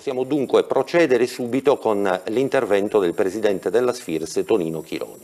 Possiamo dunque procedere subito con l'intervento del Presidente della Sfirs, Tonino Chironi.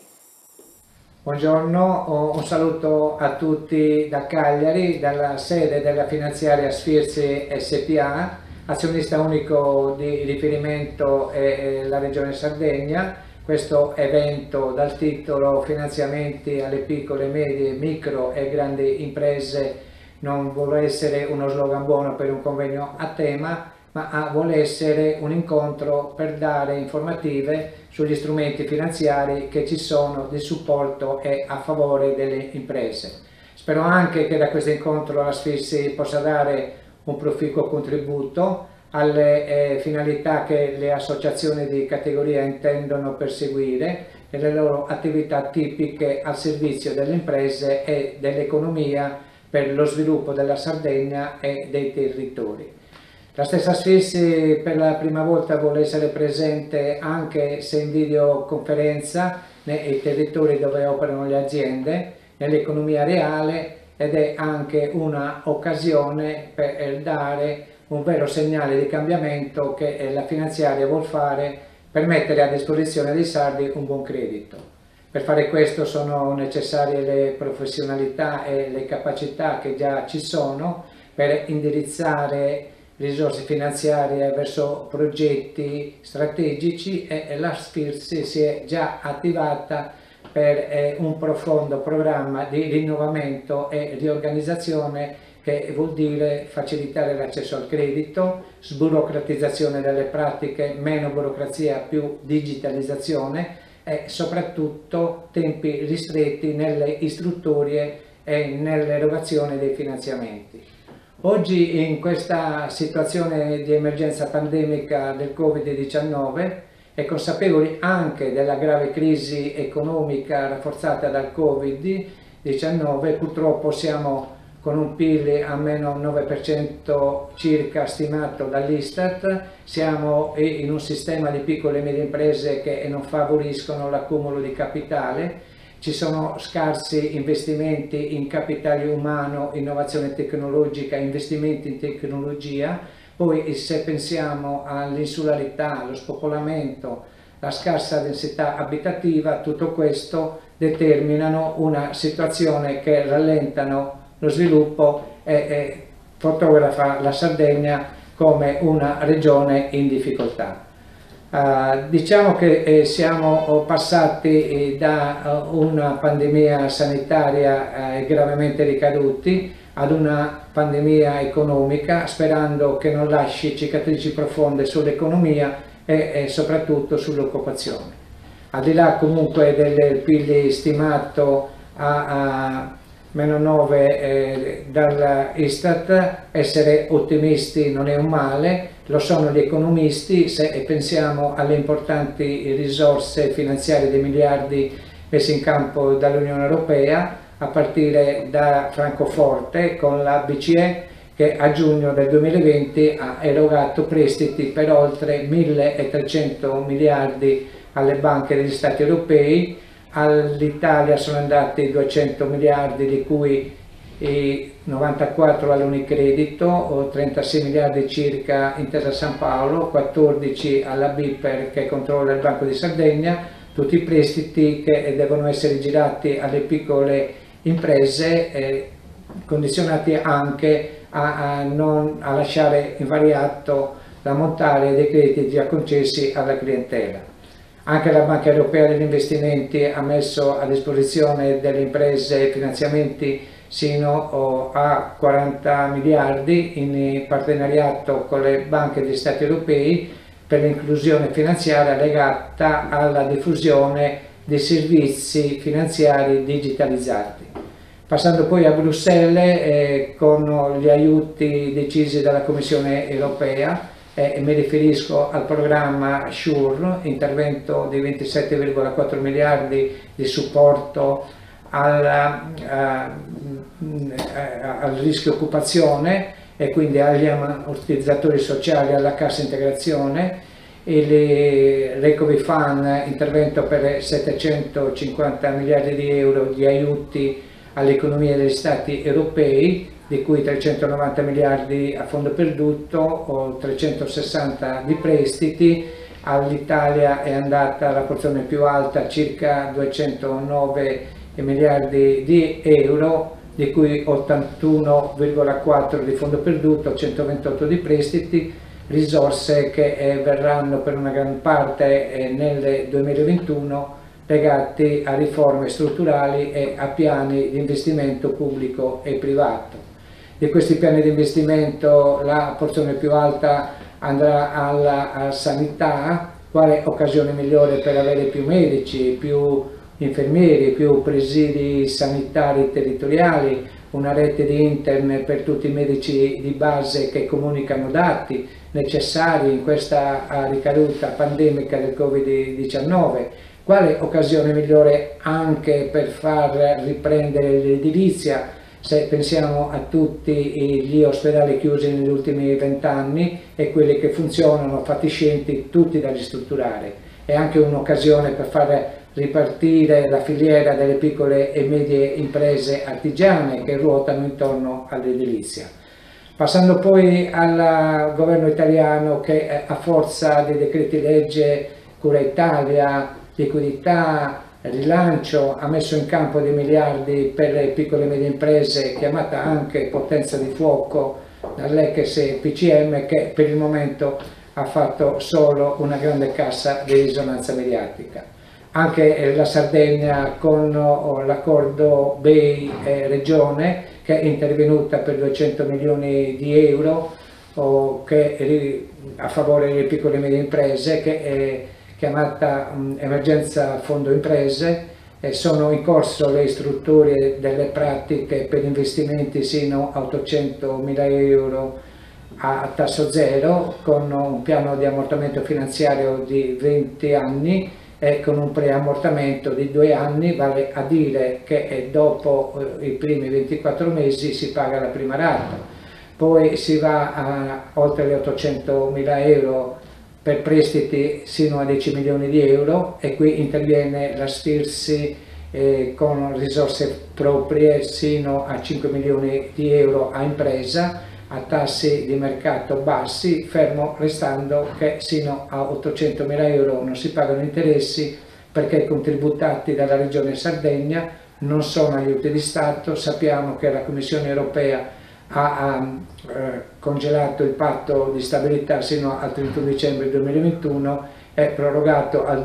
Buongiorno, un saluto a tutti da Cagliari, dalla sede della finanziaria Sfirs SPA, azionista unico di riferimento è la Regione Sardegna. Questo evento dal titolo Finanziamenti alle piccole, medie, micro e grandi imprese non vuole essere uno slogan buono per un convegno a tema, ma vuole essere un incontro per dare informative sugli strumenti finanziari che ci sono di supporto e a favore delle imprese. Spero anche che da questo incontro la Sfirs possa dare un proficuo contributo alle finalità che le associazioni di categoria intendono perseguire e le loro attività tipiche al servizio delle imprese e dell'economia per lo sviluppo della Sardegna e dei territori. La stessa Sfirs per la prima volta vuole essere presente, anche se in videoconferenza, nei territori dove operano le aziende, nell'economia reale, ed è anche un'occasione per dare un vero segnale di cambiamento che la finanziaria vuol fare per mettere a disposizione dei sardi un buon credito. Per fare questo sono necessarie le professionalità e le capacità che già ci sono per indirizzare risorse finanziarie verso progetti strategici, e la Sfirs si è già attivata per un profondo programma di rinnovamento e riorganizzazione che vuol dire facilitare l'accesso al credito, sburocratizzazione delle pratiche, meno burocrazia, più digitalizzazione e soprattutto tempi ristretti nelle istruttorie e nell'erogazione dei finanziamenti. Oggi, in questa situazione di emergenza pandemica del Covid-19 e consapevoli anche della grave crisi economica rafforzata dal Covid-19, purtroppo siamo con un PIL a meno 9% circa stimato dall'Istat, siamo in un sistema di piccole e medie imprese che non favoriscono l'accumulo di capitale, ci sono scarsi investimenti in capitale umano, innovazione tecnologica, investimenti in tecnologia. Poi se pensiamo all'insularità, allo spopolamento, la scarsa densità abitativa, tutto questo determinano una situazione che rallentano lo sviluppo e fotografa la Sardegna come una regione in difficoltà. Diciamo che siamo passati da una pandemia sanitaria gravemente ricaduti ad una pandemia economica, sperando che non lasci cicatrici profonde sull'economia e soprattutto sull'occupazione. Al di là comunque del PIL stimato a meno 9 dall'Istat, essere ottimisti non è un male, lo sono gli economisti se pensiamo alle importanti risorse finanziarie dei miliardi messi in campo dall'Unione Europea, a partire da Francoforte con la BCE, che a giugno del 2020 ha erogato prestiti per oltre 1.300 miliardi alle banche degli Stati europei. All'Italia sono andati 200 miliardi, di cui 94 all'Unicredito, 36 miliardi circa Intesa San Paolo, 14 alla BPER che controlla il Banco di Sardegna, tutti i prestiti che devono essere girati alle piccole imprese, condizionati anche a lasciare invariato l'ammontare dei crediti già concessi alla clientela. Anche la Banca Europea degli Investimenti ha messo a disposizione delle imprese finanziamenti sino a 40 miliardi in partenariato con le banche degli Stati europei per l'inclusione finanziaria legata alla diffusione dei servizi finanziari digitalizzati. Passando poi a Bruxelles con gli aiuti decisi dalla Commissione Europea, mi riferisco al programma SURE, intervento di 27,4 miliardi di supporto al rischio occupazione e quindi agli ammortizzatori sociali, alla cassa integrazione, e l'Ecovi Fund, intervento per 750 miliardi di euro di aiuti all'economia degli Stati europei, di cui 390 miliardi a fondo perduto o 360 di prestiti. All'Italia è andata la porzione più alta, circa 209 miliardi di euro, di cui 81,4 di fondo perduto, 128 di prestiti, risorse che verranno per una gran parte nel 2021 legati a riforme strutturali e a piani di investimento pubblico e privato. Di questi piani di investimento la porzione più alta andrà alla sanità, quale occasione migliore per avere più medici, più infermieri, più presidi sanitari territoriali, una rete di internet per tutti i medici di base che comunicano dati necessari in questa ricaduta pandemica del Covid-19. Quale occasione migliore anche per far riprendere l'edilizia? Se pensiamo a tutti gli ospedali chiusi negli ultimi 20 anni e quelli che funzionano fatiscenti, tutti da ristrutturare. È anche un'occasione per far ripartire la filiera delle piccole e medie imprese artigiane che ruotano intorno all'edilizia. Passando poi al governo italiano che a forza dei decreti legge Cura Italia, liquidità, rilancio, ha messo in campo dei miliardi per le piccole e medie imprese, chiamata anche potenza di fuoco dall'ex PCM, che per il momento ha fatto solo una grande cassa di risonanza mediatica. Anche la Sardegna con l'accordo BEI-Regione, che è intervenuta per 200 milioni di euro a favore delle piccole e medie imprese, che è chiamata Emergenza Fondo Imprese. Sono in corso le istruttorie delle pratiche per investimenti sino a 800.000 euro a tasso zero, con un piano di ammortamento finanziario di 20 anni e con un preammortamento di 2 anni, vale a dire che dopo i primi 24 mesi si paga la prima rata. Poi si va a oltre le 800.000 euro per prestiti sino a 10 milioni di euro, e qui interviene la Sfirsi con risorse proprie sino a 5 milioni di euro a impresa a tassi di mercato bassi, fermo restando che sino a 800.000 euro non si pagano interessi, perché contributati dalla Regione Sardegna non sono aiuti di Stato. Sappiamo che la Commissione europea ha congelato il patto di stabilità sino al 31 dicembre 2021 e prorogato al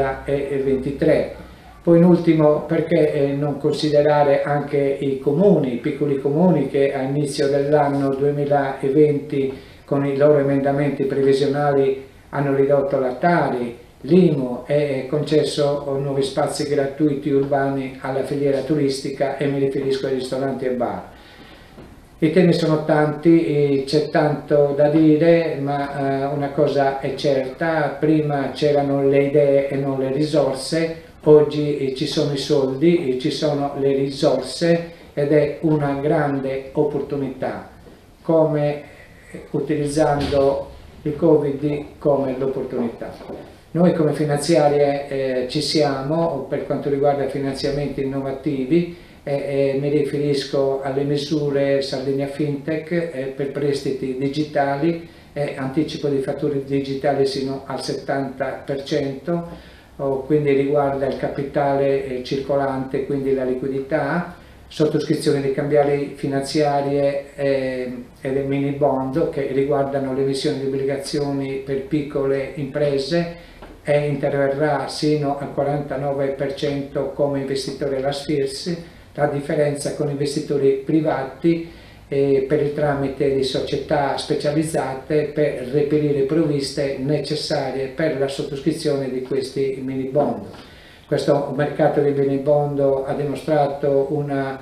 2023. Poi in ultimo, perché non considerare anche i comuni, i piccoli comuni che a inizio dell'anno 2020 con i loro emendamenti previsionali hanno ridotto la Tari, l'IMU e concesso nuovi spazi gratuiti urbani alla filiera turistica, e mi riferisco ai ristoranti e bar. I temi sono tanti, c'è tanto da dire, ma una cosa è certa: prima c'erano le idee e non le risorse, oggi ci sono i soldi, ci sono le risorse, ed è una grande opportunità, come utilizzando il Covid come l'opportunità. Noi come finanziarie ci siamo per quanto riguarda finanziamenti innovativi. Mi riferisco alle misure Sardegna Fintech per prestiti digitali e anticipo di fatture digitali sino al 70%, quindi riguarda il capitale circolante, quindi la liquidità, sottoscrizione di cambiali finanziarie e dei mini bond che riguardano l'emissione di obbligazioni per piccole imprese, e interverrà sino al 49% come investitore la Sfirsi. La differenza con investitori privati per il tramite di società specializzate per reperire provviste necessarie per la sottoscrizione di questi mini bond. Questo mercato dei mini bond ha dimostrato una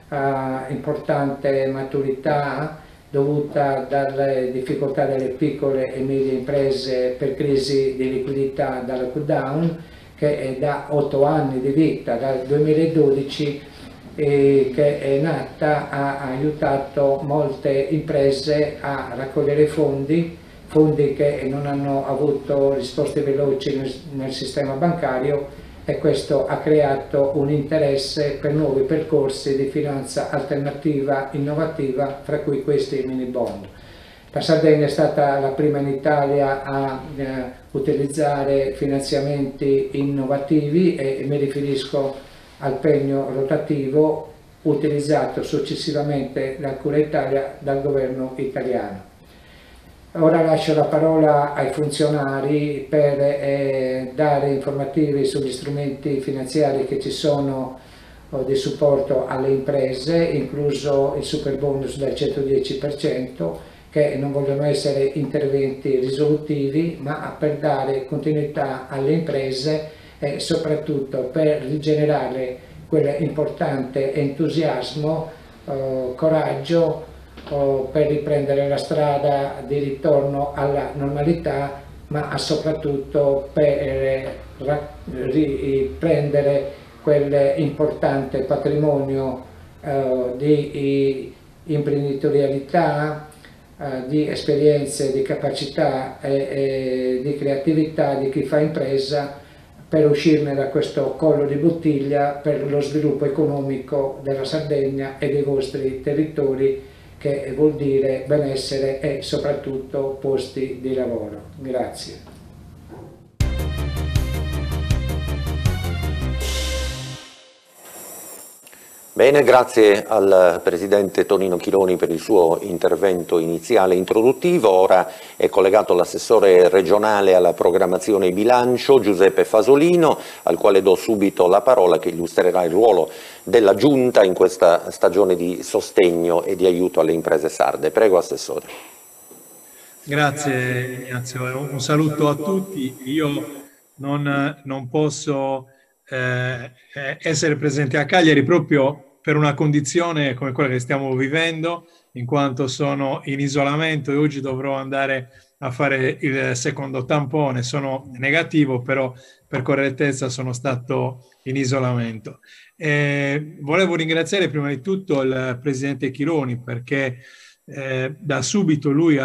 importante maturità dovuta dalle difficoltà delle piccole e medie imprese per crisi di liquidità da lockdown, che è da 8 anni di vita, dal 2012, che è nata, ha aiutato molte imprese a raccogliere fondi che non hanno avuto risposte veloci nel sistema bancario, e questo ha creato un interesse per nuovi percorsi di finanza alternativa innovativa, fra cui questi mini bond. La Sardegna è stata la prima in Italia a utilizzare finanziamenti innovativi e mi riferisco al pegno rotativo utilizzato successivamente da Cura Italia dal governo italiano. Ora lascio la parola ai funzionari per dare informativi sugli strumenti finanziari che ci sono di supporto alle imprese, incluso il super bonus del 110%, che non vogliono essere interventi risolutivi, ma per dare continuità alle imprese e soprattutto per rigenerare quell'importante entusiasmo, coraggio per riprendere la strada di ritorno alla normalità, ma soprattutto per riprendere quell'importante patrimonio di imprenditorialità, di esperienze, di capacità e di creatività di chi fa impresa, per uscirne da questo collo di bottiglia per lo sviluppo economico della Sardegna e dei vostri territori, che vuol dire benessere e soprattutto posti di lavoro. Grazie. Bene, grazie al Presidente Tonino Chironi per il suo intervento iniziale introduttivo. Ora è collegato l'assessore regionale alla programmazione e bilancio Giuseppe Fasolino, al quale do subito la parola, che illustrerà il ruolo della Giunta in questa stagione di sostegno e di aiuto alle imprese sarde. Prego, Assessore. Grazie Ignazio, un saluto a tutti. Io non posso essere presente a Cagliari proprio per una condizione come quella che stiamo vivendo, in quanto sono in isolamento e oggi dovrò andare a fare il secondo tampone. Sono negativo, però per correttezza sono stato in isolamento. Volevo ringraziare prima di tutto il Presidente Chironi, perché da subito lui ci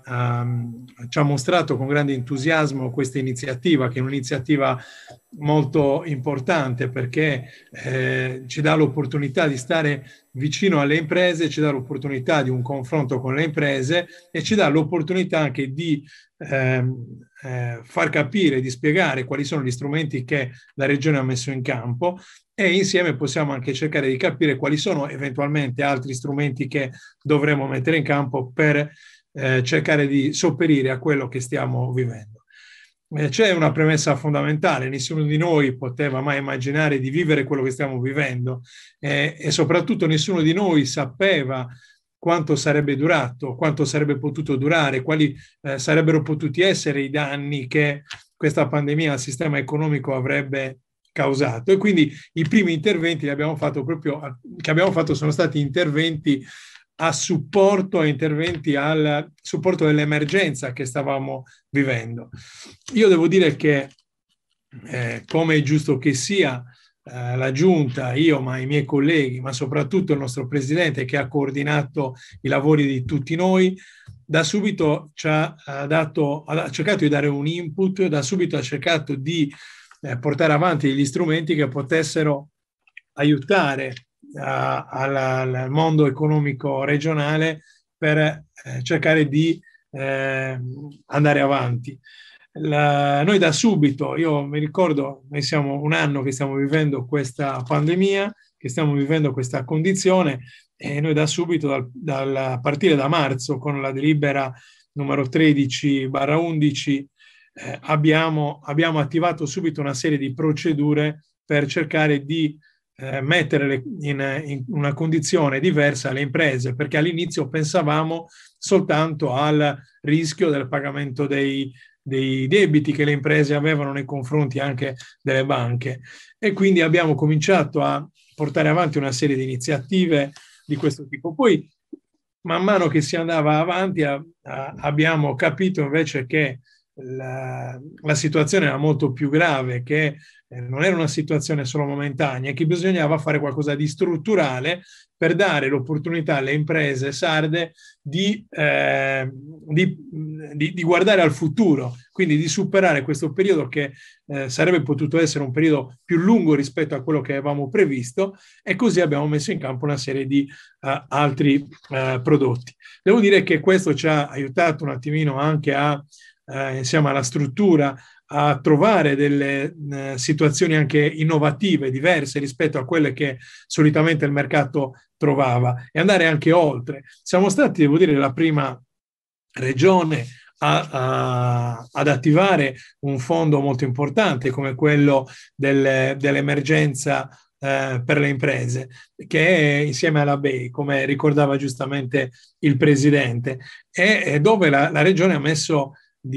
ha mostrato con grande entusiasmo questa iniziativa, che è un'iniziativa molto importante, perché ci dà l'opportunità di stare vicino alle imprese, ci dà l'opportunità di un confronto con le imprese e ci dà l'opportunità anche di far capire, di spiegare quali sono gli strumenti che la Regione ha messo in campo, e insieme possiamo anche cercare di capire quali sono eventualmente altri strumenti che dovremo mettere in campo per cercare di sopperire a quello che stiamo vivendo. C'è una premessa fondamentale: nessuno di noi poteva mai immaginare di vivere quello che stiamo vivendo, e soprattutto nessuno di noi sapeva quanto sarebbe durato, quanto sarebbe potuto durare, quali sarebbero potuti essere i danni che questa pandemia al sistema economico avrebbe causato. E quindi i primi interventi che abbiamo fatto sono stati interventi a supporto, interventi al supporto dell'emergenza che stavamo vivendo. Io devo dire che, come è giusto che sia, la Giunta, io, ma i miei colleghi, ma soprattutto il nostro Presidente, che ha coordinato i lavori di tutti noi, da subito ha cercato di dare un input, da subito ha cercato di portare avanti degli strumenti che potessero aiutare al mondo economico regionale per cercare di andare avanti. Noi da subito, io mi ricordo, noi siamo un anno che stiamo vivendo questa pandemia, che stiamo vivendo questa condizione, e noi da subito, a partire da marzo, con la delibera numero 13/11, abbiamo attivato subito una serie di procedure per cercare di mettere in una condizione diversa le imprese, perché all'inizio pensavamo soltanto al rischio del pagamento dei debiti che le imprese avevano nei confronti anche delle banche, e quindi abbiamo cominciato a portare avanti una serie di iniziative di questo tipo. Poi, man mano che si andava avanti, abbiamo capito invece che la situazione era molto più grave, che non era una situazione solo momentanea, che bisognava fare qualcosa di strutturale per dare l'opportunità alle imprese sarde di guardare al futuro, quindi di superare questo periodo che sarebbe potuto essere un periodo più lungo rispetto a quello che avevamo previsto, e così abbiamo messo in campo una serie di altri prodotti. Devo dire che questo ci ha aiutato un attimino anche insieme alla struttura, a trovare delle situazioni anche innovative, diverse rispetto a quelle che solitamente il mercato trovava, e andare anche oltre. Siamo stati, devo dire, la prima regione ad attivare un fondo molto importante come quello dell'emergenza per le imprese, che è insieme alla BEI, come ricordava giustamente il Presidente, e dove la Regione ha messo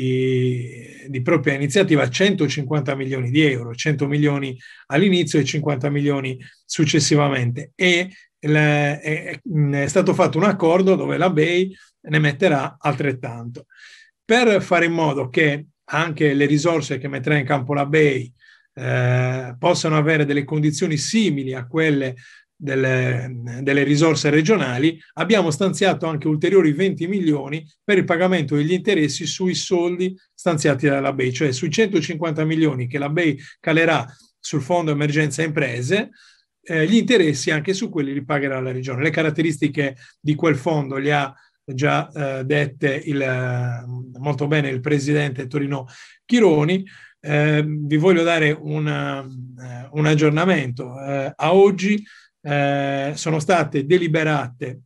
di propria iniziativa 150 milioni di euro, 100 milioni all'inizio e 50 milioni successivamente, e è stato fatto un accordo dove la BEI ne metterà altrettanto, per fare in modo che anche le risorse che metterà in campo la BEI possano avere delle condizioni simili a quelle delle risorse regionali. Abbiamo stanziato anche ulteriori 20 milioni per il pagamento degli interessi sui soldi stanziati dalla BEI, cioè sui 150 milioni che la BEI calerà sul Fondo Emergenza Imprese, gli interessi anche su quelli li pagherà la Regione. Le caratteristiche di quel fondo le ha già dette molto bene il Presidente Tonino Chironi. Vi voglio dare un aggiornamento. A oggi sono state deliberate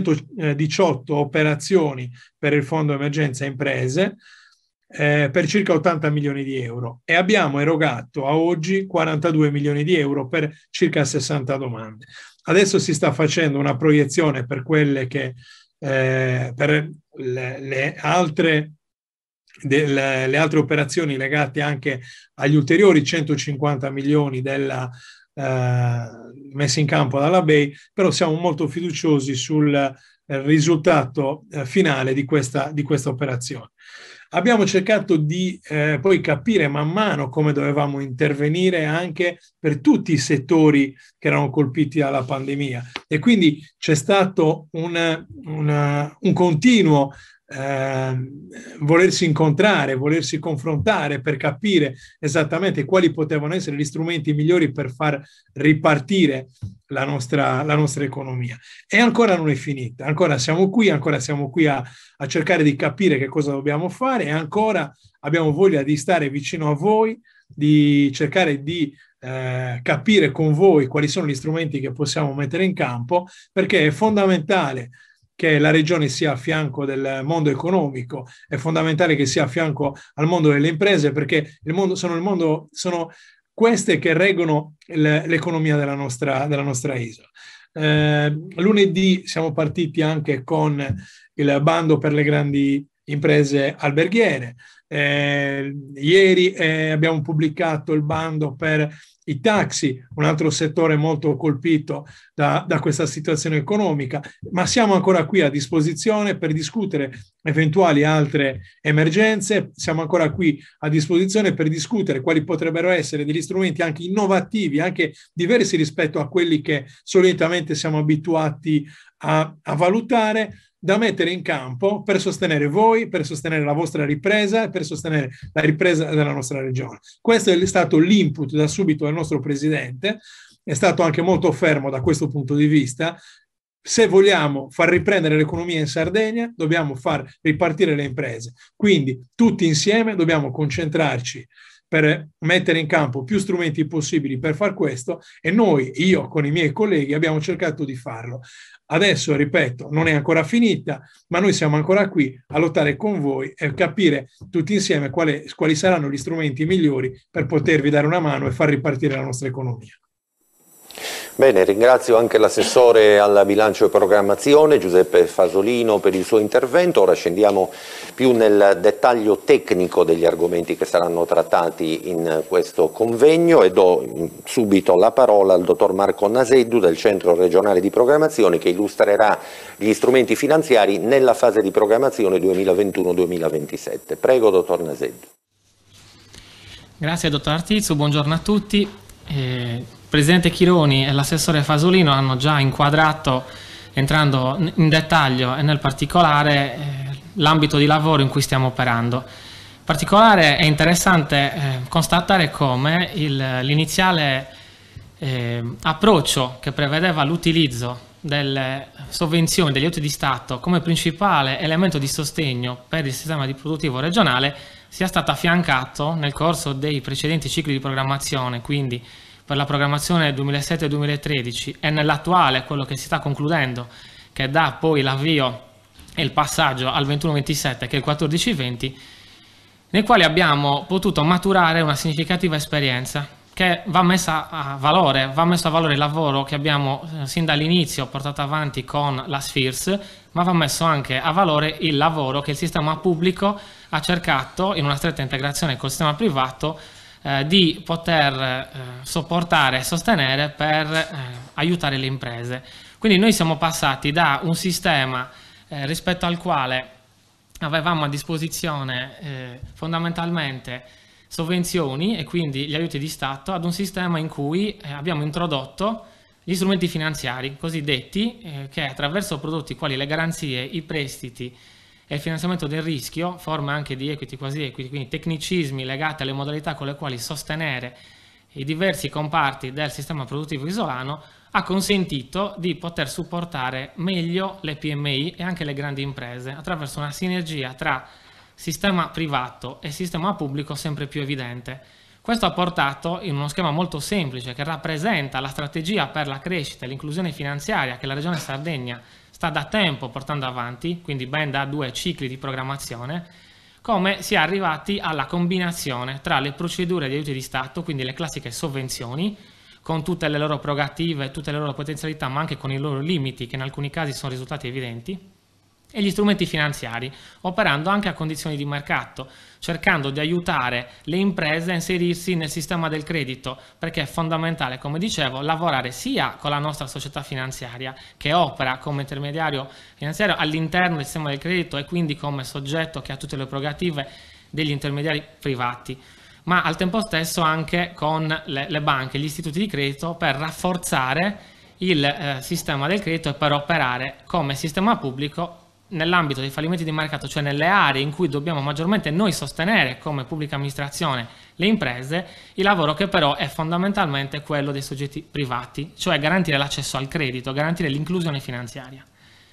118 operazioni per il Fondo Emergenza Imprese per circa 80 milioni di euro, e abbiamo erogato a oggi 42 milioni di euro per circa 60 domande. Adesso si sta facendo una proiezione per quelle che per le altre operazioni legate anche agli ulteriori 150 milioni messi in campo dalla BEI, però siamo molto fiduciosi sul risultato finale di questa operazione. Abbiamo cercato di poi capire man mano come dovevamo intervenire anche per tutti i settori che erano colpiti dalla pandemia, e quindi c'è stato un continuo volersi incontrare, volersi confrontare per capire esattamente quali potevano essere gli strumenti migliori per far ripartire la nostra economia. E ancora non è finita, ancora siamo qui a cercare di capire che cosa dobbiamo fare, e ancora abbiamo voglia di stare vicino a voi, di cercare di capire con voi quali sono gli strumenti che possiamo mettere in campo, perché è fondamentale che la Regione sia a fianco del mondo economico, è fondamentale che sia a fianco al mondo delle imprese, perché sono queste che reggono l'economia della nostra isola. Lunedì siamo partiti anche con il bando per le grandi imprese alberghiere. Ieri abbiamo pubblicato il bando per i taxi, un altro settore molto colpito da questa situazione economica, ma siamo ancora qui a disposizione per discutere eventuali altre emergenze, siamo ancora qui a disposizione per discutere quali potrebbero essere degli strumenti anche innovativi, anche diversi rispetto a quelli che solitamente siamo abituati a valutare, da mettere in campo per sostenere voi, per sostenere la vostra ripresa e per sostenere la ripresa della nostra regione. Questo è stato l'input da subito del nostro Presidente, è stato anche molto fermo da questo punto di vista. Se vogliamo far riprendere l'economia in Sardegna, dobbiamo far ripartire le imprese. Quindi tutti insieme dobbiamo concentrarci per mettere in campo più strumenti possibili per far questo, e io con i miei colleghi abbiamo cercato di farlo. Adesso, ripeto, non è ancora finita, ma noi siamo ancora qui a lottare con voi e capire tutti insieme quali saranno gli strumenti migliori per potervi dare una mano e far ripartire la nostra economia. Bene, ringrazio anche l'assessore alla bilancio e programmazione Giuseppe Fasolino per il suo intervento. Ora scendiamo più nel dettaglio tecnico degli argomenti che saranno trattati in questo convegno, e do subito la parola al dottor Marco Naseddu del Centro Regionale di Programmazione, che illustrerà gli strumenti finanziari nella fase di programmazione 2021-2027. Prego, dottor Naseddu. Grazie dottor Artizzu, buongiorno a tutti. Il Presidente Chironi e l'assessore Fasolino hanno già inquadrato, entrando in dettaglio e nel particolare, l'ambito di lavoro in cui stiamo operando. In particolare è interessante constatare come l'iniziale approccio che prevedeva l'utilizzo delle sovvenzioni, degli aiuti di Stato come principale elemento di sostegno per il sistema produttivo regionale sia stato affiancato nel corso dei precedenti cicli di programmazione, quindi per la programmazione 2007-2013 e nell'attuale, quello che si sta concludendo, che dà poi l'avvio e il passaggio al 21-27 che è il 14-20, nei quali abbiamo potuto maturare una significativa esperienza che va messa a valore, il lavoro che abbiamo sin dall'inizio portato avanti con la SFIRS, ma va messo anche a valore il lavoro che il sistema pubblico ha cercato, in una stretta integrazione col sistema privato, di poter sopportare e sostenere per aiutare le imprese. Quindi noi siamo passati da un sistema rispetto al quale avevamo a disposizione fondamentalmente sovvenzioni e quindi gli aiuti di Stato ad un sistema in cui abbiamo introdotto gli strumenti finanziari cosiddetti che attraverso prodotti quali le garanzie, i prestiti e il finanziamento del rischio, forme anche di equity, quasi equity, quindi tecnicismi legati alle modalità con le quali sostenere i diversi comparti del sistema produttivo isolano, ha consentito di poter supportare meglio le PMI e anche le grandi imprese attraverso una sinergia tra sistema privato e sistema pubblico sempre più evidente. Questo ha portato in uno schema molto semplice che rappresenta la strategia per la crescita e l'inclusione finanziaria che la Regione Sardegna sta da tempo portando avanti, quindi ben da 2 cicli di programmazione, come si è arrivati alla combinazione tra le procedure di aiuti di Stato, quindi le classiche sovvenzioni, con tutte le loro prerogative, tutte le loro potenzialità, ma anche con i loro limiti che in alcuni casi sono risultati evidenti, e gli strumenti finanziari, operando anche a condizioni di mercato, cercando di aiutare le imprese a inserirsi nel sistema del credito, perché è fondamentale, come dicevo, lavorare sia con la nostra società finanziaria, che opera come intermediario finanziario all'interno del sistema del credito e quindi come soggetto che ha tutte le prerogative degli intermediari privati, ma al tempo stesso anche con le banche, gli istituti di credito, per rafforzare il sistema del credito e per operare come sistema pubblico nell'ambito dei fallimenti di mercato, cioè nelle aree in cui dobbiamo maggiormente noi sostenere come pubblica amministrazione le imprese, il lavoro che però è fondamentalmente quello dei soggetti privati, cioè garantire l'accesso al credito, garantire l'inclusione finanziaria.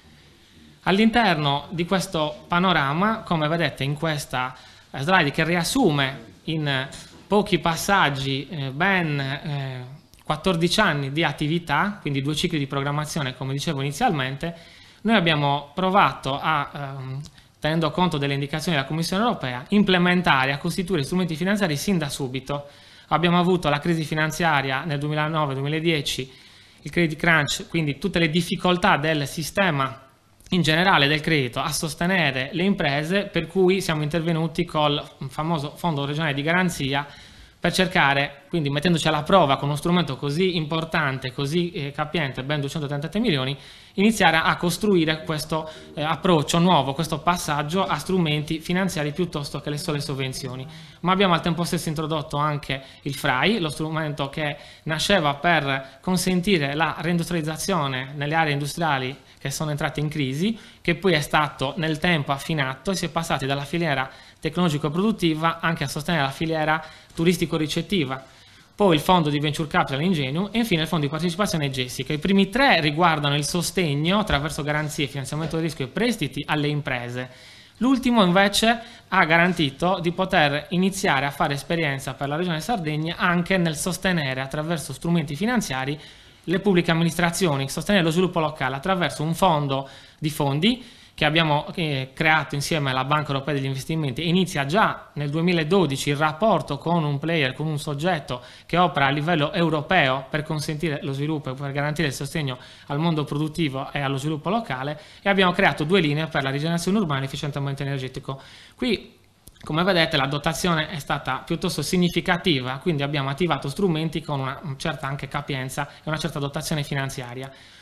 All'interno di questo panorama, come vedete in questa slide che riassume in pochi passaggi ben 14 anni di attività, quindi 2 cicli di programmazione come dicevo inizialmente, noi abbiamo provato a, tenendo conto delle indicazioni della Commissione europea, implementare, a costituire strumenti finanziari sin da subito. Abbiamo avuto la crisi finanziaria nel 2009-2010, il credit crunch, quindi tutte le difficoltà del sistema in generale del credito a sostenere le imprese, per cui siamo intervenuti col famoso fondo regionale di garanzia per cercare, quindi mettendoci alla prova con uno strumento così importante, così capiente, ben 237 milioni, iniziare a costruire questo approccio nuovo, questo passaggio a strumenti finanziari piuttosto che le sole sovvenzioni. Ma abbiamo al tempo stesso introdotto anche il FRAI, lo strumento che nasceva per consentire la reindustrializzazione nelle aree industriali che sono entrate in crisi, che poi è stato nel tempo affinato e si è passati dalla filiera tecnologico-produttiva anche a sostenere la filiera turistico-ricettiva, poi il fondo di Venture Capital Ingenium e infine il fondo di partecipazione Jessica. I primi 3 riguardano il sostegno attraverso garanzie, finanziamento di rischio e prestiti alle imprese. L'ultimo invece ha garantito di poter iniziare a fare esperienza per la Regione Sardegna anche nel sostenere attraverso strumenti finanziari le pubbliche amministrazioni, sostenere lo sviluppo locale attraverso un fondo di fondi che abbiamo creato insieme alla Banca Europea degli Investimenti. Inizia già nel 2012 il rapporto con un player, con un soggetto che opera a livello europeo per consentire lo sviluppo e per garantire il sostegno al mondo produttivo e allo sviluppo locale, e abbiamo creato 2 linee per la rigenerazione urbana e l'efficientamento energetico. Qui, come vedete, la dotazione è stata piuttosto significativa, quindi abbiamo attivato strumenti con una certa anche capienza e una certa dotazione finanziaria.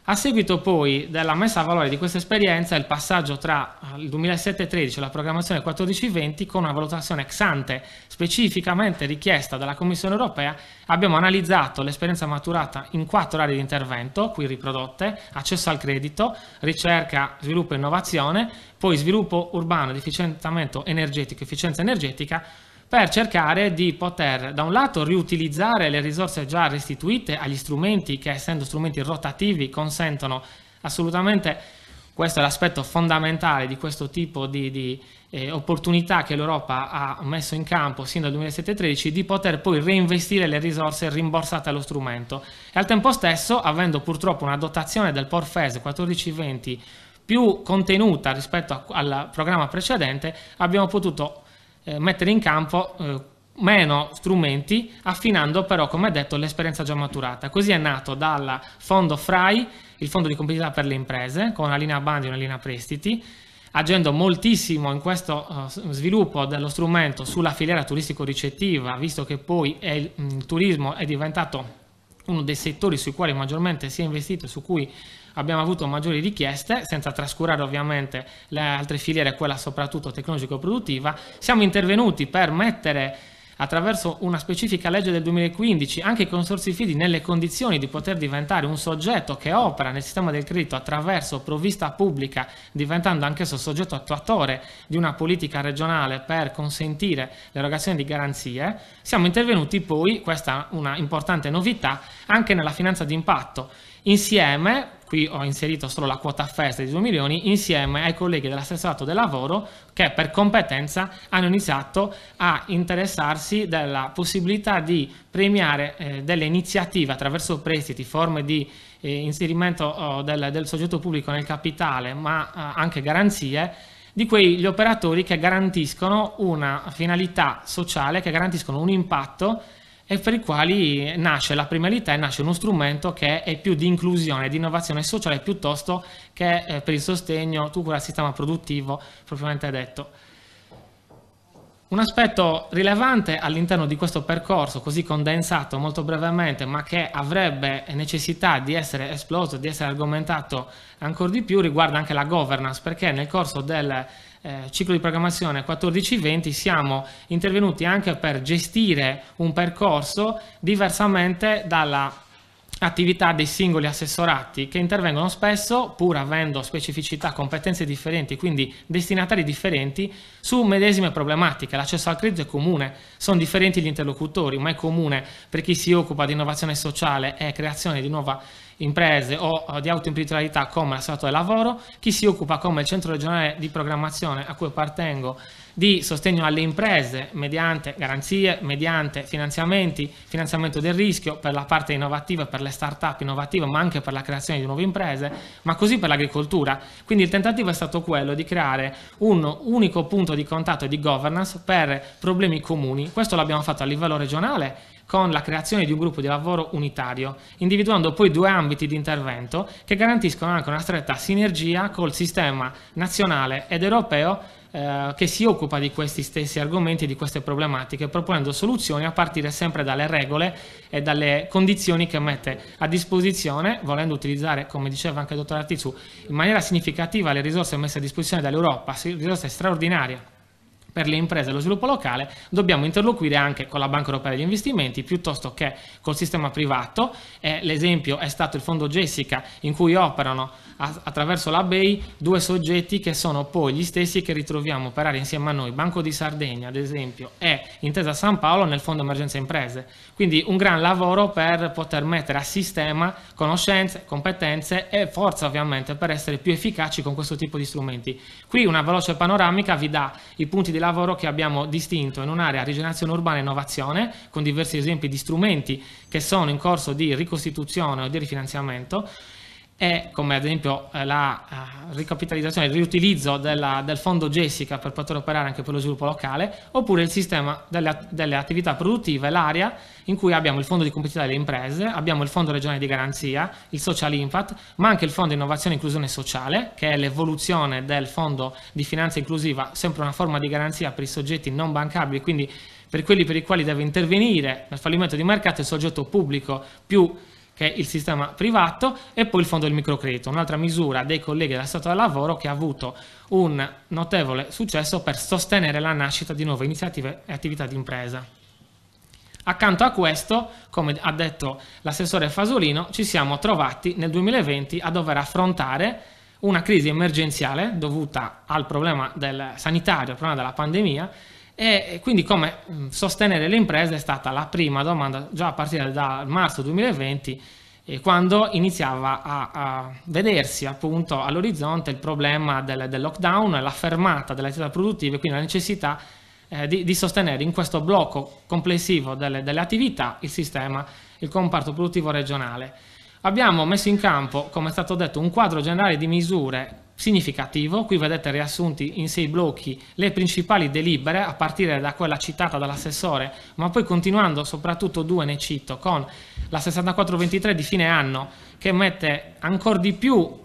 A seguito poi della messa a valore di questa esperienza, il passaggio tra il 2007-13 e la programmazione 14-20, con una valutazione ex ante specificamente richiesta dalla Commissione europea, abbiamo analizzato l'esperienza maturata in 4 aree di intervento, qui riprodotte: accesso al credito, ricerca, sviluppo e innovazione, poi sviluppo urbano ed efficientamento energetico, efficienza energetica, per cercare di poter, da un lato, riutilizzare le risorse già restituite agli strumenti che, essendo strumenti rotativi, consentono assolutamente, questo è l'aspetto fondamentale di questo tipo di opportunità che l'Europa ha messo in campo sin dal 2007-13, di poter poi reinvestire le risorse rimborsate allo strumento, e al tempo stesso, avendo purtroppo una dotazione del POR-FES 14-20 più contenuta rispetto al programma precedente, abbiamo potuto mettere in campo meno strumenti, affinando però, come detto, l'esperienza già maturata. Così è nato dal fondo FRAI il fondo di competitività per le imprese, con una linea bandi e una linea prestiti, agendo moltissimo in questo sviluppo dello strumento sulla filiera turistico-ricettiva, visto che poi il turismo è diventato uno dei settori sui quali maggiormente si è investito e su cui abbiamo avuto maggiori richieste, senza trascurare ovviamente le altre filiere, quella soprattutto tecnologico-produttiva. Siamo intervenuti per mettere, attraverso una specifica legge del 2015, anche i consorzi fidi nelle condizioni di poter diventare un soggetto che opera nel sistema del credito attraverso provvista pubblica, diventando anch'esso soggetto attuatore di una politica regionale per consentire l'erogazione di garanzie. Siamo intervenuti poi, questa è una importante novità, anche nella finanza d'impatto, insieme, qui ho inserito solo la quota FES di 2 milioni, insieme ai colleghi dell'assessorato del lavoro, che per competenza hanno iniziato a interessarsi della possibilità di premiare delle iniziative attraverso prestiti, forme di inserimento del soggetto pubblico nel capitale, ma anche garanzie, di quegli operatori che garantiscono una finalità sociale, che garantiscono un impatto, e per i quali nasce la premialità e nasce uno strumento che è più di inclusione, di innovazione sociale, piuttosto che per il sostegno tutto al sistema produttivo propriamente detto. Un aspetto rilevante all'interno di questo percorso, così condensato molto brevemente, ma che avrebbe necessità di essere esploso, di essere argomentato ancora di più, riguarda anche la governance, perché nel corso del ciclo di programmazione 14-20 siamo intervenuti anche per gestire un percorso diversamente dalla attività dei singoli assessorati, che intervengono spesso, pur avendo specificità, competenze differenti, quindi destinatari differenti, su medesime problematiche. L'accesso al credito è comune, sono differenti gli interlocutori, ma è comune per chi si occupa di innovazione sociale e creazione di nuove imprese o di autoimprenditorialità come l'assessorato del lavoro, chi si occupa come il centro regionale di programmazione a cui appartengo di sostegno alle imprese mediante garanzie, mediante finanziamenti, finanziamento del rischio per la parte innovativa, per le start-up innovative, ma anche per la creazione di nuove imprese, ma così per l'agricoltura. Quindi il tentativo è stato quello di creare un unico punto di contatto e di governance per problemi comuni. Questo l'abbiamo fatto a livello regionale, con la creazione di un gruppo di lavoro unitario, individuando poi 2 ambiti di intervento che garantiscono anche una stretta sinergia col sistema nazionale ed europeo che si occupa di questi stessi argomenti e di queste problematiche, proponendo soluzioni a partire sempre dalle regole e dalle condizioni che mette a disposizione, volendo utilizzare, come diceva anche il dottor Artizzu, in maniera significativa le risorse messe a disposizione dall'Europa, risorse straordinarie per le imprese e lo sviluppo locale. Dobbiamo interloquire anche con la Banca Europea degli Investimenti piuttosto che col sistema privato. L'esempio è stato il fondo Jessica, in cui operano attraverso la BEI 2 soggetti che sono poi gli stessi che ritroviamo operare insieme a noi, Banco di Sardegna ad esempio e Intesa San Paolo nel fondo emergenza imprese. Quindi un gran lavoro per poter mettere a sistema conoscenze, competenze e forza ovviamente per essere più efficaci con questo tipo di strumenti. Qui una veloce panoramica vi dà i punti di lavoro che abbiamo distinto in un'area rigenerazione urbana e innovazione, con diversi esempi di strumenti che sono in corso di ricostituzione o di rifinanziamento, e come ad esempio la ricapitalizzazione, il riutilizzo del fondo Jessica per poter operare anche per lo sviluppo locale, oppure il sistema delle attività produttive, l'area in cui abbiamo il fondo di competitività delle imprese, abbiamo il fondo regionale di garanzia, il social impact, ma anche il fondo innovazione e inclusione sociale, che è l'evoluzione del fondo di finanza inclusiva, sempre una forma di garanzia per i soggetti non bancabili, quindi per quelli per i quali deve intervenire nel fallimento di mercato il soggetto pubblico più che è il sistema privato, e poi il fondo del microcredito, un'altra misura dei colleghi del Stato del Lavoro che ha avuto un notevole successo per sostenere la nascita di nuove iniziative e attività di impresa. Accanto a questo, come ha detto l'assessore Fasolino, ci siamo trovati nel 2020 a dover affrontare una crisi emergenziale dovuta al problema sanitario, al problema della pandemia, e quindi come sostenere le imprese è stata la prima domanda già a partire da marzo 2020, quando iniziava a vedersi appunto all'orizzonte il problema del lockdown, la fermata delle attività produttive, quindi la necessità di sostenere in questo blocco complessivo delle attività il comparto produttivo regionale. Abbiamo messo in campo, come è stato detto, un quadro generale di misure significativo. Qui vedete riassunti in 6 blocchi le principali delibere, a partire da quella citata dall'assessore, ma poi continuando soprattutto 2 ne cito, con la 6423 di fine anno, che mette ancora di più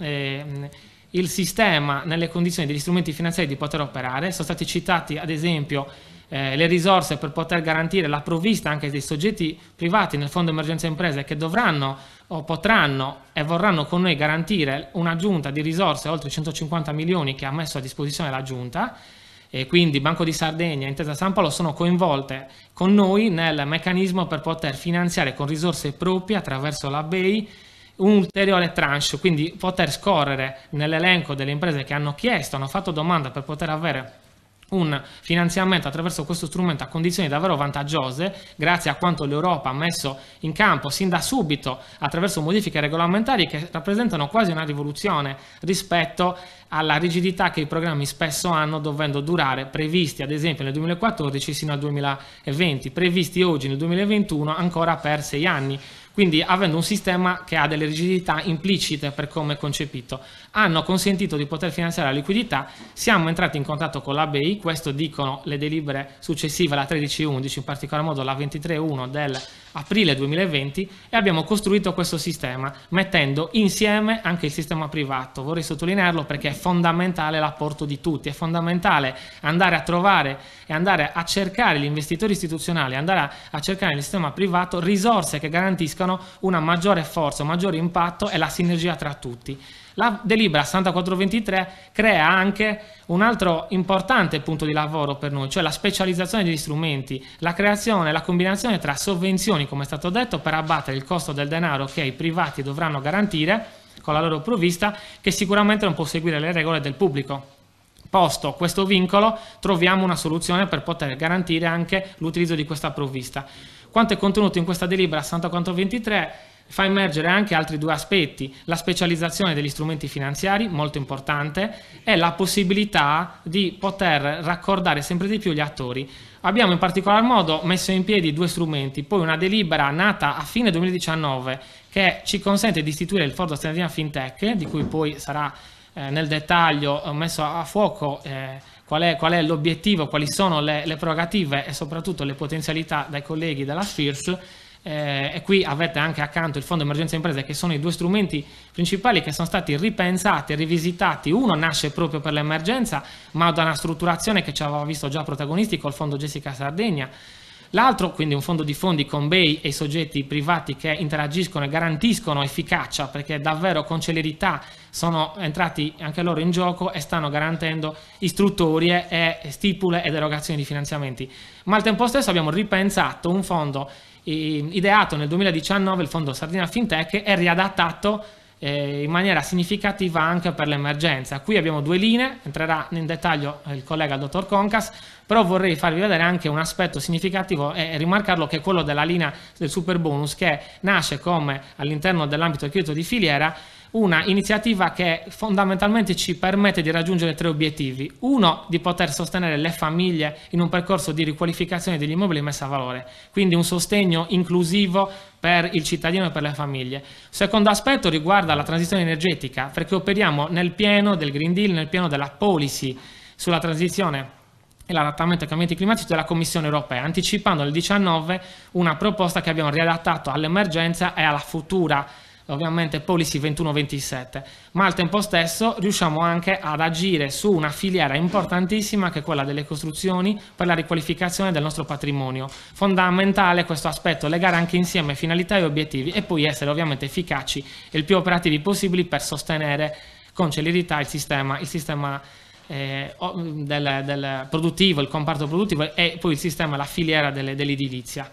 il sistema nelle condizioni degli strumenti finanziari di poter operare. Sono stati citati ad esempio le risorse per poter garantire la provvista anche dei soggetti privati nel Fondo Emergenza Imprese, che dovranno o potranno e vorranno con noi garantire un'aggiunta di risorse oltre 150 milioni che ha messo a disposizione la Giunta, e quindi Banco di Sardegna e Intesa San Paolo sono coinvolte con noi nel meccanismo per poter finanziare con risorse proprie attraverso la BEI un ulteriore tranche, quindi poter scorrere nell'elenco delle imprese che hanno chiesto, hanno fatto domanda per poter avere un finanziamento attraverso questo strumento a condizioni davvero vantaggiose, grazie a quanto l'Europa ha messo in campo sin da subito attraverso modifiche regolamentari che rappresentano quasi una rivoluzione rispetto alla rigidità che i programmi spesso hanno, dovendo durare, previsti ad esempio nel 2014 sino al 2020, previsti oggi nel 2021 ancora per 6 anni. Quindi, avendo un sistema che ha delle rigidità implicite per come è concepito, hanno consentito di poter finanziare la liquidità. Siamo entrati in contatto con la BEI, questo dicono le delibere successive, la 1311, in particolar modo la 23.1 dell'aprile 2020, e abbiamo costruito questo sistema mettendo insieme anche il sistema privato. Vorrei sottolinearlo perché è fondamentale l'apporto di tutti, è fondamentale andare a trovare e andare a cercare gli investitori istituzionali, andare a cercare nel sistema privato risorse che garantiscano una maggiore forza, un maggiore impatto e la sinergia tra tutti. La delibera 6423 crea anche un altro importante punto di lavoro per noi, cioè la specializzazione degli strumenti, la creazione e la combinazione tra sovvenzioni, come è stato detto, per abbattere il costo del denaro che i privati dovranno garantire con la loro provvista, che sicuramente non può seguire le regole del pubblico. Posto questo vincolo, troviamo una soluzione per poter garantire anche l'utilizzo di questa provvista. Quanto è contenuto in questa delibera 6423 fa emergere anche altri 2 aspetti: la specializzazione degli strumenti finanziari, molto importante, e la possibilità di poter raccordare sempre di più gli attori. Abbiamo in particolar modo messo in piedi 2 strumenti, poi una delibera nata a fine 2019 che ci consente di istituire il Fondo Sardegna Fintech, di cui poi sarà nel dettaglio messo a fuoco qual è l'obiettivo, quali sono le prerogative e soprattutto le potenzialità dai colleghi della SFIRS. E qui avete anche accanto il Fondo Emergenza Imprese, che sono i 2 strumenti principali che sono stati ripensati e rivisitati. Uno nasce proprio per l'emergenza, ma da una strutturazione che ci aveva visto già protagonisti col Fondo Jessica Sardegna. L'altro, quindi un fondo di fondi con BEI e i soggetti privati che interagiscono e garantiscono efficacia, perché davvero con celerità sono entrati anche loro in gioco e stanno garantendo istruttorie e stipule ed erogazioni di finanziamenti. Ma al tempo stesso abbiamo ripensato un fondo ideato nel 2019, il Fondo Sardegna Fintech, e riadattato in maniera significativa anche per l'emergenza. Qui abbiamo 2 linee, entrerà in dettaglio il collega dottor Concas, però vorrei farvi vedere anche un aspetto significativo e rimarcarlo, che è quello della linea del super bonus, che nasce come all'interno dell'ambito del credito di filiera una iniziativa che fondamentalmente ci permette di raggiungere 3 obiettivi. Uno, di poter sostenere le famiglie in un percorso di riqualificazione degli immobili messa a valore, quindi un sostegno inclusivo per il cittadino e per le famiglie. Secondo aspetto riguarda la transizione energetica, perché operiamo nel pieno del Green Deal, nel pieno della policy sulla transizione e l'adattamento ai cambiamenti climatici della Commissione europea, anticipando nel 2019 una proposta che abbiamo riadattato all'emergenza e alla futura ovviamente Policy 21-27, ma al tempo stesso riusciamo anche ad agire su una filiera importantissima che è quella delle costruzioni per la riqualificazione del nostro patrimonio. Fondamentale questo aspetto, legare anche insieme finalità e obiettivi e poi essere ovviamente efficaci e il più operativi possibili per sostenere con celerità il sistema del produttivo, il comparto produttivo e poi il sistema, la filiera dell'edilizia.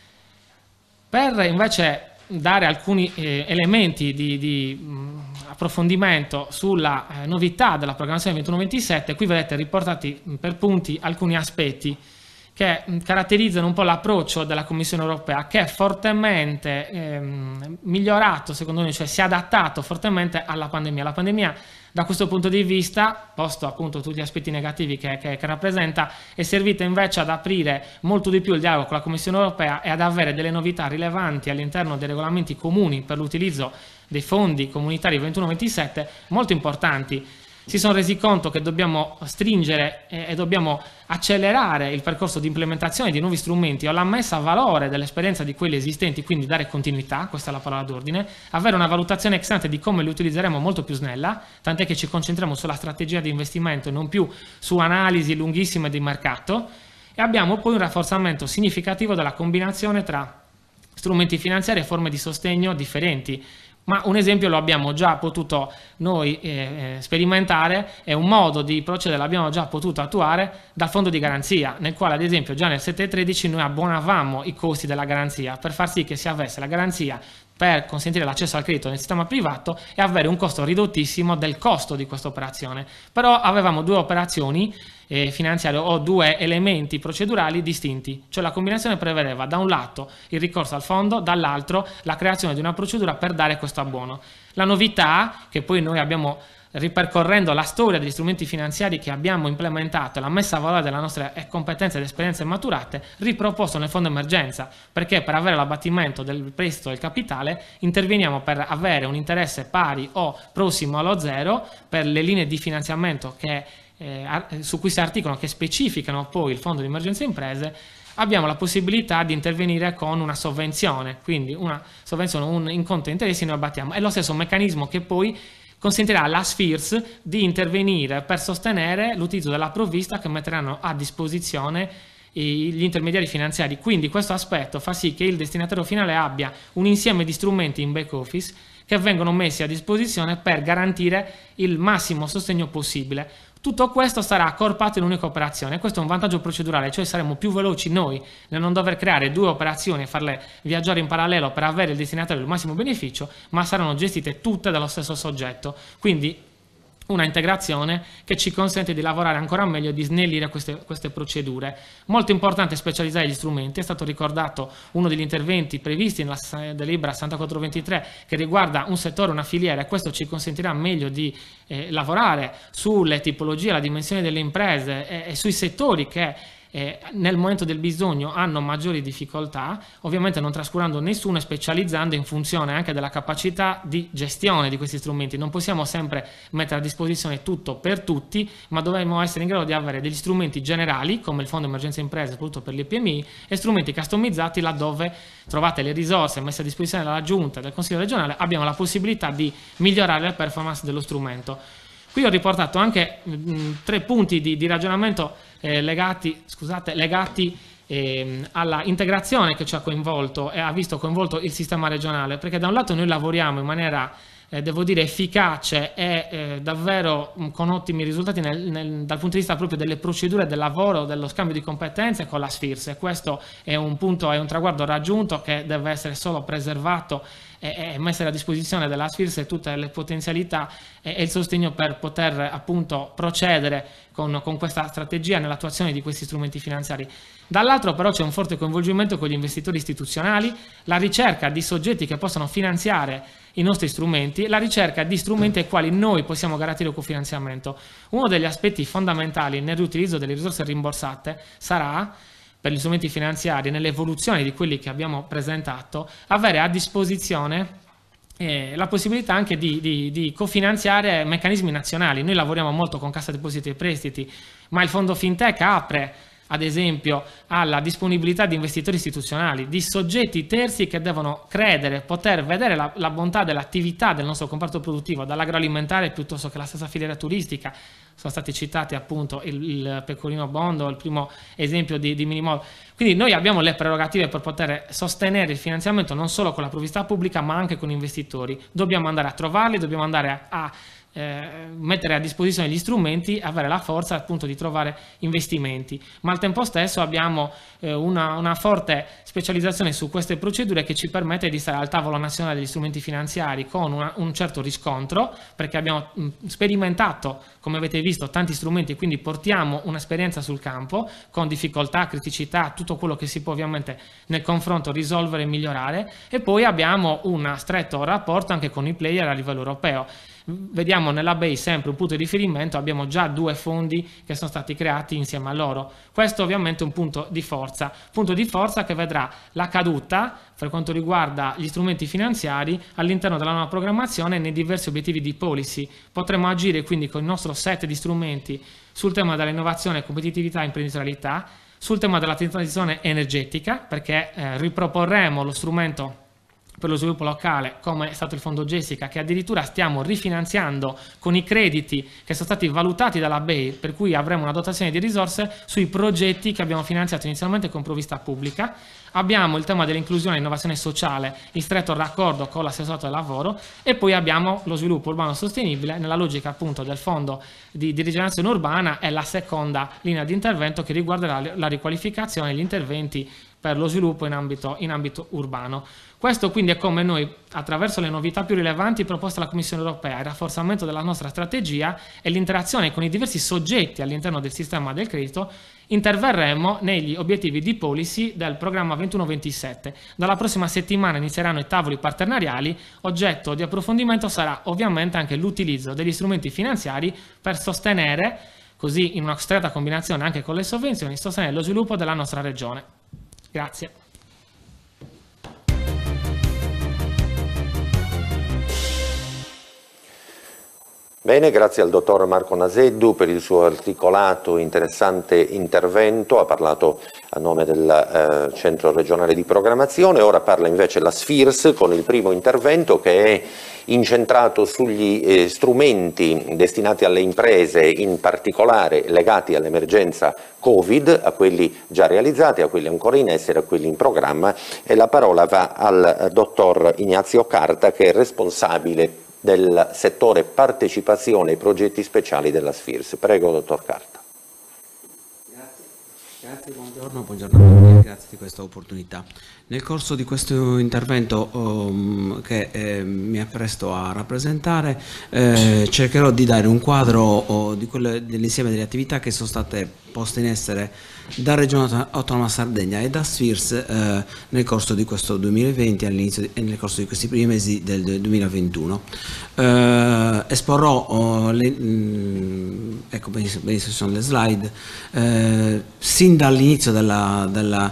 Per invece dare alcuni elementi di approfondimento sulla novità della programmazione 21-27, qui vedete riportati per punti alcuni aspetti che caratterizzano un po' l'approccio della Commissione europea, che è fortemente migliorato, secondo noi, cioè si è adattato fortemente alla pandemia. La pandemia, da questo punto di vista, posto appunto tutti gli aspetti negativi che rappresenta, è servita invece ad aprire molto di più il dialogo con la Commissione europea e ad avere delle novità rilevanti all'interno dei regolamenti comuni per l'utilizzo dei fondi comunitari 21-27 molto importanti. Si sono resi conto che dobbiamo stringere e dobbiamo accelerare il percorso di implementazione di nuovi strumenti o la messa a valore dell'esperienza di quelli esistenti, quindi dare continuità, questa è la parola d'ordine, avere una valutazione ex ante di come li utilizzeremo molto più snella, tant'è che ci concentriamo sulla strategia di investimento e non più su analisi lunghissime di mercato, e abbiamo poi un rafforzamento significativo della combinazione tra strumenti finanziari e forme di sostegno differenti. Ma un esempio lo abbiamo già potuto noi sperimentare, è un modo di procedere, l'abbiamo già potuto attuare dal fondo di garanzia, nel quale ad esempio già nel 7.13 noi abbonavamo i costi della garanzia per far sì che si avesse la garanzia per consentire l'accesso al credito nel sistema privato e avere un costo ridottissimo del costo di questa operazione. Però avevamo due operazioni finanziarie o due elementi procedurali distinti, cioè la combinazione prevedeva da un lato il ricorso al fondo, dall'altro la creazione di una procedura per dare questo abbuono. La novità che poi noi abbiamo, ripercorrendo la storia degli strumenti finanziari che abbiamo implementato e la messa a valore delle nostre competenze ed esperienze maturate, riproposto nel fondo emergenza, perché per avere l'abbattimento del prestito del capitale interveniamo per avere un interesse pari o prossimo allo zero per le linee di finanziamento che su cui si articolano, che specificano poi il fondo di emergenza imprese. Abbiamo la possibilità di intervenire con una sovvenzione, quindi una sovvenzione in conto interessi noi abbattiamo. È lo stesso meccanismo che poi consentirà alla SFIRS di intervenire per sostenere l'utilizzo della provvista che metteranno a disposizione gli intermediari finanziari. Quindi questo aspetto fa sì che il destinatario finale abbia un insieme di strumenti in back office che vengono messi a disposizione per garantire il massimo sostegno possibile. Tutto questo sarà accorpato in un'unica operazione. Questo è un vantaggio procedurale, cioè saremo più veloci noi nel non dover creare due operazioni e farle viaggiare in parallelo per avere il destinatario il massimo beneficio, ma saranno gestite tutte dallo stesso soggetto. Quindi una integrazione che ci consente di lavorare ancora meglio e di snellire queste procedure. Molto importante specializzare gli strumenti, è stato ricordato uno degli interventi previsti nella delibera 6423 che riguarda un settore, una filiera, e questo ci consentirà meglio di lavorare sulle tipologie, la dimensione delle imprese e sui settori che nel momento del bisogno hanno maggiori difficoltà, ovviamente non trascurando nessuno e specializzando in funzione anche della capacità di gestione di questi strumenti. Non possiamo sempre mettere a disposizione tutto per tutti, ma dovremmo essere in grado di avere degli strumenti generali come il Fondo Emergenza Imprese, soprattutto per le PMI, e strumenti customizzati laddove trovate le risorse messe a disposizione dalla Giunta e del Consiglio regionale, abbiamo la possibilità di migliorare la performance dello strumento. Qui ho riportato anche 3 punti di ragionamento legati alla integrazione che ci ha coinvolto e ha visto coinvolto il sistema regionale, perché da un lato noi lavoriamo in maniera devo dire efficace e davvero con ottimi risultati dal punto di vista proprio delle procedure del lavoro, dello scambio di competenze con la SFIRS, e questo è un punto, è un traguardo raggiunto che deve essere solo preservato e mettere a disposizione della SFIRS tutte le potenzialità e il sostegno per poter appunto procedere con questa strategia nell'attuazione di questi strumenti finanziari. Dall'altro però c'è un forte coinvolgimento con gli investitori istituzionali, la ricerca di soggetti che possano finanziare i nostri strumenti, la ricerca di strumenti ai quali noi possiamo garantire il cofinanziamento. Uno degli aspetti fondamentali nel riutilizzo delle risorse rimborsate sarà, per gli strumenti finanziari, nell'evoluzione di quelli che abbiamo presentato, avere a disposizione la possibilità anche di cofinanziare meccanismi nazionali. Noi lavoriamo molto con Cassa Depositi e Prestiti, ma il Fondo Fintech apre ad esempio alla disponibilità di investitori istituzionali, di soggetti terzi che devono credere, poter vedere la bontà dell'attività del nostro comparto produttivo, dall'agroalimentare piuttosto che la stessa filiera turistica. Sono stati citati appunto il pecorino bondo, il primo esempio di Minimol. Quindi noi abbiamo le prerogative per poter sostenere il finanziamento non solo con la provvista pubblica ma anche con investitori. Dobbiamo andare a trovarli, dobbiamo andare a mettere a disposizione gli strumenti, avere la forza appunto di trovare investimenti, ma al tempo stesso abbiamo una forte specializzazione su queste procedure che ci permette di stare al tavolo nazionale degli strumenti finanziari con un certo riscontro, perché abbiamo sperimentato, come avete visto, tanti strumenti, quindi portiamo un'esperienza sul campo con difficoltà, criticità, tutto quello che si può ovviamente nel confronto risolvere e migliorare, e poi abbiamo un stretto rapporto anche con i player a livello europeo. Vediamo nella BEI sempre un punto di riferimento, abbiamo già 2 fondi che sono stati creati insieme a loro. Questo ovviamente è un punto di forza che vedrà la caduta per quanto riguarda gli strumenti finanziari all'interno della nuova programmazione nei diversi obiettivi di policy. Potremo agire quindi con il nostro set di strumenti sul tema dell'innovazione, competitività e imprenditorialità, sul tema della transizione energetica, perché riproporremo lo strumento per lo sviluppo locale come è stato il fondo Jessica, che addirittura stiamo rifinanziando con i crediti che sono stati valutati dalla BEI, per cui avremo una dotazione di risorse sui progetti che abbiamo finanziato inizialmente con provvista pubblica. Abbiamo il tema dell'inclusione e innovazione sociale in stretto raccordo con l'assessorato del lavoro, e poi abbiamo lo sviluppo urbano sostenibile nella logica appunto del fondo di rigenerazione urbana, è la seconda linea di intervento che riguarda la riqualificazione e gli interventi per lo sviluppo in ambito urbano. Questo quindi è come noi, attraverso le novità più rilevanti proposte dalla Commissione europea, il rafforzamento della nostra strategia e l'interazione con i diversi soggetti all'interno del sistema del credito, interverremo negli obiettivi di policy del programma 21-27. Dalla prossima settimana inizieranno i tavoli partenariali, oggetto di approfondimento sarà ovviamente anche l'utilizzo degli strumenti finanziari per sostenere, così in una stretta combinazione anche con le sovvenzioni, sostenere lo sviluppo della nostra regione. Grazie. Bene, grazie al dottor Marco Naseddu per il suo articolato, interessante intervento. Ha parlato a nome del Centro Regionale di Programmazione. Ora parla invece la SFIRS con il primo intervento, che è incentrato sugli strumenti destinati alle imprese, in particolare legati all'emergenza Covid, a quelli già realizzati, a quelli ancora in essere, a quelli in programma. E la parola va al dottor Ignazio Carta, che è responsabile del settore partecipazione ai progetti speciali della SFIRS. Prego, dottor Carta. Grazie, buongiorno a tutti, grazie di questa opportunità. Nel corso di questo intervento che mi appresto a rappresentare, cercherò di dare un quadro dell'insieme delle attività che sono state poste in essere da Regione Autonoma Sardegna e da SFIRS nel corso di questo 2020 e nel corso di questi primi mesi del 2021. Esporrò, ecco benissimo sono le slide, sin dall'inizio della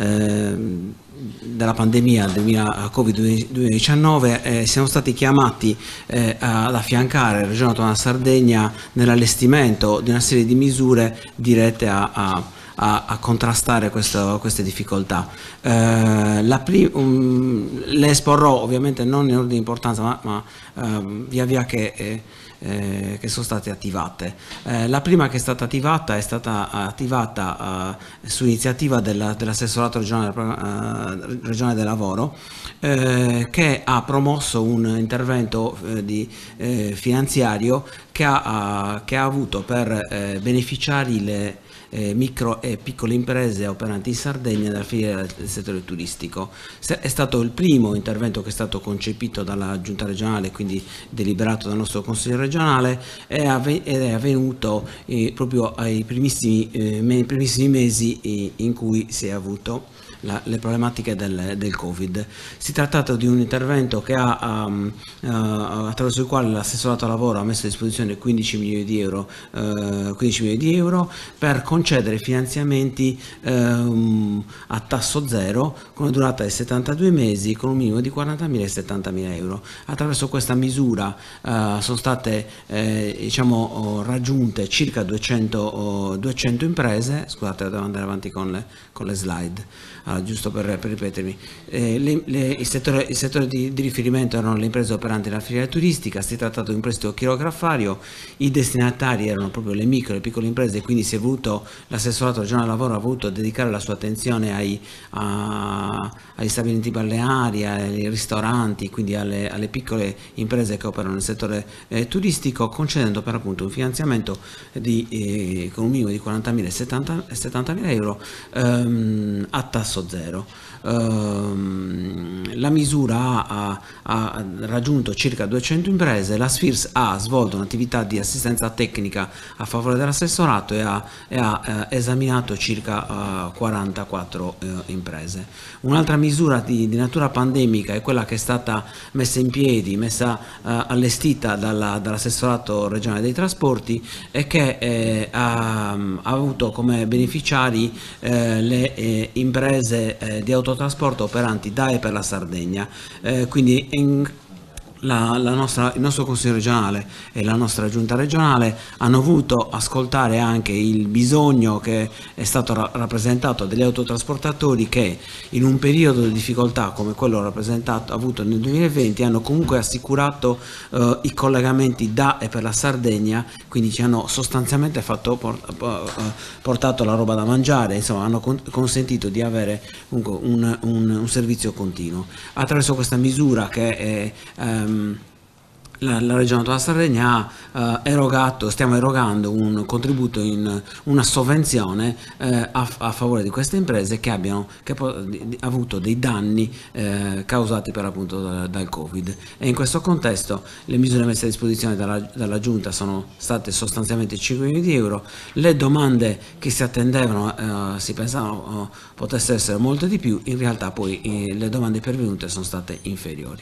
pandemia Covid-19 siamo stati chiamati ad affiancare la Regione Autonoma Sardegna nell'allestimento di una serie di misure dirette a contrastare queste difficoltà. Le esporrò ovviamente non in ordine di importanza, ma via via che sono state attivate. La prima che è stata attivata su iniziativa dell'assessorato regionale del lavoro, che ha promosso un intervento finanziario che ha avuto per beneficiari le micro e piccole imprese operanti in Sardegna nella filiera del settore turistico. È stato il primo intervento che è stato concepito dalla Giunta regionale, quindi deliberato dal nostro Consiglio regionale, ed è avvenuto proprio nei primissimi mesi in cui si è avuto le problematiche del Covid. Si è trattato di un intervento che attraverso il quale l'assessorato al lavoro ha messo a disposizione 15 milioni di euro per concedere finanziamenti a tasso zero con una durata di 72 mesi con un minimo di 40.000 e 70.000 euro. Attraverso questa misura sono state raggiunte circa 200 imprese. Scusate, devo andare avanti con le slide, giusto per ripetermi. Il settore di riferimento erano le imprese operanti nella filiera turistica. Si è trattato di un prestito chirografario, i destinatari erano proprio le micro e piccole imprese, quindi l'assessorato regionale del lavoro ha voluto dedicare la sua attenzione agli stabilimenti balneari, ai ristoranti, quindi alle piccole imprese che operano nel settore turistico, concedendo per appunto un finanziamento con un minimo di 40.000 e 70.000 euro a tasso zero. La misura ha raggiunto circa 200 imprese. La SFIRS ha svolto un'attività di assistenza tecnica a favore dell'assessorato e ha esaminato circa 44 imprese. Un'altra misura di natura pandemica è quella che è stata messa in piedi, allestita dall'assessorato regionale dei trasporti, e che ha avuto come beneficiari le imprese di autotrasporto operanti da e per la Sardegna. Quindi il nostro Consiglio regionale e la nostra Giunta regionale hanno voluto ascoltare anche il bisogno che è stato rappresentato dagli autotrasportatori, che in un periodo di difficoltà come quello avuto nel 2020 hanno comunque assicurato i collegamenti da e per la Sardegna, quindi ci hanno sostanzialmente portato la roba da mangiare, insomma hanno consentito di avere un servizio continuo. Attraverso questa misura che è la Regione della Sardegna stiamo erogando un contributo, una sovvenzione a favore di queste imprese che hanno avuto dei danni causati per appunto dal Covid. E in questo contesto le misure messe a disposizione dalla Giunta sono state sostanzialmente 5 milioni di euro. Le domande che si attendevano, si pensavano potessero essere molte di più, in realtà poi le domande pervenute sono state inferiori.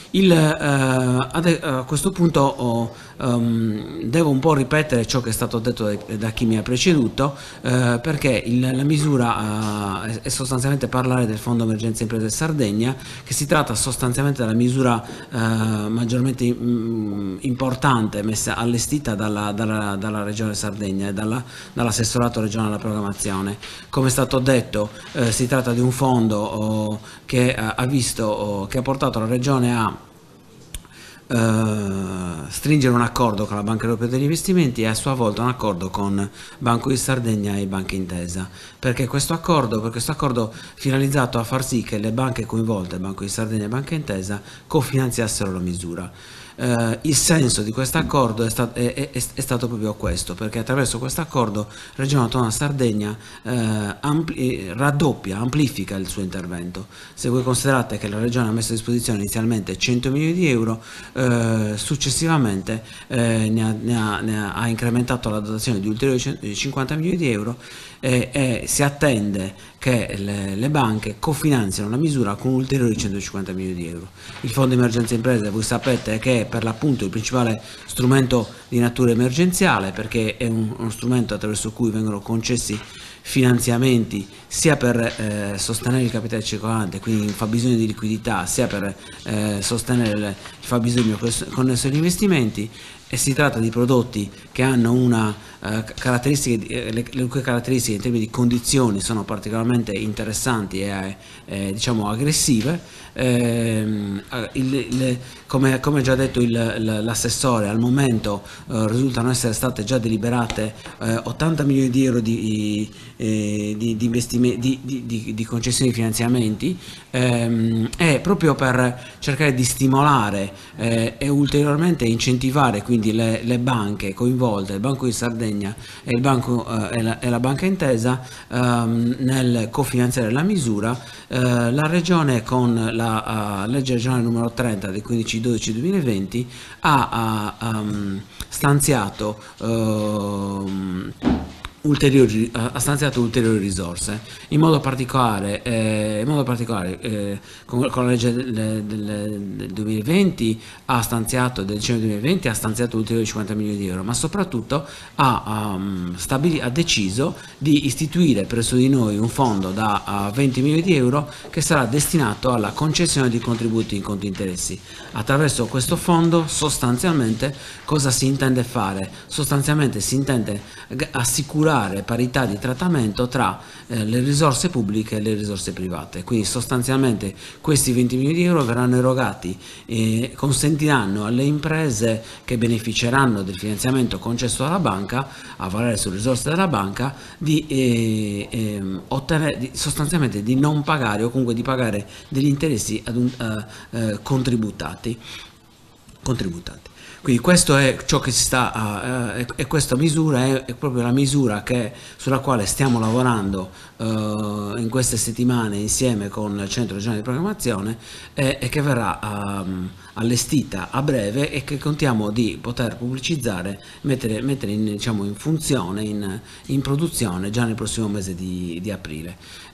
A questo punto devo un po' ripetere ciò che è stato detto da chi mi ha preceduto, perché la misura è sostanzialmente parlare del Fondo Emergenza Imprese Sardegna, che si tratta sostanzialmente della misura maggiormente importante allestita dalla Regione Sardegna e dall'assessorato regionale alla programmazione. Come è stato detto, si tratta di un fondo che ha portato la Regione a stringere un accordo con la Banca Europea degli Investimenti e a sua volta un accordo con Banco di Sardegna e Banca Intesa. Perché questo accordo finalizzato a far sì che le banche coinvolte, Banco di Sardegna e Banca Intesa, cofinanziassero la misura. Il senso di questo accordo è stato proprio questo, perché attraverso questo accordo Regione Autonoma Sardegna amplifica il suo intervento. Se voi considerate che la Regione ha messo a disposizione inizialmente 100 milioni di euro, successivamente ha incrementato la dotazione di ulteriori 50 milioni di euro e si attende che le banche cofinanziano la misura con ulteriori 150 milioni di euro. Il Fondo Emergenza Imprese, voi sapete che è per l'appunto il principale strumento di natura emergenziale, perché è uno strumento attraverso cui vengono concessi finanziamenti sia per sostenere il capitale circolante, quindi il fabbisogno di liquidità, sia per sostenere il fabbisogno connesso agli investimenti. E si tratta di prodotti che hanno una caratteristiche, le cui caratteristiche in termini di condizioni sono particolarmente interessanti e diciamo aggressive. Come già detto l'assessore, al momento risultano essere state già deliberate 80 milioni di euro di concessioni di finanziamenti, e proprio per cercare di stimolare e ulteriormente incentivare quindi le banche coinvolte, il Banco di Sardegna e la Banca Intesa, nel cofinanziare la misura, la Regione con la legge regionale numero 30 del 15/12/2020 ha stanziato ha stanziato ulteriori risorse, in modo particolare con la legge del 2020 ha stanziato, del dicembre 2020 ha stanziato ulteriori 50 milioni di euro, ma soprattutto ha deciso di istituire presso di noi un fondo da 20 milioni di euro che sarà destinato alla concessione di contributi in conti interessi. Attraverso questo fondo sostanzialmente cosa si intende fare? Sostanzialmente si intende assicurare parità di trattamento tra le risorse pubbliche e le risorse private. Quindi sostanzialmente questi 20 milioni di euro verranno erogati e consentiranno alle imprese che beneficeranno del finanziamento concesso dalla banca, a valere sulle risorse della banca, sostanzialmente di non pagare o comunque di pagare degli interessi contributati. Quindi questo è ciò che si sta, e questa misura è proprio la misura sulla quale stiamo lavorando in queste settimane insieme con il Centro Regionale di Programmazione e che verrà allestita a breve e che contiamo di poter pubblicizzare, mettere in funzione, in produzione già nel prossimo mese di aprile.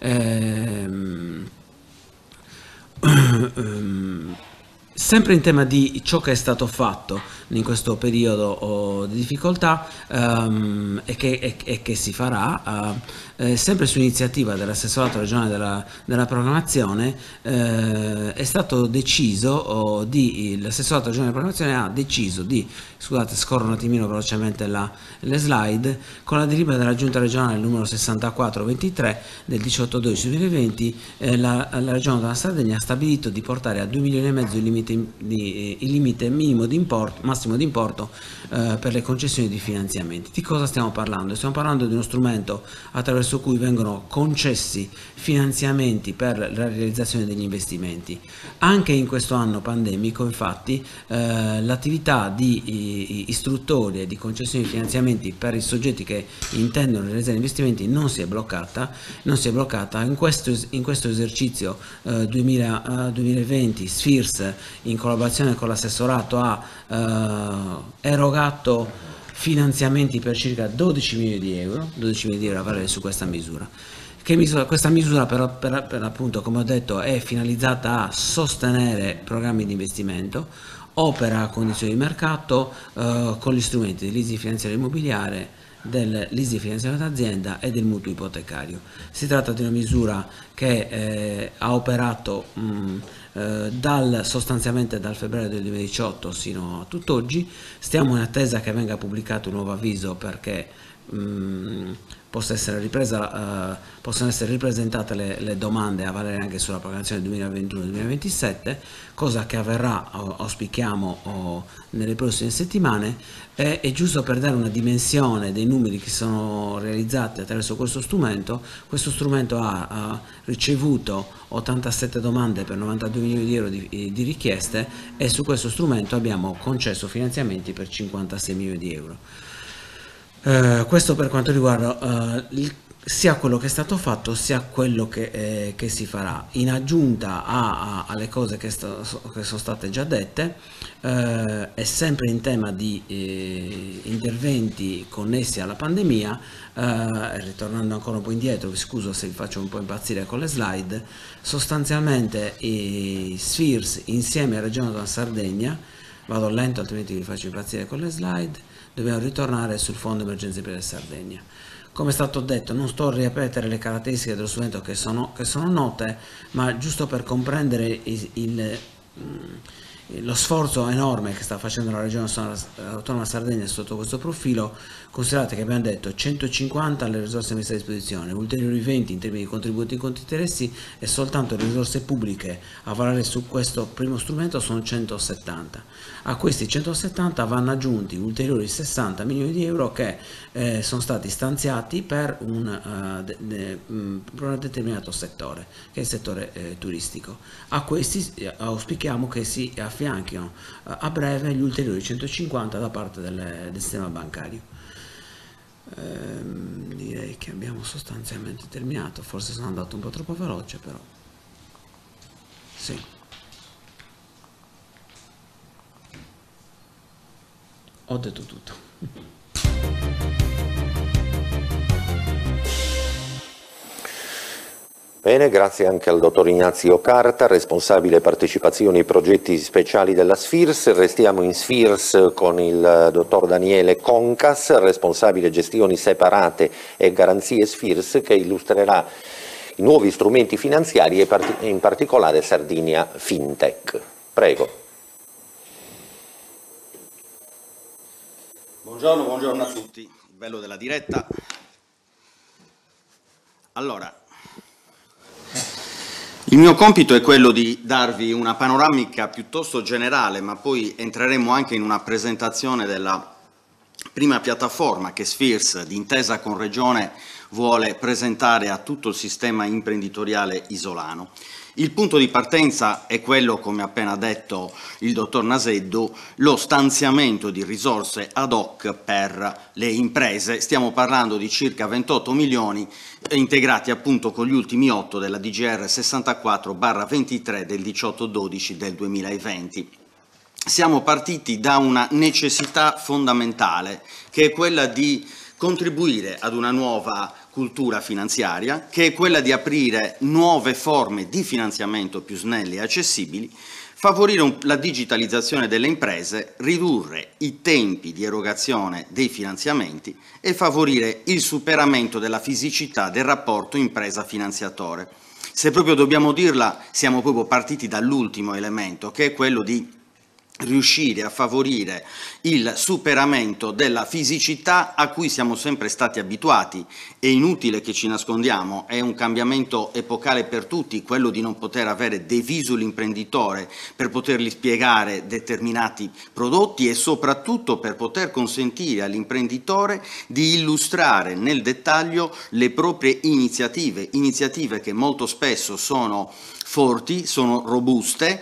Sempre in tema di ciò che è stato fatto in questo periodo di difficoltà e che si farà, sempre su iniziativa dell'assessorato regionale della programmazione, è stato deciso l'assessorato regionale della programmazione ha deciso di, scusate scorro un attimino velocemente le slide, con la delibera della giunta regionale numero 6423 del 18/12/2020 la regione della Sardegna ha stabilito di portare a 2,5 milioni il limite minimo di massimo di importo per le concessioni di finanziamenti. Di cosa stiamo parlando? Stiamo parlando di uno strumento attraverso cui vengono concessi finanziamenti per la realizzazione degli investimenti. Anche in questo anno pandemico, infatti, l'attività di istruttoria e di concessione di finanziamenti per i soggetti che intendono realizzare investimenti non si è bloccata. In questo esercizio 2020 SFIRS, in collaborazione con l'assessorato, ha erogato finanziamenti per circa 12 milioni di euro a valere su questa misura. Questa misura per appunto, come ho detto, è finalizzata a sostenere programmi di investimento, opera a condizioni di mercato con gli strumenti del leasing finanziario immobiliare, del leasing finanziario d'azienda e del mutuo ipotecario. Si tratta di una misura che ha operato sostanzialmente dal febbraio del 2018 sino a tutt'oggi. Stiamo in attesa che venga pubblicato un nuovo avviso perché possano essere ripresentate le domande a valere anche sulla programmazione 2021-2027, cosa che avverrà, auspichiamo, nelle prossime settimane. È giusto per dare una dimensione dei numeri che sono realizzati attraverso questo strumento. Questo strumento ha ricevuto 87 domande per 92 milioni di euro di richieste e su questo strumento abbiamo concesso finanziamenti per 56 milioni di euro. Questo per quanto riguarda sia quello che è stato fatto sia quello che si farà. In aggiunta alle cose che sono state già dette, e sempre in tema di interventi connessi alla pandemia, ritornando ancora un po' indietro, vi scuso se vi faccio un po' impazzire con le slide, sostanzialmente i SFIRS insieme alla Regione della Sardegna, vado lento altrimenti vi faccio impazzire con le slide, dobbiamo ritornare sul Fondo Emergenze per la Sardegna. Come è stato detto, non sto a ripetere le caratteristiche dello strumento che sono note, ma giusto per comprendere lo sforzo enorme che sta facendo la Regione Autonoma Sardegna sotto questo profilo. Considerate che abbiamo detto 150 le risorse messe a disposizione, ulteriori 20 in termini di contributi in conti interessi, e soltanto le risorse pubbliche a valere su questo primo strumento sono 170. A questi 170 vanno aggiunti ulteriori 60 milioni di euro che sono stati stanziati per un determinato settore, che è il settore turistico. A questi auspichiamo che si affianchino a breve gli ulteriori 150 da parte del sistema bancario. Direi che abbiamo sostanzialmente terminato, forse sono andato un po' troppo veloce, però sì. Ho detto tutto. Bene, grazie anche al dottor Ignazio Carta, responsabile partecipazioni e progetti speciali della SFIRS. Restiamo in SFIRS con il dottor Daniele Concas, responsabile gestioni separate e garanzie SFIRS, che illustrerà i nuovi strumenti finanziari e in particolare Sardinia Fintech. Prego. Buongiorno a tutti, il bello della diretta. Allora, il mio compito è quello di darvi una panoramica piuttosto generale, ma poi entreremo anche in una presentazione della prima piattaforma che SFIRS, d'intesa con Regione, vuole presentare a tutto il sistema imprenditoriale isolano. Il punto di partenza è quello, come ha appena detto il dottor Naseddu, lo stanziamento di risorse ad hoc per le imprese. Stiamo parlando di circa 28 milioni integrati appunto con gli ultimi 8 della DGR 64/23 del 18/12 del 2020. Siamo partiti da una necessità fondamentale, che è quella di contribuire ad una nuova cultura finanziaria, che è quella di aprire nuove forme di finanziamento più snelle e accessibili, favorire la digitalizzazione delle imprese, ridurre i tempi di erogazione dei finanziamenti e favorire il superamento della fisicità del rapporto impresa-finanziatore. Se proprio dobbiamo dirla, siamo proprio partiti dall'ultimo elemento, che è quello di riuscire a favorire il superamento della fisicità a cui siamo sempre stati abituati. È inutile che ci nascondiamo, è un cambiamento epocale per tutti, quello di non poter avere diviso l'imprenditore per potergli spiegare determinati prodotti e soprattutto per poter consentire all'imprenditore di illustrare nel dettaglio le proprie iniziative che molto spesso sono forti, sono robuste,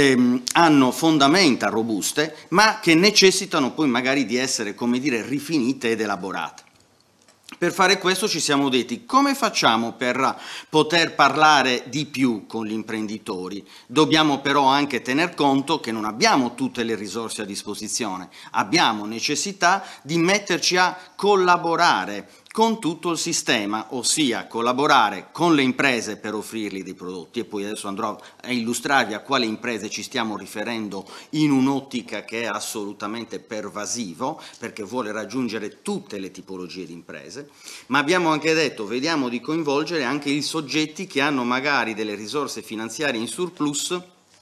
hanno fondamenta robuste, ma che necessitano poi magari di essere, come dire, rifinite ed elaborate. Per fare questo ci siamo detti: come facciamo per poter parlare di più con gli imprenditori? Dobbiamo però anche tener conto che non abbiamo tutte le risorse a disposizione, abbiamo necessità di metterci a collaborare con tutto il sistema, ossia collaborare con le imprese per offrirgli dei prodotti, e poi adesso andrò a illustrarvi a quali imprese ci stiamo riferendo in un'ottica che è assolutamente pervasivo, perché vuole raggiungere tutte le tipologie di imprese, ma abbiamo anche detto vediamo di coinvolgere anche i soggetti che hanno magari delle risorse finanziarie in surplus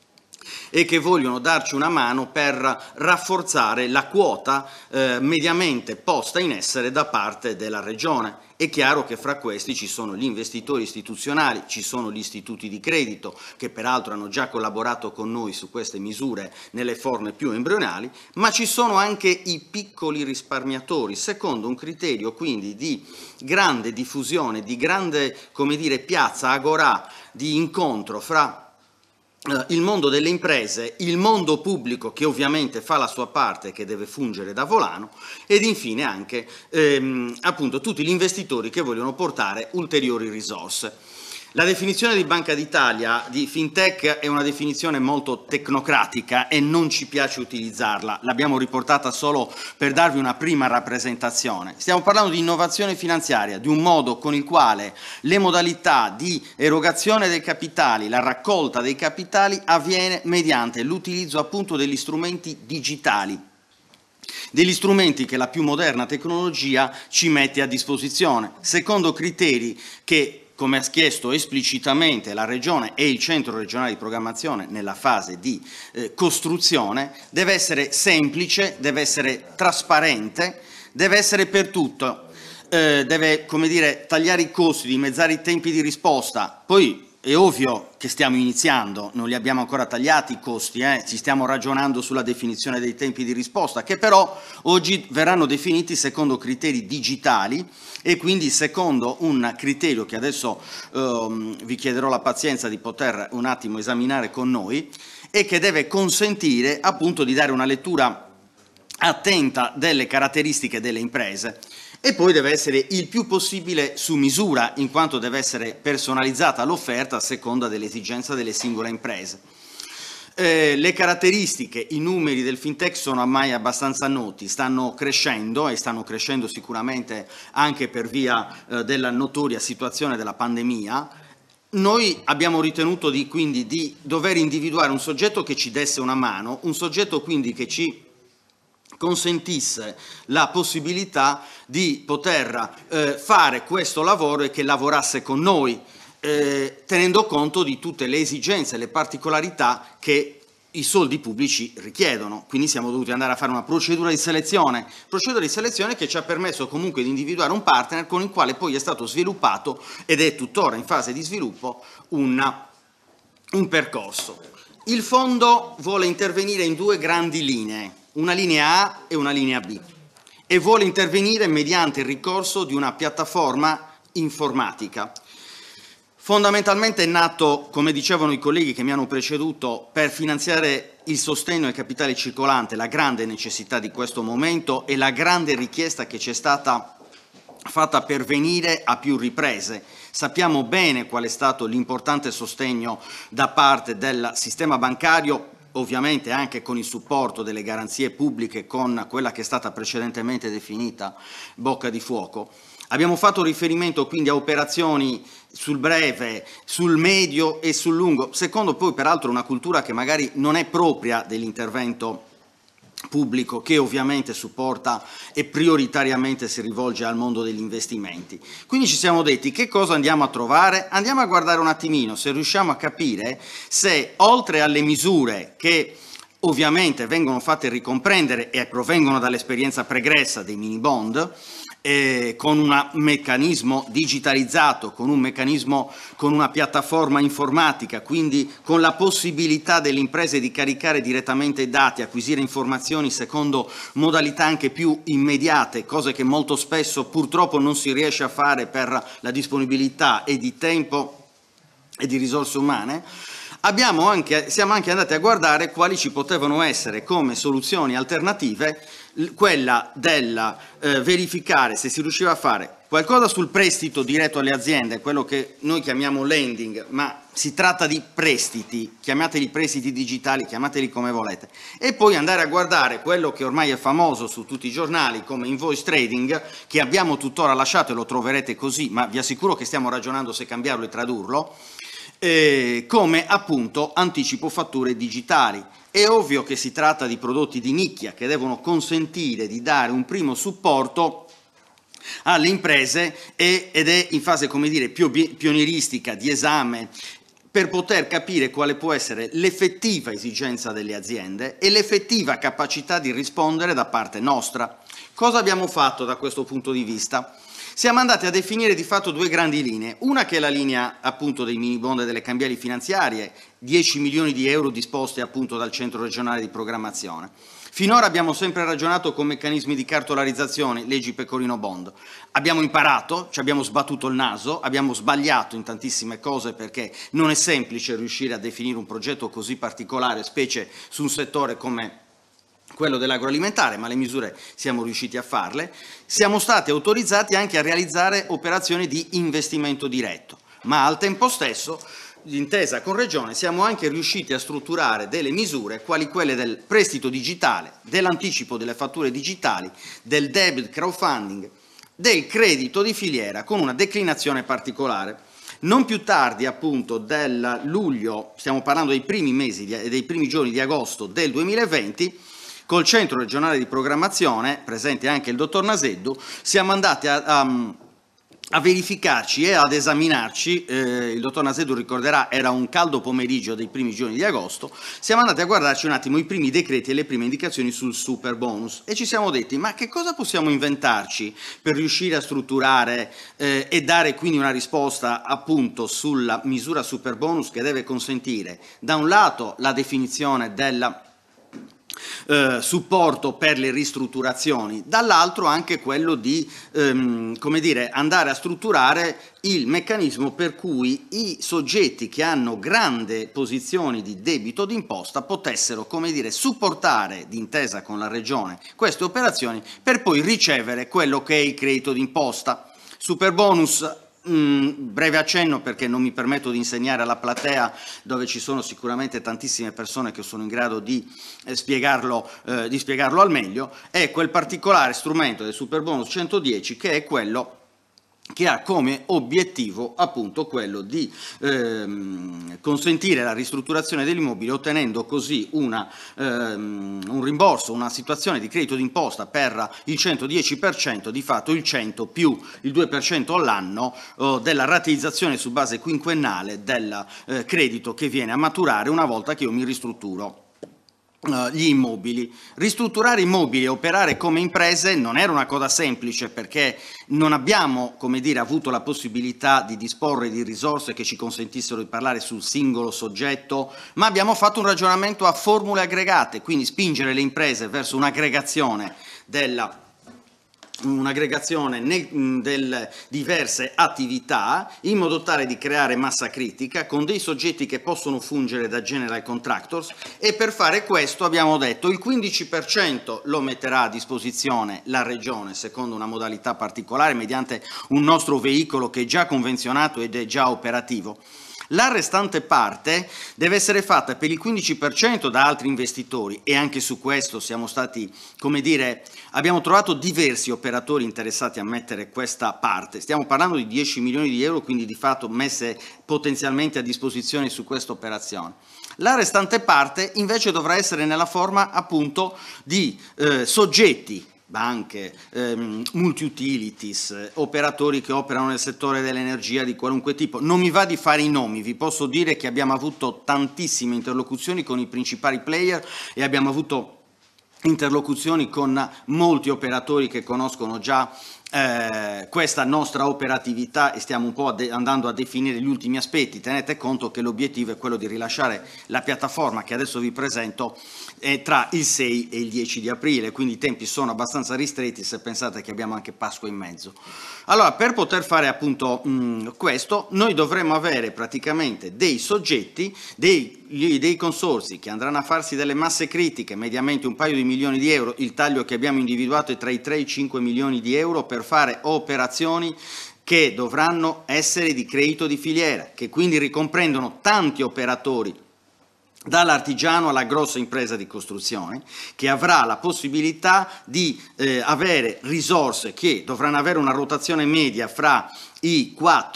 e che vogliono darci una mano per rafforzare la quota mediamente posta in essere da parte della Regione. È chiaro che fra questi ci sono gli investitori istituzionali, ci sono gli istituti di credito, che peraltro hanno già collaborato con noi su queste misure nelle forme più embrionali, ma ci sono anche i piccoli risparmiatori, secondo un criterio quindi di grande diffusione, di grande, come dire, piazza, agorà, di incontro fra il mondo delle imprese, il mondo pubblico che ovviamente fa la sua parte, che deve fungere da volano, ed infine anche appunto tutti gli investitori che vogliono portare ulteriori risorse. La definizione di Banca d'Italia di fintech è una definizione molto tecnocratica e non ci piace utilizzarla, l'abbiamo riportata solo per darvi una prima rappresentazione. Stiamo parlando di innovazione finanziaria, di un modo con il quale le modalità di erogazione dei capitali, la raccolta dei capitali avviene mediante l'utilizzo appunto degli strumenti digitali, degli strumenti che la più moderna tecnologia ci mette a disposizione, secondo criteri che, come ha chiesto esplicitamente la Regione e il Centro regionale di programmazione nella fase di costruzione, deve essere semplice, deve essere trasparente, deve essere per tutto, deve, come dire, tagliare i costi, dimezzare i tempi di risposta. Poi è ovvio che stiamo iniziando, non li abbiamo ancora tagliati i costi, ci stiamo ragionando sulla definizione dei tempi di risposta, che però oggi verranno definiti secondo criteri digitali e quindi secondo un criterio che adesso vi chiederò la pazienza di poter un attimo esaminare con noi, e che deve consentire appunto di dare una lettura attenta delle caratteristiche delle imprese. E poi deve essere il più possibile su misura, in quanto deve essere personalizzata l'offerta a seconda dell'esigenza delle singole imprese. Le caratteristiche, i numeri del fintech sono ormai abbastanza noti, stanno crescendo e stanno crescendo sicuramente anche per via della notoria situazione della pandemia. noi abbiamo ritenuto quindi di dover individuare un soggetto che ci desse una mano, un soggetto quindi che ci consentisse la possibilità di poter fare questo lavoro e che lavorasse con noi, tenendo conto di tutte le esigenze e le particolarità che i soldi pubblici richiedono. Quindi siamo dovuti andare a fare una procedura di selezione che ci ha permesso comunque di individuare un partner con il quale poi è stato sviluppato, ed è tuttora in fase di sviluppo, un percorso. Il fondo vuole intervenire in due grandi linee, una linea A e una linea B, e vuole intervenire mediante il ricorso di una piattaforma informatica. Fondamentalmente è nato, come dicevano i colleghi che mi hanno preceduto, per finanziare il sostegno al capitale circolante, la grande necessità di questo momento e la grande richiesta che ci è stata fatta pervenire a più riprese. Sappiamo bene qual è stato l'importante sostegno da parte del sistema bancario, ovviamente anche con il supporto delle garanzie pubbliche, con quella che è stata precedentemente definita bocca di fuoco. Abbiamo fatto riferimento quindi a operazioni sul breve, sul medio e sul lungo, secondo poi peraltro una cultura che magari non è propria dell'intervento pubblico, che ovviamente supporta e prioritariamente si rivolge al mondo degli investimenti. Quindi ci siamo detti che cosa andiamo a trovare? Andiamo a guardare un attimino se riusciamo a capire se, oltre alle misure che ovviamente vengono fatte ricomprendere e provengono dall'esperienza pregressa dei mini bond, con un meccanismo digitalizzato, con una piattaforma informatica, quindi con la possibilità delle imprese di caricare direttamente i dati, acquisire informazioni secondo modalità anche più immediate, cose che molto spesso purtroppo non si riesce a fare per la disponibilità e di tempo e di risorse umane. Siamo anche andati a guardare quali ci potevano essere come soluzioni alternative, quella del verificare se si riusciva a fare qualcosa sul prestito diretto alle aziende, quello che noi chiamiamo lending, ma si tratta di prestiti, chiamateli prestiti digitali, chiamateli come volete, e poi andare a guardare quello che ormai è famoso su tutti i giornali come invoice trading, che abbiamo tuttora lasciato e lo troverete così, ma vi assicuro che stiamo ragionando se cambiarlo e tradurlo, come appunto anticipo fatture digitali. È ovvio che si tratta di prodotti di nicchia che devono consentire di dare un primo supporto alle imprese ed è in fase, come dire, pionieristica, di esame, per poter capire quale può essere l'effettiva esigenza delle aziende e l'effettiva capacità di rispondere da parte nostra. Cosa abbiamo fatto da questo punto di vista? Siamo andati a definire di fatto due grandi linee, una che è la linea appunto dei mini bond e delle cambiali finanziarie, 10 milioni di euro disposti appunto dal Centro Regionale di Programmazione. Finora abbiamo sempre ragionato con meccanismi di cartolarizzazione, leggi Pecorino Bond. Abbiamo imparato, ci abbiamo sbattuto il naso, abbiamo sbagliato in tantissime cose perché non è semplice riuscire a definire un progetto così particolare, specie su un settore come quello dell'agroalimentare, ma le misure siamo riusciti a farle. Siamo stati autorizzati anche a realizzare operazioni di investimento diretto, ma al tempo stesso, d'intesa con Regione, siamo anche riusciti a strutturare delle misure quali quelle del prestito digitale, dell'anticipo delle fatture digitali, del debit crowdfunding, del credito di filiera con una declinazione particolare. Non più tardi appunto del luglio, stiamo parlando dei primi mesi, dei primi giorni di agosto del 2020, col Centro Regionale di Programmazione, presente anche il dottor Naseddu, siamo andati a verificarci e ad esaminarci, il dottor Naseddu ricorderà era un caldo pomeriggio dei primi giorni di agosto, siamo andati a guardarci un attimo i primi decreti e le prime indicazioni sul super bonus e ci siamo detti ma che cosa possiamo inventarci per riuscire a strutturare e dare quindi una risposta appunto sulla misura super bonus che deve consentire da un lato la definizione della supporto per le ristrutturazioni, dall'altro anche quello di come dire, andare a strutturare il meccanismo per cui i soggetti che hanno grande posizioni di debito d'imposta potessero, come dire, supportare d'intesa con la Regione queste operazioni per poi ricevere quello che è il credito d'imposta. Super bonus, breve accenno perché non mi permetto di insegnare alla platea dove ci sono sicuramente tantissime persone che sono in grado di spiegarlo al meglio, è quel particolare strumento del super bonus 110 che è quello che ha come obiettivo appunto quello di consentire la ristrutturazione dell'immobile, ottenendo così un rimborso, una situazione di credito d'imposta per il 110%, di fatto il 100 più il 2% all'anno della rateizzazione su base quinquennale del credito che viene a maturare una volta che io mi ristrutturo gli immobili. Ristrutturare immobili e operare come imprese non era una cosa semplice, perché non abbiamo, come dire, avuto la possibilità di disporre di risorse che ci consentissero di parlare sul singolo soggetto, ma abbiamo fatto un ragionamento a formule aggregate, quindi spingere le imprese verso un'aggregazione delle diverse attività, in modo tale di creare massa critica con dei soggetti che possono fungere da general contractors, e per fare questo abbiamo detto il 15% lo metterà a disposizione la Regione secondo una modalità particolare mediante un nostro veicolo che è già convenzionato ed è già operativo. La restante parte deve essere fatta per il 15% da altri investitori, e anche su questo siamo stati, come dire, abbiamo trovato diversi operatori interessati a mettere questa parte. Stiamo parlando di 10 milioni di euro, quindi di fatto messe potenzialmente a disposizione su questa operazione. La restante parte invece dovrà essere nella forma appunto di soggetti, banche, multi-utilities, operatori che operano nel settore dell'energia di qualunque tipo. Non mi va di fare i nomi, vi posso dire che abbiamo avuto tantissime interlocuzioni con i principali player e abbiamo avuto interlocuzioni con molti operatori che conoscono già questa nostra operatività, e stiamo un po' andando a definire gli ultimi aspetti. Tenete conto che l'obiettivo è quello di rilasciare la piattaforma che adesso vi presento tra il 6 e il 10 di aprile, quindi i tempi sono abbastanza ristretti se pensate che abbiamo anche Pasqua in mezzo. Allora, per poter fare appunto questo, noi dovremo avere praticamente dei soggetti, dei consorzi che andranno a farsi delle masse critiche, mediamente un paio di milioni di euro. Il taglio che abbiamo individuato è tra i 3 e i 5 milioni di euro per fare operazioni che dovranno essere di credito di filiera, che quindi ricomprendono tanti operatori, dall'artigiano alla grossa impresa di costruzione, che avrà la possibilità di avere risorse che dovranno avere una rotazione media fra i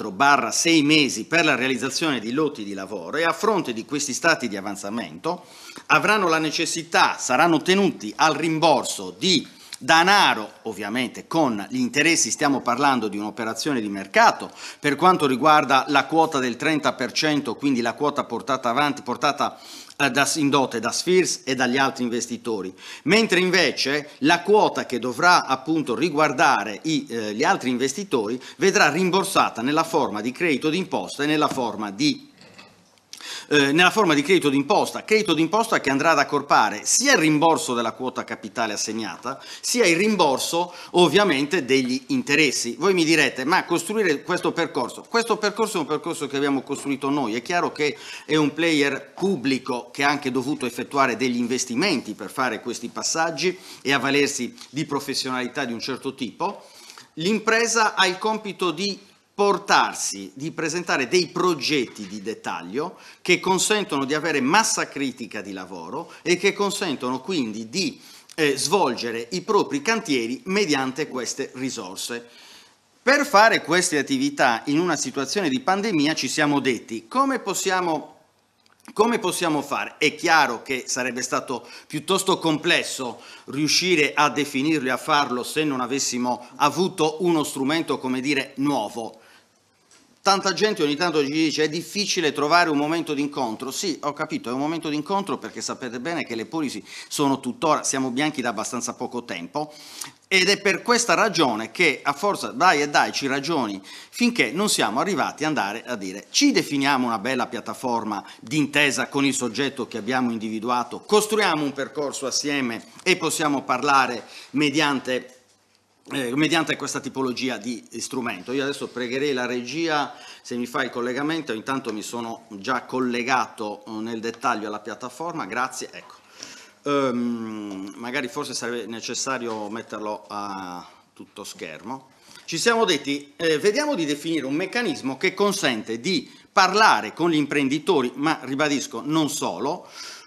4-6 mesi per la realizzazione di lotti di lavoro, e a fronte di questi stati di avanzamento avranno la necessità, saranno tenuti al rimborso di danaro, ovviamente con gli interessi. Stiamo parlando di un'operazione di mercato per quanto riguarda la quota del 30%, quindi la quota portata avanti, portata in dote da Sfirs e dagli altri investitori, mentre invece la quota che dovrà appunto riguardare gli altri investitori vedrà rimborsata nella forma di credito d'imposta e nella forma di credito d'imposta che andrà ad accorpare sia il rimborso della quota capitale assegnata, sia il rimborso ovviamente degli interessi. Voi mi direte, ma costruire questo percorso è un percorso che abbiamo costruito noi. È chiaro che è un player pubblico che ha anche dovuto effettuare degli investimenti per fare questi passaggi e avvalersi di professionalità di un certo tipo. L'impresa ha il compito di presentare dei progetti di dettaglio che consentono di avere massa critica di lavoro e che consentono quindi di svolgere i propri cantieri mediante queste risorse. Per fare queste attività in una situazione di pandemia ci siamo detti come possiamo fare. È chiaro che sarebbe stato piuttosto complesso riuscire a definirlo e a farlo se non avessimo avuto uno strumento, come dire, nuovo. Tanta gente ogni tanto ci dice è difficile trovare un momento di incontro. Sì, ho capito, è un momento di incontro perché sapete bene che le policy sono tuttora, siamo bianchi da abbastanza poco tempo, ed è per questa ragione che a forza ci ragioni finché non siamo arrivati ad andare a dire ci definiamo una bella piattaforma d'intesa con il soggetto che abbiamo individuato, costruiamo un percorso assieme e possiamo parlare mediante questa tipologia di strumento. Io adesso pregherei la regia se mi fa il collegamento, intanto mi sono già collegato nel dettaglio alla piattaforma, grazie. Ecco. Magari forse sarebbe necessario metterlo a tutto schermo. Ci siamo detti, vediamo di definire un meccanismo che consente di parlare con gli imprenditori, ma ribadisco non solo,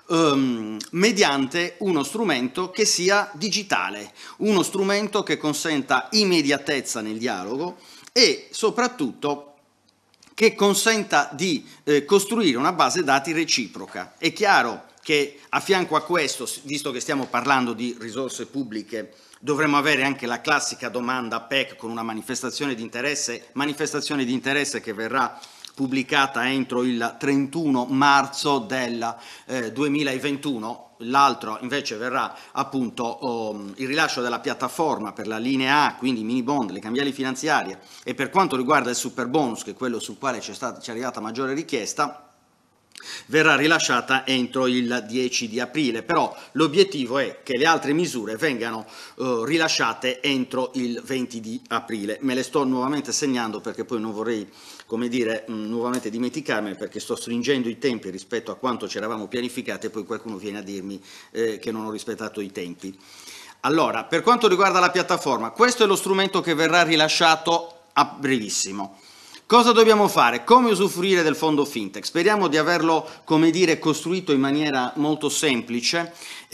mediante uno strumento che sia digitale, uno strumento che consenta immediatezza nel dialogo e soprattutto che consenta di costruire una base dati reciproca. È chiaro che a fianco a questo, visto che stiamo parlando di risorse pubbliche, dovremmo avere anche la classica domanda PEC con una manifestazione di interesse che verrà pubblicata entro il 31 marzo del 2021. L'altro invece verrà appunto il rilascio della piattaforma per la linea A, quindi mini bond, le cambiali finanziarie, e per quanto riguarda il super bonus, che è quello sul quale ci è arrivata maggiore richiesta, verrà rilasciata entro il 10 di aprile, però l'obiettivo è che le altre misure vengano rilasciate entro il 20 di aprile. Me le sto nuovamente segnando perché poi non vorrei, come dire, nuovamente dimenticarmi, perché sto stringendo i tempi rispetto a quanto ci eravamo pianificati e poi qualcuno viene a dirmi che non ho rispettato i tempi. Allora, per quanto riguarda la piattaforma, questo è lo strumento che verrà rilasciato a brevissimo. Cosa dobbiamo fare? Come usufruire del fondo fintech? Speriamo di averlo, come dire, costruito in maniera molto semplice,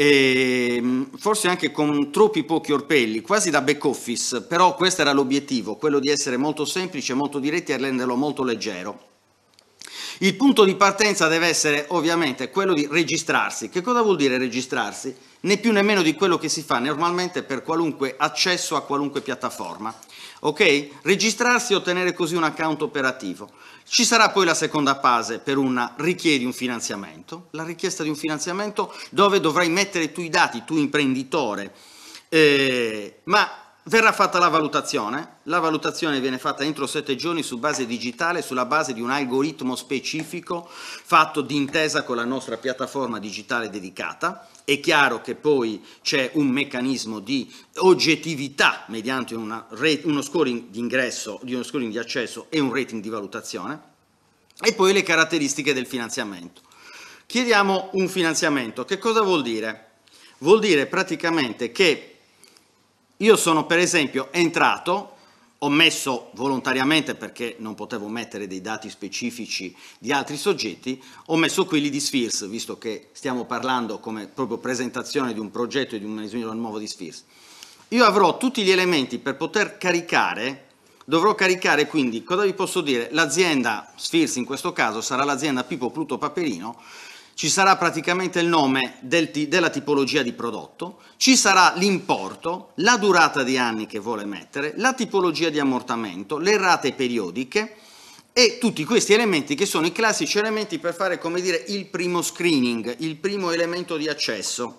forse anche con troppi pochi orpelli, quasi da back office, però questo era l'obiettivo, quello di essere molto semplice, molto diretti e renderlo molto leggero. Il punto di partenza deve essere ovviamente quello di registrarsi. Che cosa vuol dire registrarsi? Né più né meno di quello che si fa normalmente per qualunque accesso a qualunque piattaforma. Ok? Registrarsi e ottenere così un account operativo. Ci sarà poi la seconda fase per richiedi un finanziamento, la richiesta di un finanziamento dove dovrai mettere tu i dati, tu imprenditore, ma verrà fatta la valutazione viene fatta entro 7 giorni su base digitale, sulla base di un algoritmo specifico fatto d'intesa con la nostra piattaforma digitale dedicata. È chiaro che poi c'è un meccanismo di oggettività mediante uno scoring di ingresso, uno scoring di accesso e un rating di valutazione, e poi le caratteristiche del finanziamento. Chiediamo un finanziamento. Che cosa vuol dire? Vuol dire praticamente che io sono per esempio entrato, ho messo volontariamente perché non potevo mettere dei dati specifici di altri soggetti, ho messo quelli di Spheres, visto che stiamo parlando come proprio presentazione di un progetto e di un disegno nuovo di Spheres. Io avrò tutti gli elementi per poter caricare, dovrò caricare quindi, cosa vi posso dire? L'azienda Spheres in questo caso sarà l'azienda Pippo Pluto Paperino, ci sarà praticamente il nome della tipologia di prodotto, ci sarà l'importo, la durata di anni che vuole mettere, la tipologia di ammortamento, le rate periodiche e tutti questi elementi che sono i classici elementi per fare, come dire, il primo screening, il primo elemento di accesso.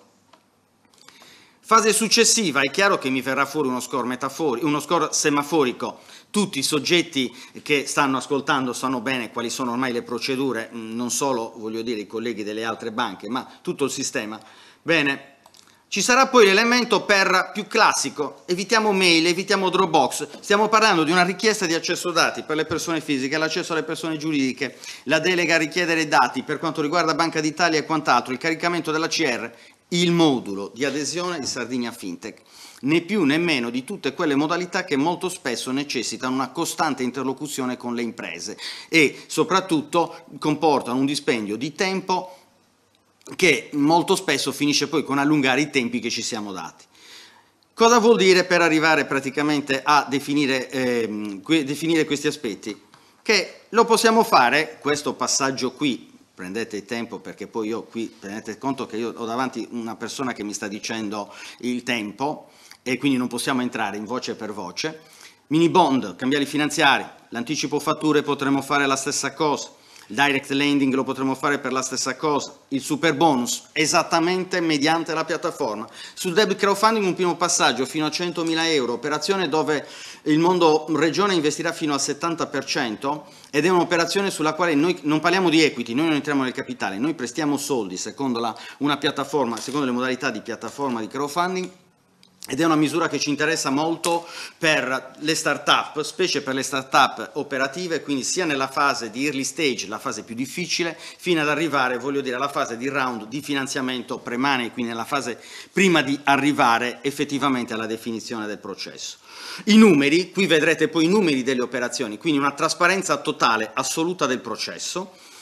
Fase successiva, è chiaro che mi verrà fuori uno score semaforico. Tutti i soggetti che stanno ascoltando sanno bene quali sono ormai le procedure, non solo, voglio dire, i colleghi delle altre banche, ma tutto il sistema. Bene, ci sarà poi l'elemento più classico, evitiamo mail, evitiamo Dropbox, stiamo parlando di una richiesta di accesso dati per le persone fisiche, l'accesso alle persone giuridiche, la delega a richiedere dati per quanto riguarda Banca d'Italia e quant'altro, il caricamento dell'ACR, il modulo di adesione di Sardinia Fintech. Né più né meno di tutte quelle modalità che molto spesso necessitano una costante interlocuzione con le imprese e soprattutto comportano un dispendio di tempo che molto spesso finisce poi con allungare i tempi che ci siamo dati. Cosa vuol dire per arrivare praticamente a definire questi aspetti? Che lo possiamo fare, questo passaggio qui, prendete il tempo perché poi io qui, tenete conto che io ho davanti una persona che mi sta dicendo il tempo, e quindi non possiamo entrare in voce per voce. Mini bond, cambiali finanziari, l'anticipo fatture potremmo fare la stessa cosa, il direct lending lo potremmo fare per la stessa cosa, il super bonus esattamente mediante la piattaforma. Sul debit crowdfunding un primo passaggio fino a 100.000 euro, operazione dove il mondo regione investirà fino al 70% ed è un'operazione sulla quale noi non parliamo di equity, noi non entriamo nel capitale, noi prestiamo soldi secondo una piattaforma, secondo le modalità di piattaforma di crowdfunding. Ed è una misura che ci interessa molto per le start-up, specie per le start-up operative, quindi sia nella fase di early stage, la fase più difficile, fino ad arrivare, voglio dire, alla fase di round di finanziamento pre-money, quindi nella fase prima di arrivare effettivamente alla definizione del processo. I numeri, qui vedrete poi i numeri delle operazioni, quindi una trasparenza totale, assoluta del processo.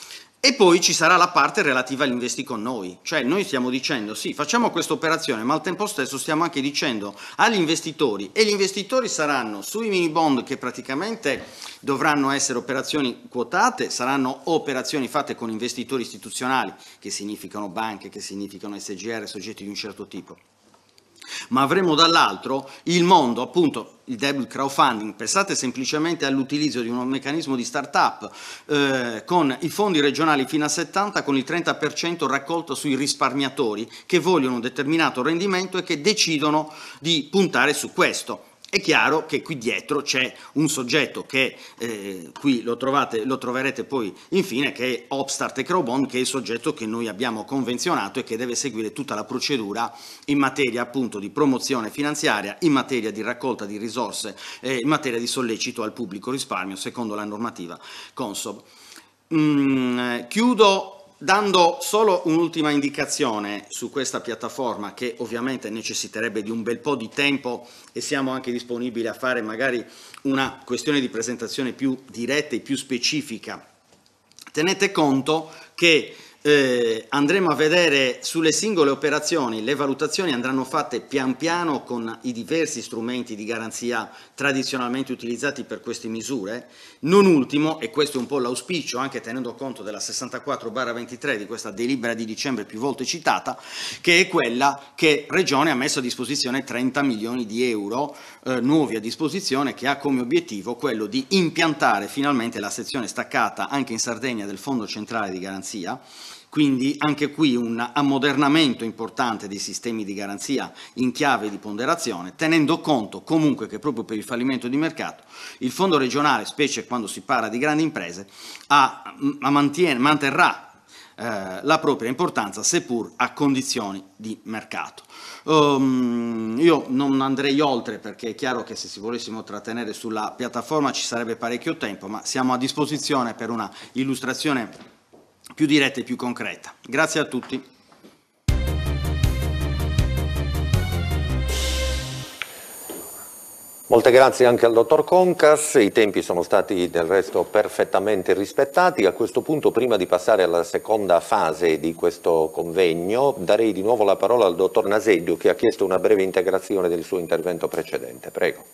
E poi ci sarà la parte relativa all'investi con noi, cioè noi stiamo dicendo sì, facciamo questa operazione, ma al tempo stesso stiamo anche dicendo agli investitori, e gli investitori saranno sui mini bond che praticamente dovranno essere operazioni quotate, saranno operazioni fatte con investitori istituzionali, che significano banche, che significano SGR, soggetti di un certo tipo. Ma avremo dall'altro il mondo, appunto, il debit crowdfunding. Pensate semplicemente all'utilizzo di un meccanismo di start-up con i fondi regionali fino a 70, con il 30% raccolto sui risparmiatori che vogliono un determinato rendimento e che decidono di puntare su questo. È chiaro che qui dietro c'è un soggetto che qui lo troverete poi infine, che è Upstart e Crowbond, che è il soggetto che noi abbiamo convenzionato e che deve seguire tutta la procedura in materia appunto di promozione finanziaria, in materia di raccolta di risorse, in materia di sollecito al pubblico risparmio secondo la normativa Consob. Chiudo dando solo un'ultima indicazione su questa piattaforma, che ovviamente necessiterebbe di un bel po' di tempo, e siamo anche disponibili a fare magari una questione di presentazione più diretta e più specifica. Tenete conto che andremo a vedere sulle singole operazioni, le valutazioni andranno fatte pian piano con i diversi strumenti di garanzia tradizionalmente utilizzati per queste misure, non ultimo, e questo è un po' l'auspicio anche tenendo conto della 64/23 di questa delibera di dicembre più volte citata, che è quella che Regione ha messo a disposizione 30 milioni di euro nuovi a disposizione, che ha come obiettivo quello di impiantare finalmente la sezione staccata anche in Sardegna del Fondo Centrale di Garanzia. Quindi anche qui un ammodernamento importante dei sistemi di garanzia in chiave di ponderazione, tenendo conto comunque che proprio per il fallimento di mercato il fondo regionale, specie quando si parla di grandi imprese, manterrà la propria importanza, seppur a condizioni di mercato. Io non andrei oltre, perché è chiaro che se si volessimo trattenere sulla piattaforma ci sarebbe parecchio tempo, ma siamo a disposizione per una illustrazione più diretta e più concreta. Grazie a tutti. Molte grazie anche al dottor Concas, i tempi sono stati del resto perfettamente rispettati. A questo punto, prima di passare alla seconda fase di questo convegno, darei di nuovo la parola al dottor Naseggio, che ha chiesto una breve integrazione del suo intervento precedente. Prego.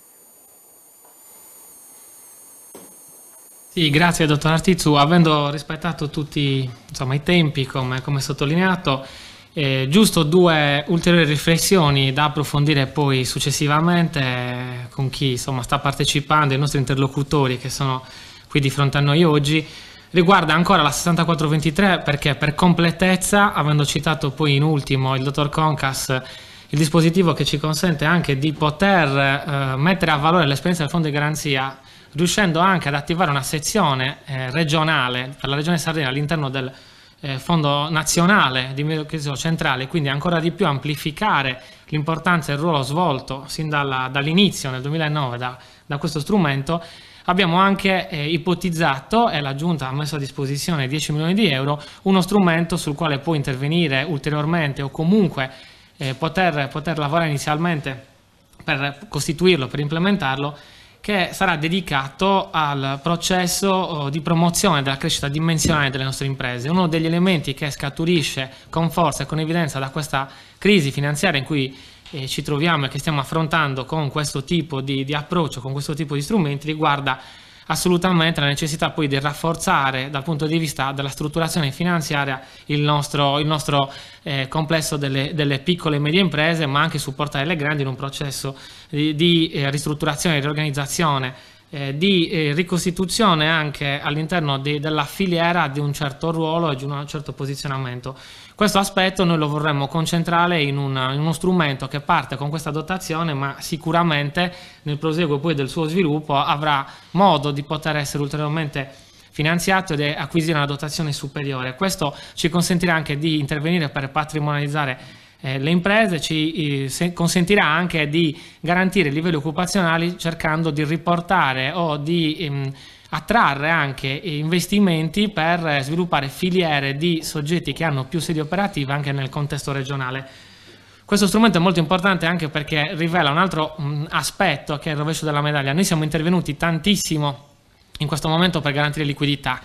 Sì, grazie dottor Artizzu. Avendo rispettato tutti i tempi come sottolineato, giusto due ulteriori riflessioni da approfondire poi successivamente con chi sta partecipando, i nostri interlocutori che sono qui di fronte a noi oggi. Riguarda ancora la 6423, perché per completezza, avendo citato poi in ultimo il dottor Concas, il dispositivo che ci consente anche di poter mettere a valore l'esperienza del fondo di garanzia, riuscendo anche ad attivare una sezione regionale per la Regione Sardegna all'interno del Fondo Nazionale di Mediocrisi Centrale, quindi ancora di più amplificare l'importanza e il ruolo svolto sin dall'inizio nel 2009 da questo strumento. Abbiamo anche ipotizzato, e la Giunta ha messo a disposizione 10 milioni di euro, uno strumento sul quale può intervenire ulteriormente o comunque poter lavorare inizialmente per costituirlo, per implementarlo, che sarà dedicato al processo di promozione della crescita dimensionale delle nostre imprese. Uno degli elementi che scaturisce con forza e con evidenza da questa crisi finanziaria in cui ci troviamo e che stiamo affrontando con questo tipo di approccio, con questo tipo di strumenti, riguarda assolutamente la necessità poi di rafforzare dal punto di vista della strutturazione finanziaria il nostro complesso delle piccole e medie imprese, ma anche supportare le grandi in un processo di ristrutturazione, riorganizzazione, di ricostituzione anche all'interno della filiera di un certo ruolo e di un certo posizionamento. Questo aspetto noi lo vorremmo concentrare in uno strumento che parte con questa dotazione, ma sicuramente nel proseguo poi del suo sviluppo avrà modo di poter essere ulteriormente finanziato ed acquisire una dotazione superiore. Questo ci consentirà anche di intervenire per patrimonializzare le imprese, ci consentirà anche di garantire i livelli occupazionali, cercando di riportare o di attrarre anche investimenti per sviluppare filiere di soggetti che hanno più sedi operative anche nel contesto regionale. Questo strumento è molto importante anche perché rivela un altro aspetto che è il rovescio della medaglia. Noi siamo intervenuti tantissimo in questo momento per garantire liquidità,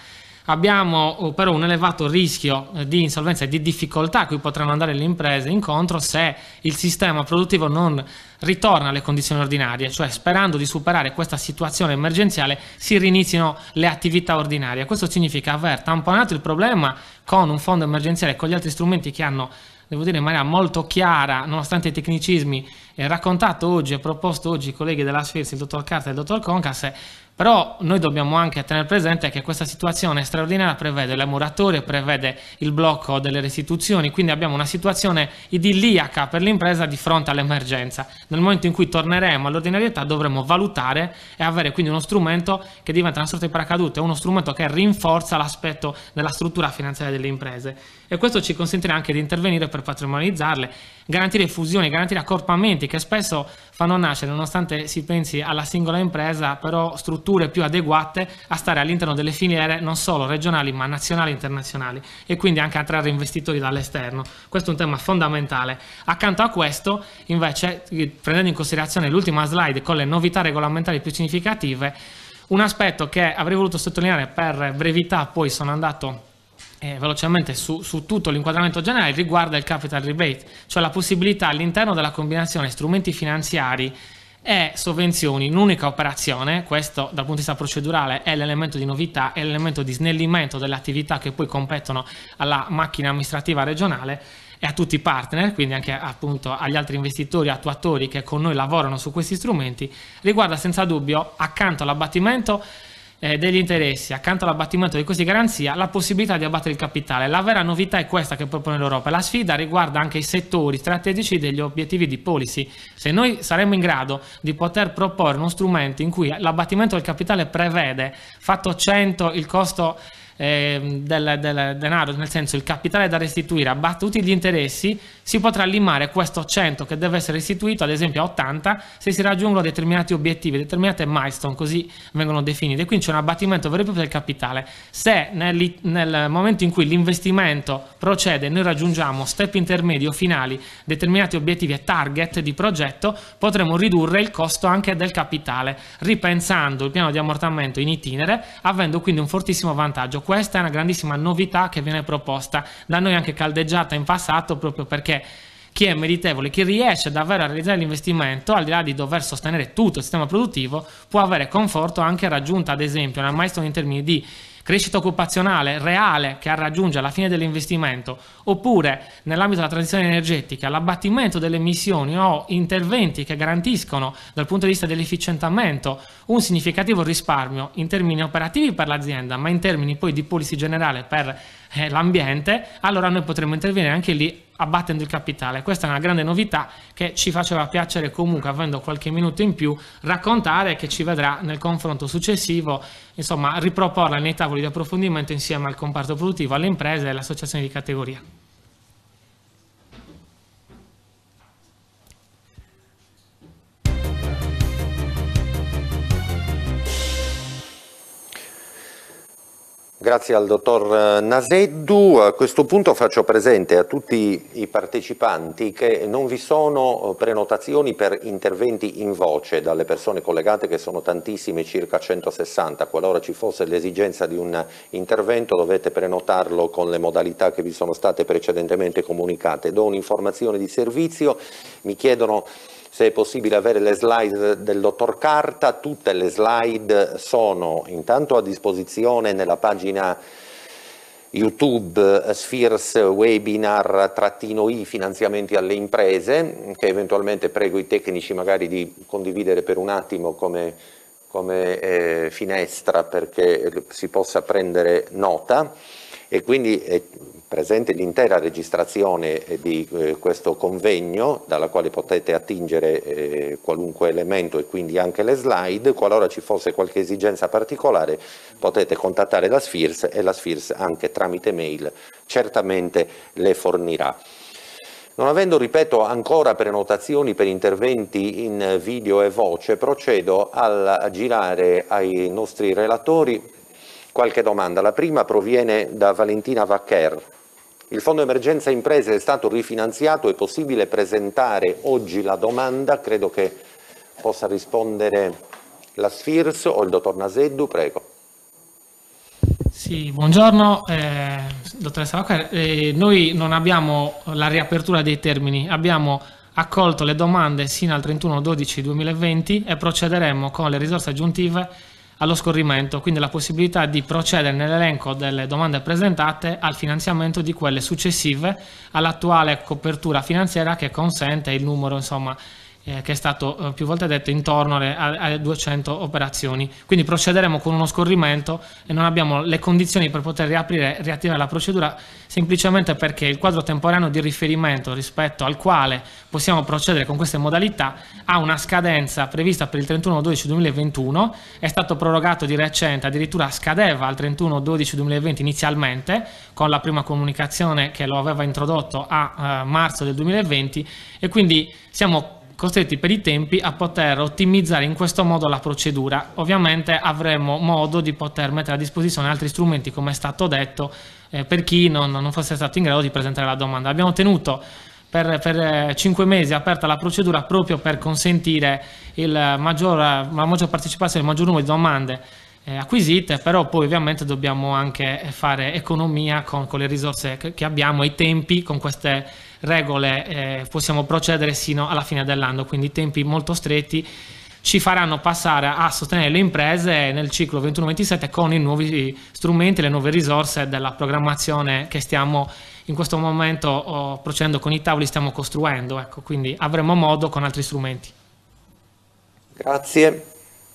Abbiamo però un elevato rischio di insolvenza e di difficoltà a cui potranno andare le imprese incontro se il sistema produttivo non ritorna alle condizioni ordinarie, cioè sperando di superare questa situazione emergenziale si rinizino le attività ordinarie. Questo significa aver tamponato il problema con un fondo emergenziale e con gli altri strumenti che hanno, devo dire in maniera molto chiara, nonostante i tecnicismi, raccontato oggi e proposto oggi i colleghi della SFIRS, il dottor Carta e il dottor Concas. Però noi dobbiamo anche tenere presente che questa situazione straordinaria prevede le moratorie, prevede il blocco delle restituzioni, quindi abbiamo una situazione idilliaca per l'impresa di fronte all'emergenza. Nel momento in cui torneremo all'ordinarietà dovremo valutare e avere quindi uno strumento che diventa una sorta di paracadute, uno strumento che rinforza l'aspetto della struttura finanziaria delle imprese. E questo ci consentirà anche di intervenire per patrimonializzarle, garantire fusioni, garantire accorpamenti che spesso fanno nascere, nonostante si pensi alla singola impresa, però strutture più adeguate a stare all'interno delle filiere non solo regionali ma nazionali e internazionali, e quindi anche attrarre investitori dall'esterno. Questo è un tema fondamentale. Accanto a questo, invece, prendendo in considerazione l'ultima slide con le novità regolamentari più significative, un aspetto che avrei voluto sottolineare per brevità, poi sono andato velocemente su tutto l'inquadramento generale, riguarda il capital rebate, cioè la possibilità all'interno della combinazione strumenti finanziari e sovvenzioni in un'unica operazione. Questo dal punto di vista procedurale è l'elemento di novità, è l'elemento di snellimento delle attività che poi competono alla macchina amministrativa regionale e a tutti i partner, quindi anche appunto agli altri investitori attuatori che con noi lavorano su questi strumenti. Riguarda senza dubbio, accanto all'abbattimento degli interessi, accanto all'abbattimento di queste garanzie, la possibilità di abbattere il capitale. La vera novità è questa che propone l'Europa. La sfida riguarda anche i settori strategici degli obiettivi di policy. Se noi saremo in grado di poter proporre uno strumento in cui l'abbattimento del capitale prevede, fatto 100 il costo del denaro, nel senso il capitale da restituire, abbattuti gli interessi, si potrà limare questo 100 che deve essere restituito ad esempio a 80 se si raggiungono determinati obiettivi, determinate milestone, così vengono definite. E quindi c'è un abbattimento vero e proprio del capitale. Se nel momento in cui l'investimento procede noi raggiungiamo step intermedi o finali, determinati obiettivi e target di progetto, potremo ridurre il costo anche del capitale, ripensando il piano di ammortamento in itinere, avendo quindi un fortissimo vantaggio. Questa è una grandissima novità che viene proposta da noi, anche caldeggiata in passato, proprio perché chi è meritevole, chi riesce davvero a realizzare l'investimento, al di là di dover sostenere tutto il sistema produttivo, può avere conforto anche raggiunta ad esempio una milestone in termini di crescita occupazionale reale che raggiunge alla fine dell'investimento, oppure nell'ambito della transizione energetica l'abbattimento delle emissioni o interventi che garantiscono dal punto di vista dell'efficientamento un significativo risparmio in termini operativi per l'azienda, ma in termini poi di policy generale per l'ambiente, allora noi potremmo intervenire anche lì abbattendo il capitale. Questa è una grande novità che ci faceva piacere comunque, avendo qualche minuto in più, raccontare, che ci vedrà nel confronto successivo, insomma, riproporla nei tavoli di approfondimento insieme al comparto produttivo, alle imprese e alle associazioni di categoria. Grazie al dottor Naseddu. A questo punto faccio presente a tutti i partecipanti che non vi sono prenotazioni per interventi in voce dalle persone collegate, che sono tantissime, circa 160. Qualora ci fosse l'esigenza di un intervento dovete prenotarlo con le modalità che vi sono state precedentemente comunicate. Do un'informazione di servizio, mi chiedono se è possibile avere le slide del dottor Carta. Tutte le slide sono intanto a disposizione nella pagina YouTube SFIRS webinar-i finanziamenti alle imprese, che eventualmente prego i tecnici magari di condividere per un attimo come finestra perché si possa prendere nota. E quindi è presente l'intera registrazione di questo convegno, dalla quale potete attingere qualunque elemento e quindi anche le slide. Qualora ci fosse qualche esigenza particolare potete contattare la SFIRS e la SFIRS anche tramite mail certamente le fornirà. Non avendo, ripeto, ancora prenotazioni per interventi in video e voce, procedo a girare ai nostri relatori qualche domanda. La prima proviene da Valentina Vaccher. Il Fondo Emergenza Imprese è stato rifinanziato, è possibile presentare oggi la domanda? Credo che possa rispondere la SFIRS o il dottor Naseddu, prego. Sì, buongiorno, dottoressa Vacca. Noi non abbiamo la riapertura dei termini, abbiamo accolto le domande sino al 31/12/2020 e procederemo con le risorse aggiuntive allo scorrimento, quindi la possibilità di procedere nell'elenco delle domande presentate al finanziamento di quelle successive all'attuale copertura finanziaria che consente il numero, insomma, che è stato più volte detto, intorno alle 200 operazioni. Quindi procederemo con uno scorrimento e non abbiamo le condizioni per poter riattivare la procedura, semplicemente perché il quadro temporaneo di riferimento rispetto al quale possiamo procedere con queste modalità ha una scadenza prevista per il 31/12/2021, è stato prorogato di recente, addirittura scadeva al 31/12/2020 inizialmente, con la prima comunicazione che lo aveva introdotto a marzo del 2020, e quindi siamo costretti per i tempi a poter ottimizzare in questo modo la procedura. Ovviamente avremo modo di poter mettere a disposizione altri strumenti, come è stato detto, per chi non fosse stato in grado di presentare la domanda. Abbiamo tenuto per 5 mesi aperta la procedura proprio per consentire la maggior partecipazione, il maggior numero di domande acquisite, però poi ovviamente dobbiamo anche fare economia con le risorse che abbiamo, i tempi. Con queste regole possiamo procedere sino alla fine dell'anno, quindi tempi molto stretti ci faranno passare a sostenere le imprese nel ciclo 21-27 con i nuovi strumenti, le nuove risorse della programmazione che stiamo in questo momento procedendo con i tavoli, stiamo costruendo, ecco, quindi avremo modo con altri strumenti. Grazie.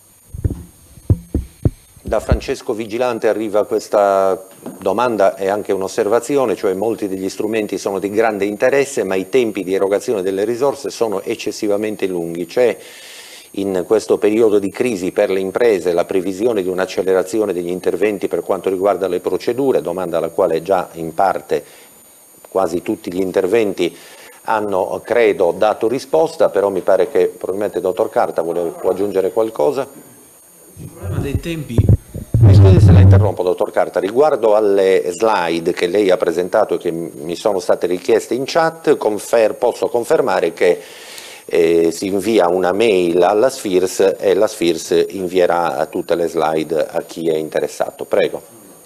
Da Francesco Vigilante arriva questa domanda e anche un'osservazione, cioè molti degli strumenti sono di grande interesse, ma i tempi di erogazione delle risorse sono eccessivamente lunghi. C'è in questo periodo di crisi per le imprese la previsione di un'accelerazione degli interventi per quanto riguarda le procedure, domanda alla quale già in parte quasi tutti gli interventi hanno, credo, dato risposta, però mi pare che probabilmente dottor Carta può aggiungere qualcosa. Il problema dei tempi. Mi scusi se la interrompo, dottor Carta, riguardo alle slide che lei ha presentato e che mi sono state richieste in chat, posso confermare che si invia una mail alla Sfirs e la Sfirs invierà tutte le slide a chi è interessato. Prego.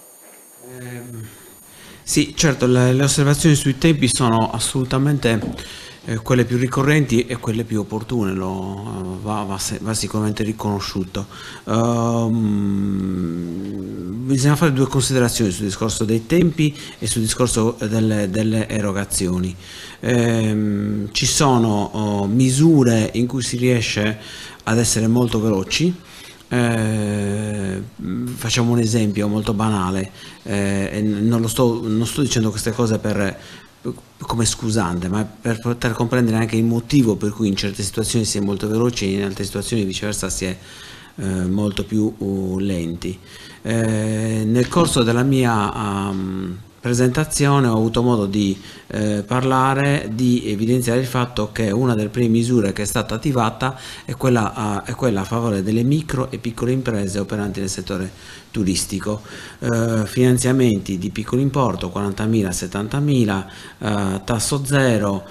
Sì, certo, le osservazioni sui tempi sono assolutamente quelle più ricorrenti e quelle più opportune, va sicuramente riconosciuto. Bisogna fare due considerazioni sul discorso dei tempi e sul discorso delle erogazioni. Ci sono misure in cui si riesce ad essere molto veloci. Facciamo un esempio molto banale, e non sto dicendo queste cose come scusante, ma per poter comprendere anche il motivo per cui in certe situazioni si è molto veloci e in altre situazioni viceversa si è molto più lenti. Nel corso della mia presentazione ho avuto modo di parlare, di evidenziare il fatto che una delle prime misure che è stata attivata è quella a favore delle micro e piccole imprese operanti nel settore turistico, finanziamenti di piccolo importo, 40.000, 70.000, tasso zero.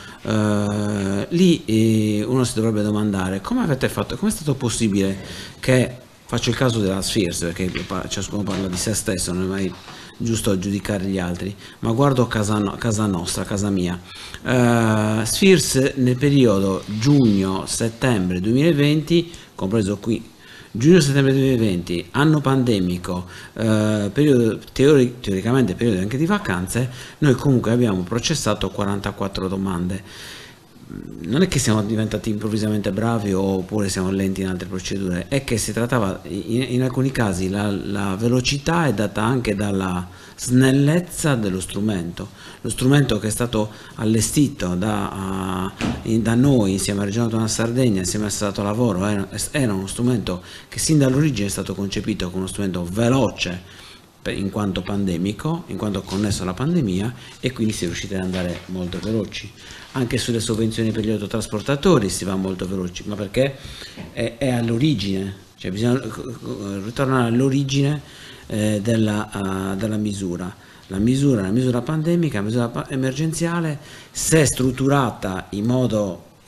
Lì uno si dovrebbe domandare come avete fatto, come è stato possibile che, faccio il caso della Sfirs perché ciascuno parla di se stesso, non è mai giusto giudicare gli altri, ma guardo casa nostra, casa mia. Sfirs nel periodo giugno-settembre 2020, compreso qui, giugno-settembre 2020, anno pandemico, periodo, teoricamente periodo anche di vacanze, noi comunque abbiamo processato 44 domande. Non è che siamo diventati improvvisamente bravi oppure siamo lenti in altre procedure, è che si trattava, in alcuni casi la velocità è data anche dalla snellezza dello strumento. Lo strumento che è stato allestito da noi insieme alla Regione Autonoma Sardegna, insieme al Stato Lavoro, era uno strumento che sin dall'origine è stato concepito come uno strumento veloce in quanto pandemico, in quanto connesso alla pandemia, e quindi si è riusciti ad andare molto veloci. Anche sulle sovvenzioni per gli autotrasportatori si va molto veloci, ma perché è all'origine, cioè bisogna ritornare all'origine della misura. La misura pandemica, la misura emergenziale, se strutturata in modo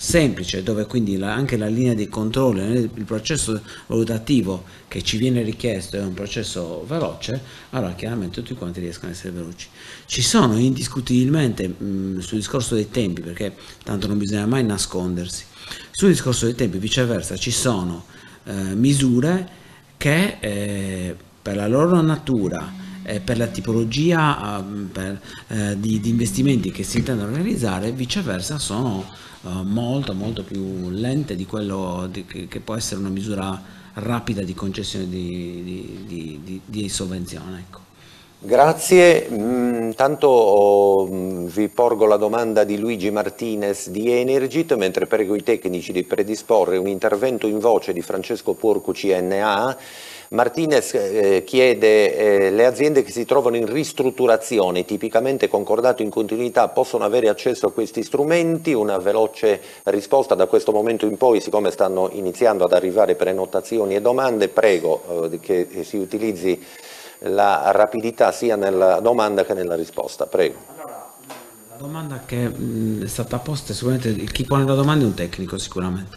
semplice, dove quindi anche la linea dei controlli, il processo valutativo che ci viene richiesto è un processo veloce, allora chiaramente tutti quanti riescono ad essere veloci. Ci sono indiscutibilmente sul discorso dei tempi, perché tanto non bisogna mai nascondersi, sul discorso dei tempi viceversa ci sono misure che per la loro natura, per la tipologia di investimenti che si intendono realizzare, viceversa sono molto più lente di quello che può essere una misura rapida di concessione di sovvenzione. Ecco. Grazie, intanto vi porgo la domanda di Luigi Martinez di Energit, mentre prego i tecnici di predisporre un intervento in voce di Francesco Porcu, CNA. Martinez chiede le aziende che si trovano in ristrutturazione, tipicamente concordato in continuità, possono avere accesso a questi strumenti? Una veloce risposta da questo momento in poi, siccome stanno iniziando ad arrivare prenotazioni e domande, prego che si utilizzi la rapidità sia nella domanda che nella risposta. Prego. La domanda che è stata posta, sicuramente chi pone la domanda è un tecnico sicuramente.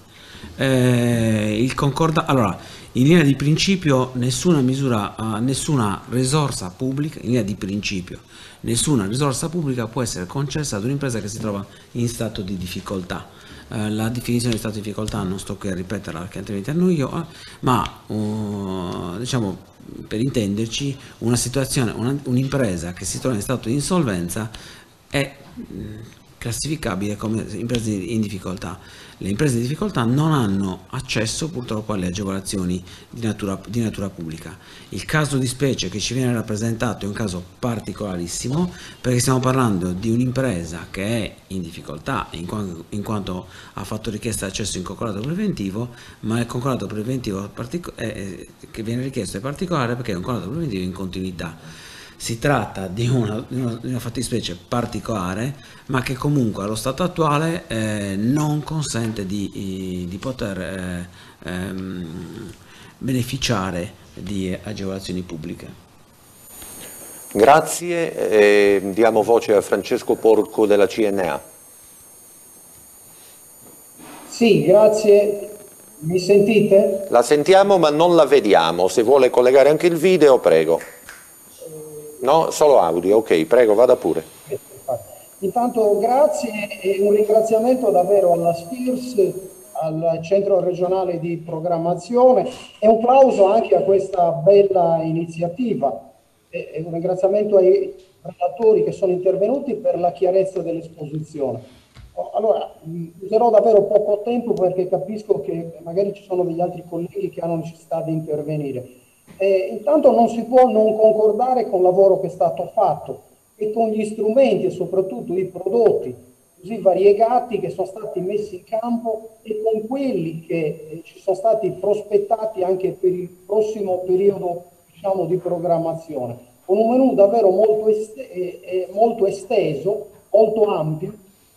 Allora, in linea di principio nessuna risorsa pubblica, in linea di principio, nessuna risorsa pubblica può essere concessa ad un'impresa che si trova in stato di difficoltà. La definizione di stato di difficoltà non sto qui a ripeterla, che altrimenti anno io, ma diciamo, per intenderci, una situazione, un'impresa che si trova in stato di insolvenza è classificabile come imprese in difficoltà. Le imprese in difficoltà non hanno accesso purtroppo alle agevolazioni di natura pubblica. Il caso di specie che ci viene rappresentato è un caso particolarissimo, perché stiamo parlando di un'impresa che è in difficoltà in quanto ha fatto richiesta di accesso in concordato preventivo, ma il concordato preventivo che viene richiesto è particolare perché è un concordato preventivo in continuità. Si tratta di una fattispecie particolare, ma che comunque allo stato attuale non consente di poter beneficiare di agevolazioni pubbliche. Grazie, diamo voce a Francesco Porcu della CNA. Sì, grazie. Mi sentite? La sentiamo ma non la vediamo, se vuole collegare anche il video, prego. No, solo audio, ok, prego, vada pure. Intanto grazie e un ringraziamento davvero alla SFIRS, al Centro Regionale di Programmazione e un plauso anche a questa bella iniziativa e un ringraziamento ai relatori che sono intervenuti per la chiarezza dell'esposizione. Allora, userò davvero poco tempo perché capisco che magari ci sono degli altri colleghi che hanno necessità di intervenire. Intanto non si può non concordare con il lavoro che è stato fatto e con gli strumenti e soprattutto i prodotti così variegati che sono stati messi in campo e con quelli che ci sono stati prospettati anche per il prossimo periodo, diciamo, di programmazione, con un menù davvero molto esteso, molto ampio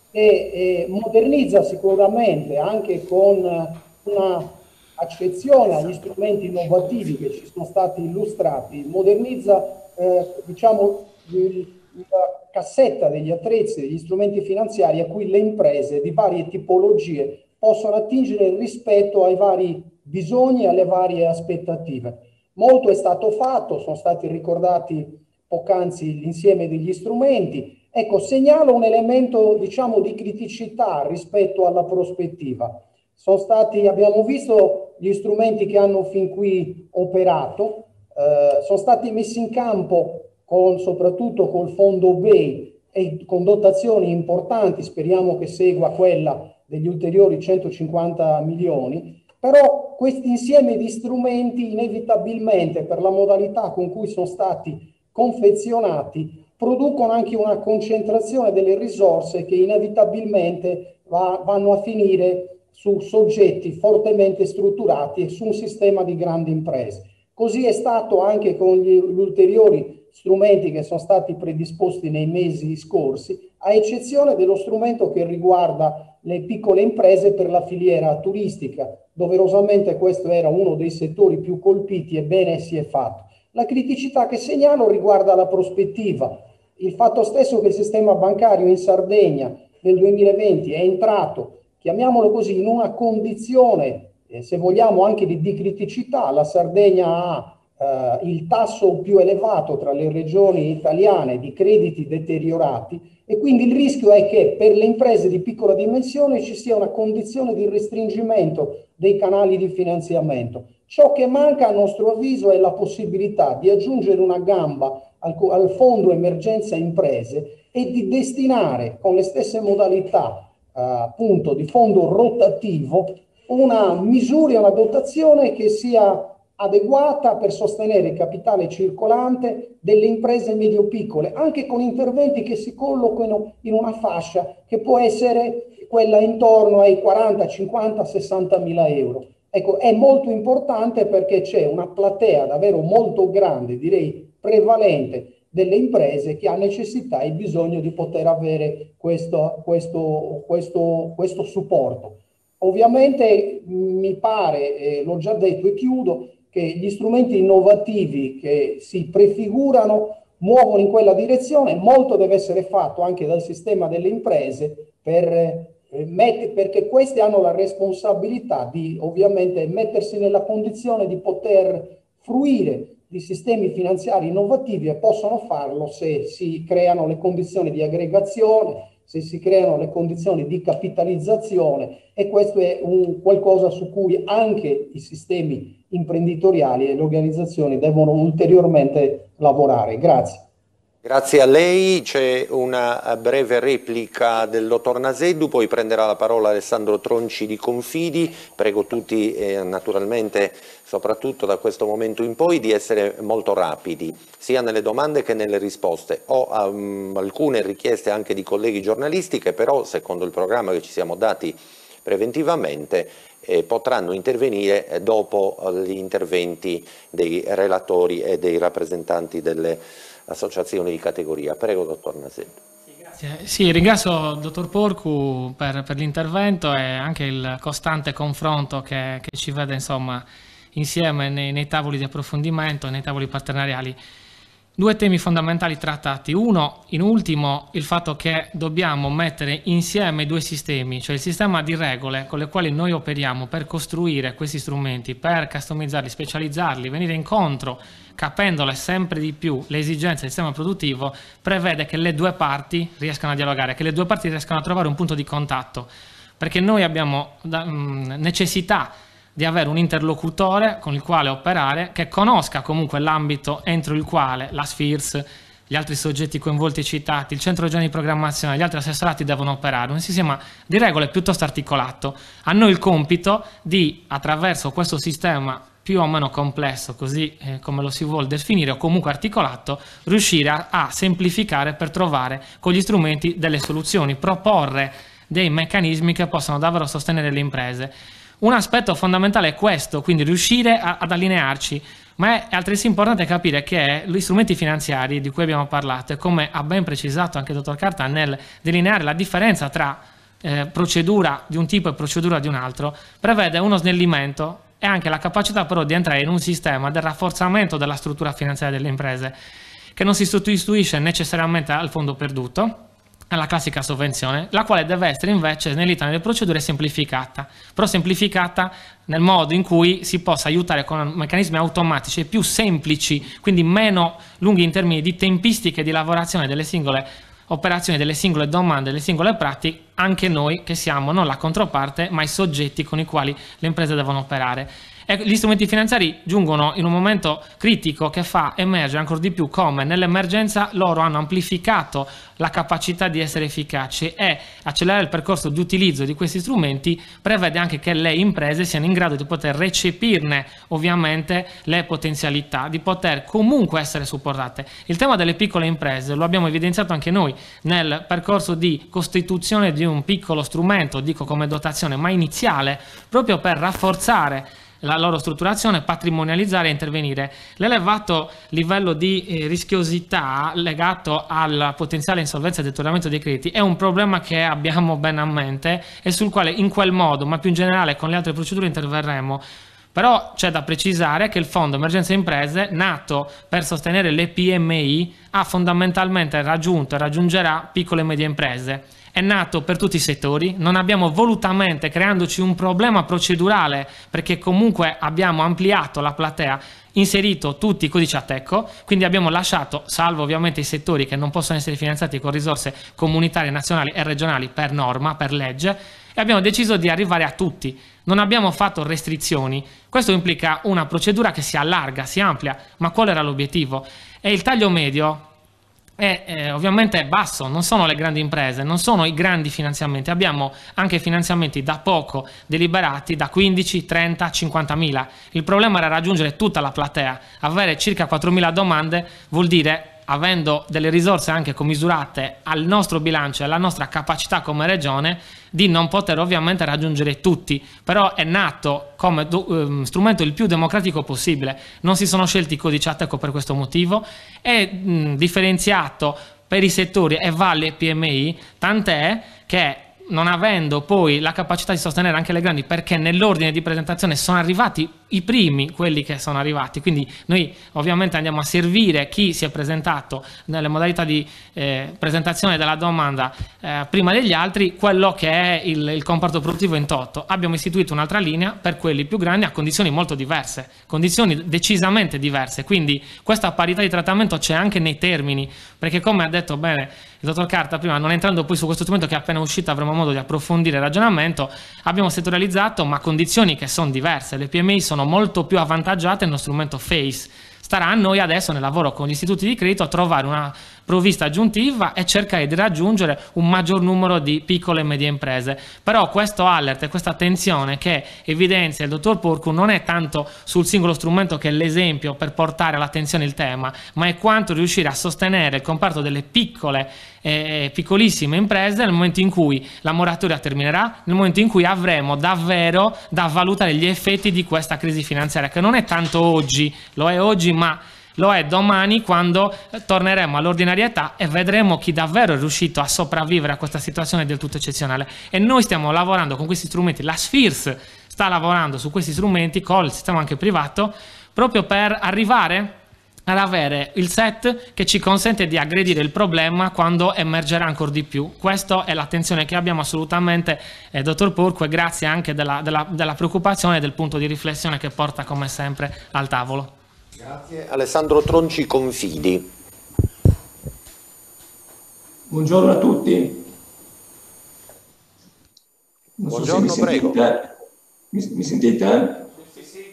e modernizza sicuramente anche con una accezione agli strumenti innovativi che ci sono stati illustrati, modernizza diciamo la cassetta degli attrezzi, degli strumenti finanziari a cui le imprese di varie tipologie possono attingere rispetto ai vari bisogni e alle varie aspettative. Molto è stato fatto, sono stati ricordati poc'anzi l'insieme degli strumenti. Ecco, segnalo un elemento, diciamo, di criticità rispetto alla prospettiva. Abbiamo visto gli strumenti che hanno fin qui operato, sono stati messi in campo soprattutto col fondo BEI e con dotazioni importanti, speriamo che segua quella degli ulteriori 150 milioni, però questo insieme di strumenti inevitabilmente per la modalità con cui sono stati confezionati producono anche una concentrazione delle risorse che inevitabilmente vanno a finire su soggetti fortemente strutturati e su un sistema di grandi imprese. Così è stato anche con gli ulteriori strumenti che sono stati predisposti nei mesi scorsi, a eccezione dello strumento che riguarda le piccole imprese per la filiera turistica. Doverosamente questo era uno dei settori più colpiti e bene si è fatto. La criticità che segnalo riguarda la prospettiva. Il fatto stesso che il sistema bancario in Sardegna nel 2020 è entrato chiamiamolo così, in una condizione, se vogliamo anche di criticità. La Sardegna ha il tasso più elevato tra le regioni italiane di crediti deteriorati, e quindi il rischio è che per le imprese di piccola dimensione ci sia una condizione di restringimento dei canali di finanziamento. Ciò che manca, a nostro avviso, è la possibilità di aggiungere una gamba al fondo emergenza imprese e di destinare con le stesse modalità appunto di fondo rotativo una misura e una dotazione che sia adeguata per sostenere il capitale circolante delle imprese medio-piccole, anche con interventi che si colloquino in una fascia che può essere quella intorno ai 40, 50, 60 mila euro. Ecco, è molto importante perché c'è una platea davvero molto grande, direi prevalente, delle imprese che ha necessità e bisogno di poter avere questo supporto. Ovviamente mi pare, l'ho già detto e chiudo, che gli strumenti innovativi che si prefigurano muovono in quella direzione. Molto deve essere fatto anche dal sistema delle imprese perché queste hanno la responsabilità di ovviamente mettersi nella condizione di poter fruire di sistemi finanziari innovativi, e possono farlo se si creano le condizioni di aggregazione, se si creano le condizioni di capitalizzazione, e questo è qualcosa su cui anche i sistemi imprenditoriali e le organizzazioni devono ulteriormente lavorare. Grazie. Grazie a lei. C'è una breve replica del dottor Naseddu, poi prenderà la parola Alessandro Tronci di Confidi. Prego tutti, naturalmente, soprattutto da questo momento in poi, di essere molto rapidi, sia nelle domande che nelle risposte. Ho alcune richieste anche di colleghi giornalisti che però, secondo il programma che ci siamo dati preventivamente, potranno intervenire dopo gli interventi dei relatori e dei rappresentanti delle associazioni di categoria. Prego, dottor Naseddu. Sì, ringrazio il dottor Porcu per l'intervento e anche il costante confronto che ci vede, insomma, insieme nei tavoli di approfondimento e nei tavoli partenariali. Due temi fondamentali trattati. Uno, in ultimo, il fatto che dobbiamo mettere insieme i due sistemi, cioè il sistema di regole con le quali noi operiamo per costruire questi strumenti, per customizzarli, specializzarli, venire incontro, capendole sempre di più le esigenze del sistema produttivo, prevede che le due parti riescano a dialogare, che le due parti riescano a trovare un punto di contatto, perché noi abbiamo necessità di avere un interlocutore con il quale operare, che conosca comunque l'ambito entro il quale la SFIRS, gli altri soggetti coinvolti citati, il centro regionale di programmazione, gli altri assessorati devono operare, un sistema di regole piuttosto articolato. A noi il compito di, attraverso questo sistema più o meno complesso, così come lo si vuol definire, o comunque articolato, riuscire a semplificare per trovare con gli strumenti delle soluzioni, proporre dei meccanismi che possano davvero sostenere le imprese. Un aspetto fondamentale è questo, quindi riuscire ad allinearci, ma è altresì importante capire che gli strumenti finanziari di cui abbiamo parlato, e come ha ben precisato anche il dottor Carta nel delineare la differenza tra procedura di un tipo e procedura di un altro, prevede uno snellimento e anche la capacità però di entrare in un sistema del rafforzamento della struttura finanziaria delle imprese, che non si sostituisce necessariamente al fondo perduto, alla classica sovvenzione, la quale deve essere invece snellita nelle procedure e semplificata, però semplificata nel modo in cui si possa aiutare con meccanismi automatici e più semplici, quindi meno lunghi in termini di tempistiche di lavorazione delle singole operazioni, delle singole domande, delle singole pratiche, anche noi che siamo non la controparte ma i soggetti con i quali le imprese devono operare. E gli strumenti finanziari giungono in un momento critico che fa emergere ancora di più come nell'emergenza loro hanno amplificato la capacità di essere efficaci, e accelerare il percorso di utilizzo di questi strumenti prevede anche che le imprese siano in grado di poter recepirne ovviamente le potenzialità, di poter comunque essere supportate. Il tema delle piccole imprese lo abbiamo evidenziato anche noi nel percorso di costituzione di un piccolo strumento, dico come dotazione, ma iniziale, proprio per rafforzare la loro strutturazione, patrimonializzare e intervenire. L'elevato livello di rischiosità legato al potenziale insolvenza e deterioramento dei crediti è un problema che abbiamo ben a mente e sul quale in quel modo, ma più in generale con le altre procedure, interverremo, Però c'è da precisare che il Fondo Emergenza Imprese, nato per sostenere le PMI, ha fondamentalmente raggiunto e raggiungerà piccole e medie imprese. È nato per tutti i settori, non abbiamo volutamente, creandoci un problema procedurale, perché comunque abbiamo ampliato la platea, inserito tutti i codici Ateco, quindi abbiamo lasciato, salvo ovviamente i settori che non possono essere finanziati con risorse comunitarie, nazionali e regionali per norma, per legge, e abbiamo deciso di arrivare a tutti. Non abbiamo fatto restrizioni. Questo implica una procedura che si allarga, si amplia, ma qual era l'obiettivo? E il taglio medio è ovviamente basso, non sono le grandi imprese, non sono i grandi finanziamenti, abbiamo anche finanziamenti da poco deliberati da 15, 30, 50.000. Il problema era raggiungere tutta la platea, avere circa 4.000 domande vuol dire, avendo delle risorse anche commisurate al nostro bilancio e alla nostra capacità come regione, di non poter ovviamente raggiungere tutti, però è nato come strumento il più democratico possibile. Non si sono scelti i codici Ateco per questo motivo, è differenziato per i settori e vale le PMI, tant'è che non avendo poi la capacità di sostenere anche le grandi, perché nell'ordine di presentazione sono arrivati i primi, quelli che sono arrivati, quindi noi ovviamente andiamo a servire chi si è presentato nelle modalità di presentazione della domanda prima degli altri, quello che è il comparto produttivo in toto. Abbiamo istituito un'altra linea per quelli più grandi a condizioni molto diverse, condizioni decisamente diverse, quindi questa parità di trattamento c'è anche nei termini, perché come ha detto bene il dottor Carta prima, non entrando poi su questo strumento che è appena uscito avremo modo di approfondire il ragionamento, abbiamo settorializzato ma condizioni che sono diverse. Le PMI sono molto più avvantaggiate nello strumento FACE. Starà a noi adesso nel lavoro con gli istituti di credito a trovare una provvista aggiuntiva e cercare di raggiungere un maggior numero di piccole e medie imprese. Però questo alert e questa attenzione che evidenzia il dottor Porcu non è tanto sul singolo strumento che è l'esempio per portare all'attenzione il tema, ma è quanto riuscire a sostenere il comparto delle piccole e piccolissime imprese nel momento in cui la moratoria terminerà, nel momento in cui avremo davvero da valutare gli effetti di questa crisi finanziaria, che non è tanto oggi, lo è oggi, ma lo è domani, quando torneremo all'ordinarietà e vedremo chi davvero è riuscito a sopravvivere a questa situazione del tutto eccezionale. E noi stiamo lavorando con questi strumenti, la SFIRS sta lavorando su questi strumenti con il sistema anche privato, proprio per arrivare ad avere il set che ci consente di aggredire il problema quando emergerà ancora di più. Questa è l'attenzione che abbiamo assolutamente, dottor Porcu, e grazie anche della preoccupazione e del punto di riflessione che porta come sempre al tavolo. Grazie. Alessandro Tronci, Confidi. Buongiorno a tutti. Non Buongiorno, so se mi prego. sentite. Mi sentite? Sì, sì.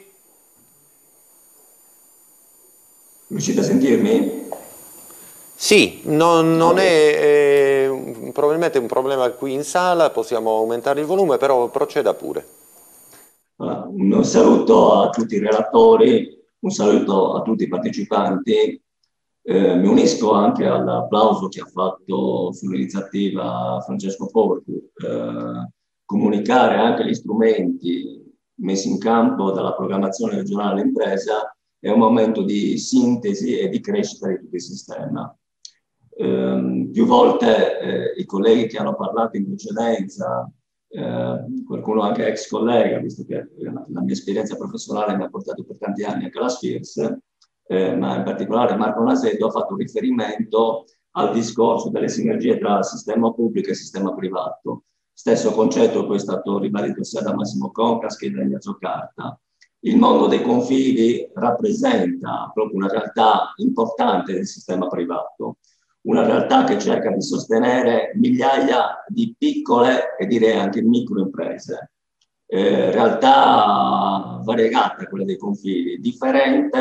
Riuscite a sentirmi? Sì, non è probabilmente un problema qui in sala, possiamo aumentare il volume, però proceda pure. Allora, un saluto a tutti i relatori, un saluto a tutti i partecipanti. Mi unisco anche all'applauso che ha fatto sull'iniziativa Francesco Porcu, comunicare anche gli strumenti messi in campo dalla programmazione regionale impresa è un momento di sintesi e di crescita di tutto il sistema. Più volte i colleghi che hanno parlato in precedenza, qualcuno anche ex collega, visto che la mia esperienza professionale mi ha portato per tanti anni anche alla SFIRS, ma in particolare Marco Naseddo ha fatto riferimento al discorso delle sinergie tra sistema pubblico e sistema privato. Stesso concetto poi è stato ribadito sia da Massimo Concas che da Ignazio Carta. Il mondo dei confidi rappresenta proprio una realtà importante del sistema privato, una realtà che cerca di sostenere migliaia di piccole e direi anche microimprese. Realtà variegata quella dei confidi, differente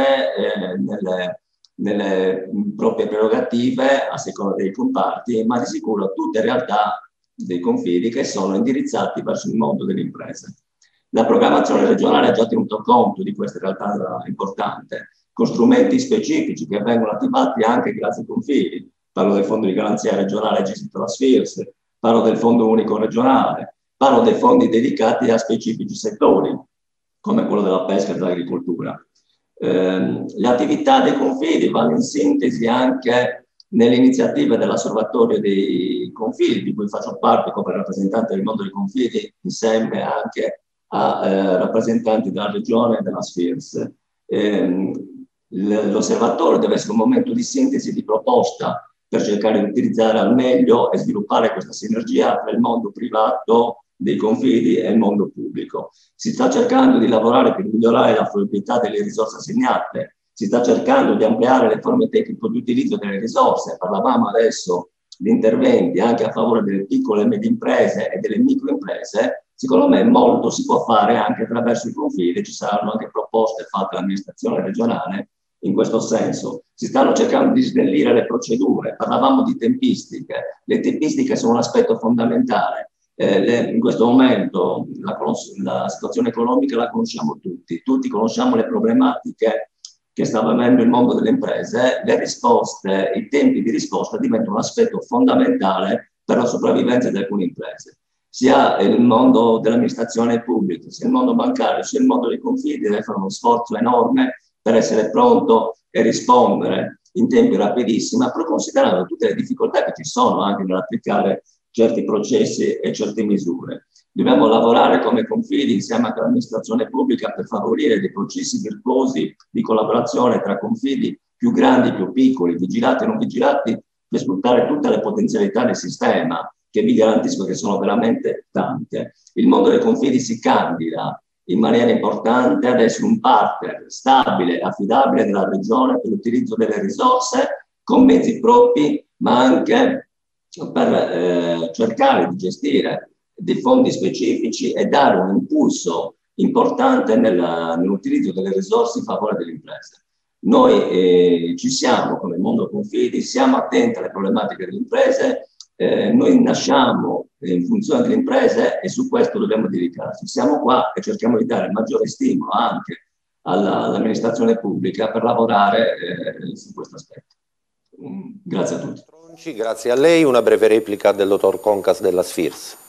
nelle proprie prerogative a seconda dei comparti, ma di sicuro tutte realtà dei confidi che sono indirizzati verso il mondo delle imprese. La programmazione regionale ha già tenuto conto di questa realtà importante, con strumenti specifici che vengono attivati anche grazie ai confidi. Parlo del fondo di garanzia regionale gestito dalla SFIRS, parlo del fondo unico regionale, parlo dei fondi dedicati a specifici settori, come quello della pesca e dell'agricoltura. Le attività dei confidi vanno in sintesi anche nelle iniziative dell'Osservatorio dei Confidi, di cui faccio parte come rappresentante del mondo dei confidi, insieme anche a rappresentanti della regione e della SFIRS. L'osservatorio deve essere un momento di sintesi, di proposta per cercare di utilizzare al meglio e sviluppare questa sinergia tra il mondo privato dei confidi e il mondo pubblico. Si sta cercando di lavorare per migliorare la fruibilità delle risorse assegnate, si sta cercando di ampliare le forme tecniche di utilizzo delle risorse. Parlavamo adesso di interventi anche a favore delle piccole e medie imprese e delle microimprese. Secondo me molto si può fare anche attraverso i confidi, ci saranno anche proposte fatte all'amministrazione regionale in questo senso. Si stanno cercando di snellire le procedure, parlavamo di tempistiche, le tempistiche sono un aspetto fondamentale. In questo momento la situazione economica la conosciamo tutti conosciamo le problematiche che sta vivendo il mondo delle imprese, le risposte, i tempi di risposta diventano un aspetto fondamentale per la sopravvivenza di alcune imprese. Sia il mondo dell'amministrazione pubblica, sia il mondo bancario, sia il mondo dei confidi deve fare uno sforzo enorme per essere pronto e rispondere in tempi rapidissimi, però considerando tutte le difficoltà che ci sono anche nell'applicare certi processi e certe misure. Dobbiamo lavorare come confidi insieme all'amministrazione pubblica per favorire dei processi virtuosi di collaborazione tra confidi più grandi e più piccoli, vigilati e non vigilati, per sfruttare tutte le potenzialità del sistema, che vi garantisco che sono veramente tante. Il mondo dei confidi si candida in maniera importante ad essere un partner stabile e affidabile della regione per l'utilizzo delle risorse con mezzi propri, ma anche per cercare di gestire dei fondi specifici e dare un impulso importante nell'utilizzo delle risorse in favore delle imprese. Noi ci siamo come mondo confidi, siamo attenti alle problematiche delle imprese, noi nasciamo in funzione delle imprese e su questo dobbiamo dedicarci. Siamo qua e cerchiamo di dare maggiore stimolo anche all'amministrazione pubblica per lavorare su questo aspetto. Grazie a tutti. Grazie a lei. Una breve replica del dottor Concas della SFIRS.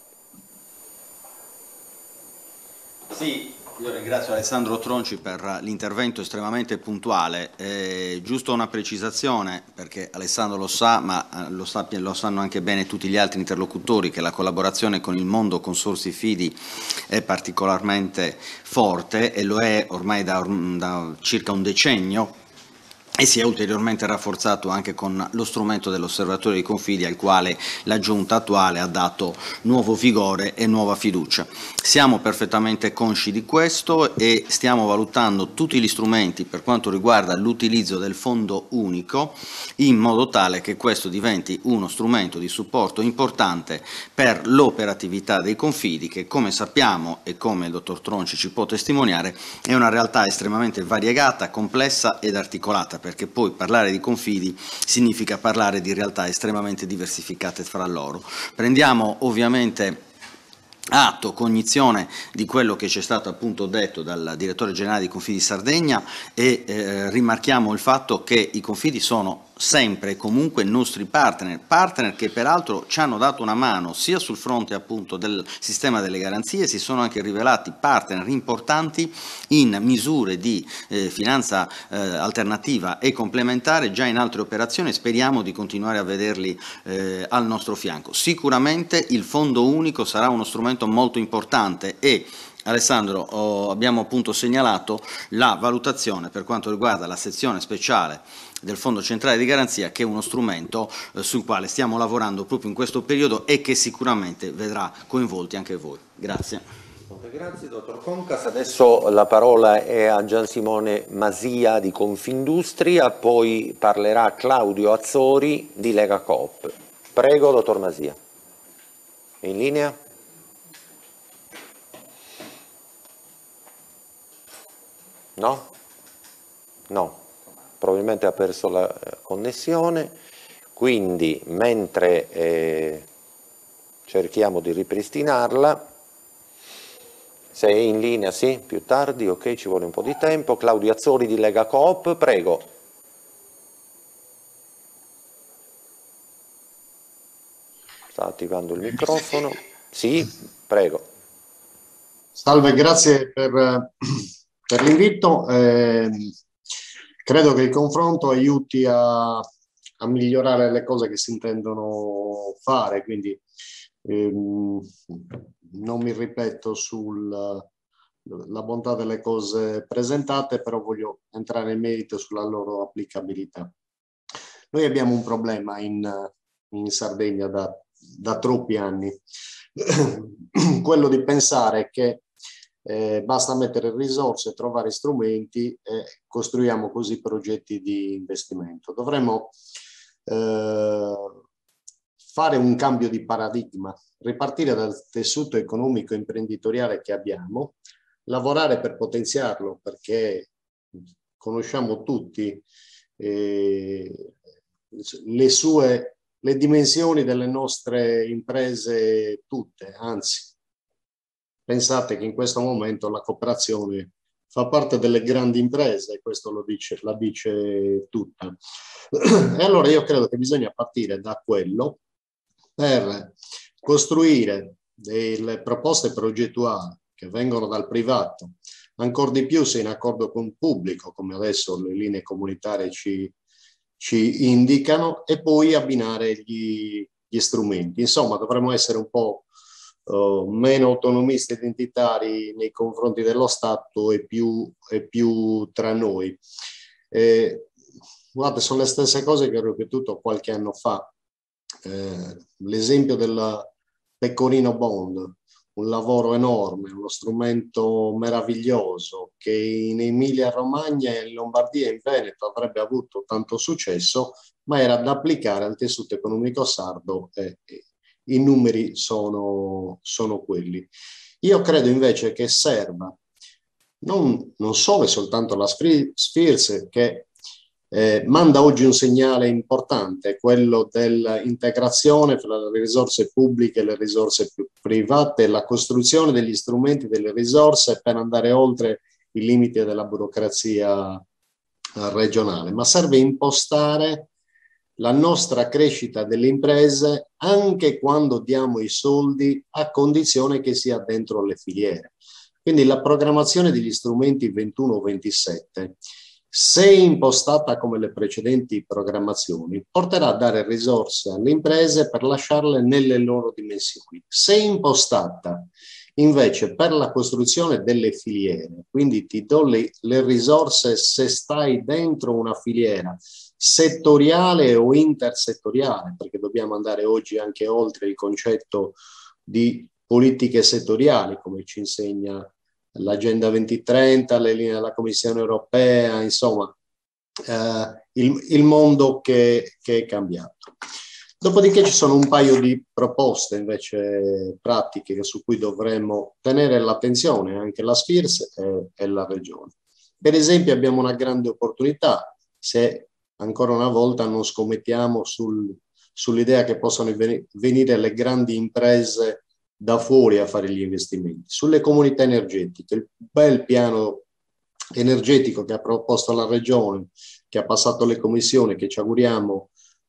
Sì, io ringrazio Alessandro Tronci per l'intervento estremamente puntuale. Giusto una precisazione, perché Alessandro lo sa, ma lo sanno anche bene tutti gli altri interlocutori, che la collaborazione con il mondo consorzi fidi è particolarmente forte e lo è ormai da circa un decennio. E si è ulteriormente rafforzato anche con lo strumento dell'osservatorio dei confidi, al quale la giunta attuale ha dato nuovo vigore e nuova fiducia. Siamo perfettamente consci di questo e stiamo valutando tutti gli strumenti per quanto riguarda l'utilizzo del fondo unico, in modo tale che questo diventi uno strumento di supporto importante per l'operatività dei confidi, che come sappiamo e come il dottor Tronci ci può testimoniare è una realtà estremamente variegata, complessa ed articolata, perché poi parlare di confidi significa parlare di realtà estremamente diversificate fra loro. Prendiamo ovviamente atto, cognizione di quello che ci è stato appunto detto dal direttore generale di Confidi Sardegna e rimarchiamo il fatto che i confidi sono sempre e comunque nostri partner che peraltro ci hanno dato una mano sia sul fronte appunto del sistema delle garanzie, si sono anche rivelati partner importanti in misure di finanza alternativa e complementare già in altre operazioni. Speriamo di continuare a vederli al nostro fianco. Sicuramente il fondo unico sarà uno strumento molto importante e Alessandro, abbiamo appunto segnalato la valutazione per quanto riguarda la sezione speciale del Fondo Centrale di Garanzia, che è uno strumento sul quale stiamo lavorando proprio in questo periodo e che sicuramente vedrà coinvolti anche voi. Grazie. Grazie dottor Concas. Adesso la parola è a Gian Simone Masia di Confindustria, poi parlerà Claudio Azzori di Lega Coop. Prego dottor Masia. È in linea? No? No, probabilmente ha perso la connessione, quindi mentre cerchiamo di ripristinarla, se è in linea sì, più tardi, ok, ci vuole un po' di tempo. Claudio Azzori di Lega Coop, prego. Sta attivando il microfono, sì, prego. Salve, grazie per l'invito. Credo che il confronto aiuti a migliorare le cose che si intendono fare, quindi Non mi ripeto sulla bontà delle cose presentate, però voglio entrare in merito sulla loro applicabilità. Noi abbiamo un problema in Sardegna da troppi anni, quello di pensare che basta mettere risorse, trovare strumenti e costruiamo così progetti di investimento. Dovremmo fare un cambio di paradigma, ripartire dal tessuto economico e imprenditoriale che abbiamo, lavorare per potenziarlo, perché conosciamo tutti le dimensioni delle nostre imprese tutte, anzi, pensate che in questo momento la cooperazione fa parte delle grandi imprese, questo la dice tutta. E allora io credo che bisogna partire da quello per costruire delle proposte progettuali che vengono dal privato, ancora di più se in accordo con il pubblico, come adesso le linee comunitarie ci indicano, e poi abbinare gli strumenti. Insomma, dovremmo essere un po' meno autonomisti identitari nei confronti dello Stato e più tra noi. Guardate, sono le stesse cose che ho ripetuto qualche anno fa. L'esempio del Pecorino Bond, un lavoro enorme, uno strumento meraviglioso che in Emilia-Romagna, in Lombardia e in Veneto avrebbe avuto tanto successo, ma era da applicare al tessuto economico sardo e i numeri sono quelli. Io credo invece che serva non solo e soltanto la SFIRS, che manda oggi un segnale importante, quello dell'integrazione fra le risorse pubbliche e le risorse private, la costruzione degli strumenti, delle risorse per andare oltre i limiti della burocrazia regionale, ma serve impostare la nostra crescita delle imprese anche quando diamo i soldi, a condizione che sia dentro le filiere. Quindi la programmazione degli strumenti 21-27, se impostata come le precedenti programmazioni, porterà a dare risorse alle imprese per lasciarle nelle loro dimensioni. Se impostata invece per la costruzione delle filiere, quindi ti do le risorse se stai dentro una filiera settoriale o intersettoriale, perché dobbiamo andare oggi anche oltre il concetto di politiche settoriali, come ci insegna l'Agenda 2030, le linee della Commissione europea, insomma, il mondo che è cambiato. Dopodiché ci sono un paio di proposte invece pratiche su cui dovremmo tenere l'attenzione, anche la SFIRS e la Regione. Per esempio abbiamo una grande opportunità, se ancora una volta non scommettiamo sull'idea che possano venire le grandi imprese da fuori a fare gli investimenti, sulle comunità energetiche, il bel piano energetico che ha proposto la Regione, che ha passato le commissioni, che ci auguriamo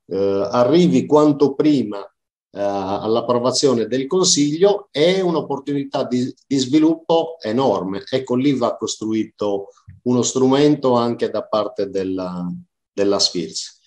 arrivi quanto prima all'approvazione del Consiglio, è un'opportunità di sviluppo enorme. Ecco, lì va costruito uno strumento anche da parte della SFIRS.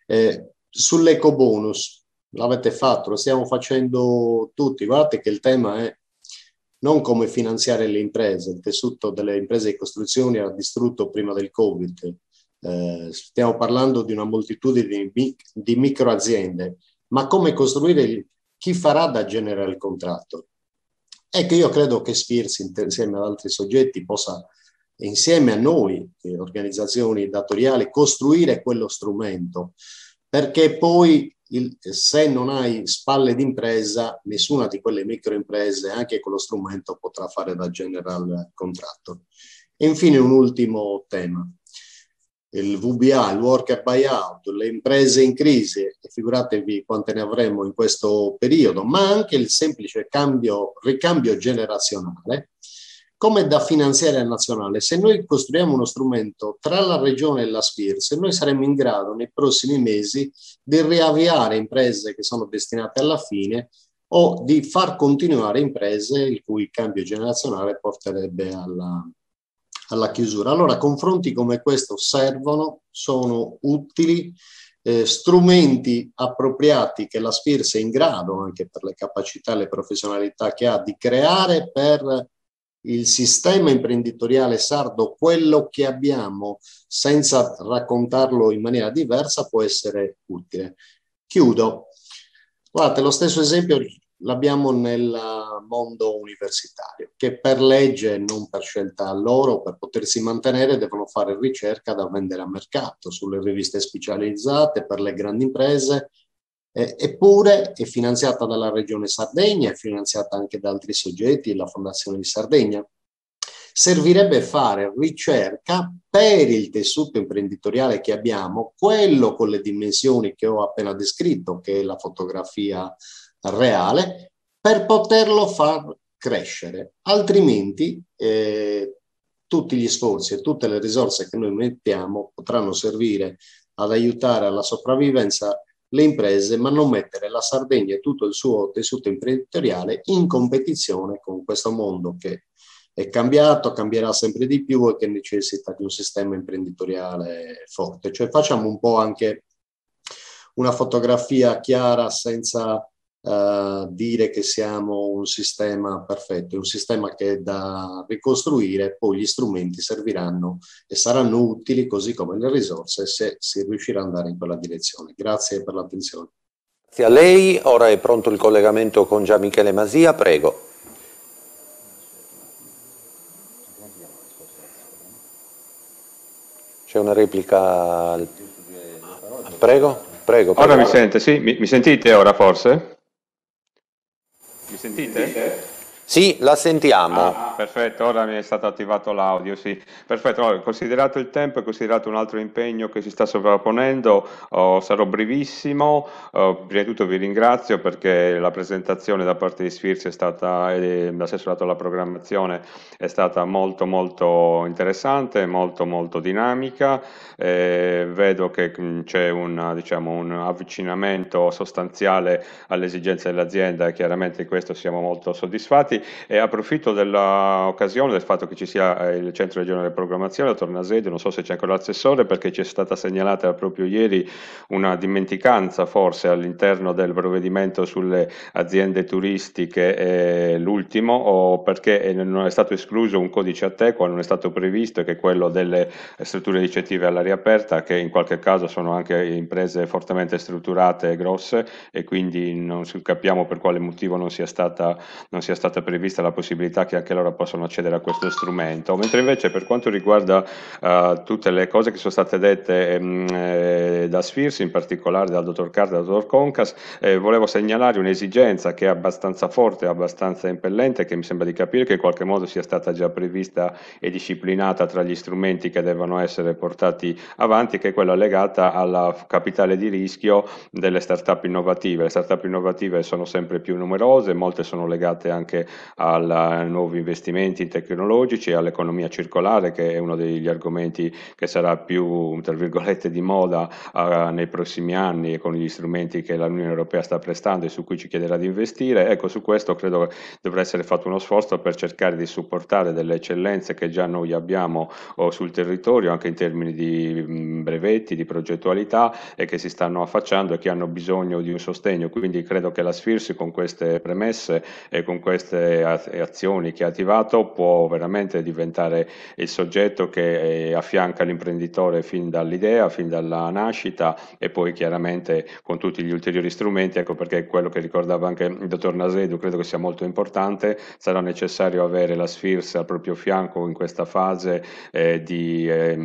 Sull'ecobonus, l'avete fatto, lo stiamo facendo tutti. Guardate che il tema è non come finanziare le imprese, il tessuto delle imprese di costruzione era distrutto prima del Covid. Stiamo parlando di una moltitudine di microaziende, ma come costruire chi farà da general contractor? Ecco, io credo che SFIRS insieme ad altri soggetti possa, insieme a noi, organizzazioni datoriali, costruire quello strumento, perché poi se non hai spalle d'impresa, nessuna di quelle microimprese, anche con lo strumento, potrà fare da general contractor. E infine un ultimo tema, il VBA, il worker buyout, le imprese in crisi, e figuratevi quante ne avremo in questo periodo, ma anche il semplice ricambio generazionale, come da finanziaria nazionale. Se noi costruiamo uno strumento tra la Regione e la SFIRS, noi saremo in grado nei prossimi mesi di riavviare imprese che sono destinate alla fine o di far continuare imprese il cui cambio generazionale porterebbe alla chiusura. Allora confronti come questo servono, sono utili strumenti appropriati che la SFIRS è in grado, anche per le capacità e le professionalità che ha, di creare per il sistema imprenditoriale sardo. Quello che abbiamo, senza raccontarlo in maniera diversa, può essere utile. Chiudo. Guardate, lo stesso esempio l'abbiamo nel mondo universitario, che per legge, non per scelta loro, per potersi mantenere, devono fare ricerca da vendere a mercato, sulle riviste specializzate, per le grandi imprese, eppure è finanziata dalla Regione Sardegna, è finanziata anche da altri soggetti, la Fondazione di Sardegna. Servirebbe fare ricerca per il tessuto imprenditoriale che abbiamo, quello con le dimensioni che ho appena descritto, che è la fotografia reale, per poterlo far crescere. Altrimenti tutti gli sforzi e tutte le risorse che noi mettiamo potranno servire ad aiutare alla sopravvivenza le imprese, ma non mettere la Sardegna e tutto il suo tessuto imprenditoriale in competizione con questo mondo che è cambiato, cambierà sempre di più e che necessita di un sistema imprenditoriale forte. Cioè facciamo un po' anche una fotografia chiara senza dire che siamo un sistema perfetto, è un sistema che è da ricostruire, poi gli strumenti serviranno e saranno utili, così come le risorse, se si riuscirà ad andare in quella direzione. Grazie per l'attenzione. Grazie a lei. Ora è pronto il collegamento con Gian Michele Masia, prego. C'è una replica? Prego, prego. Ora mi sente, sì? Mi sentite ora forse? Mi sentite? Sì, la sentiamo. Perfetto, ora mi è stato attivato l'audio, sì. Perfetto, allora, considerato il tempo e considerato un altro impegno che si sta sovrapponendo, sarò brevissimo. Prima di tutto vi ringrazio perché la presentazione da parte di SFIRS è stata, l'assessorato alla programmazione, è stata molto molto interessante, molto molto dinamica. Vedo che c'è un avvicinamento sostanziale alle esigenze dell'azienda e chiaramente di questo siamo molto soddisfatti. E approfitto dell'occasione del fatto che ci sia il centro regionale di programmazione a Tornasedo, non so se c'è ancora l'assessore, perché ci è stata segnalata proprio ieri una dimenticanza forse all'interno del provvedimento sulle aziende turistiche, l'ultimo, o perché non è stato escluso un codice Ateco, non è stato previsto, che è quello delle strutture ricettive all'aria aperta, che in qualche caso sono anche imprese fortemente strutturate e grosse, e quindi non capiamo per quale motivo non sia stata prevista la possibilità che anche loro possano accedere a questo strumento. Mentre invece per quanto riguarda tutte le cose che sono state dette da SFIRS, in particolare dal dottor Carta e dal dottor Concas, volevo segnalare un'esigenza che è abbastanza forte, abbastanza impellente, che mi sembra di capire che in qualche modo sia stata già prevista e disciplinata tra gli strumenti che devono essere portati avanti, che è quella legata alla capitale di rischio delle start-up innovative. Le start-up innovative sono sempre più numerose, molte sono legate anche a nuovi investimenti tecnologici e all'economia circolare, che è uno degli argomenti che sarà più, tra virgolette, di moda nei prossimi anni, con gli strumenti che l'Unione Europea sta prestando e su cui ci chiederà di investire. Ecco, su questo credo che dovrà essere fatto uno sforzo per cercare di supportare delle eccellenze che già noi abbiamo sul territorio, anche in termini di brevetti, di progettualità, e che si stanno affacciando e che hanno bisogno di un sostegno. Quindi credo che la SFIRS, con queste premesse e con queste azioni che ha attivato, può veramente diventare il soggetto che affianca l'imprenditore fin dall'idea, fin dalla nascita, e poi chiaramente con tutti gli ulteriori strumenti. Ecco perché quello che ricordava anche il dottor Nasedu credo che sia molto importante. Sarà necessario avere la SFIRS al proprio fianco in questa fase di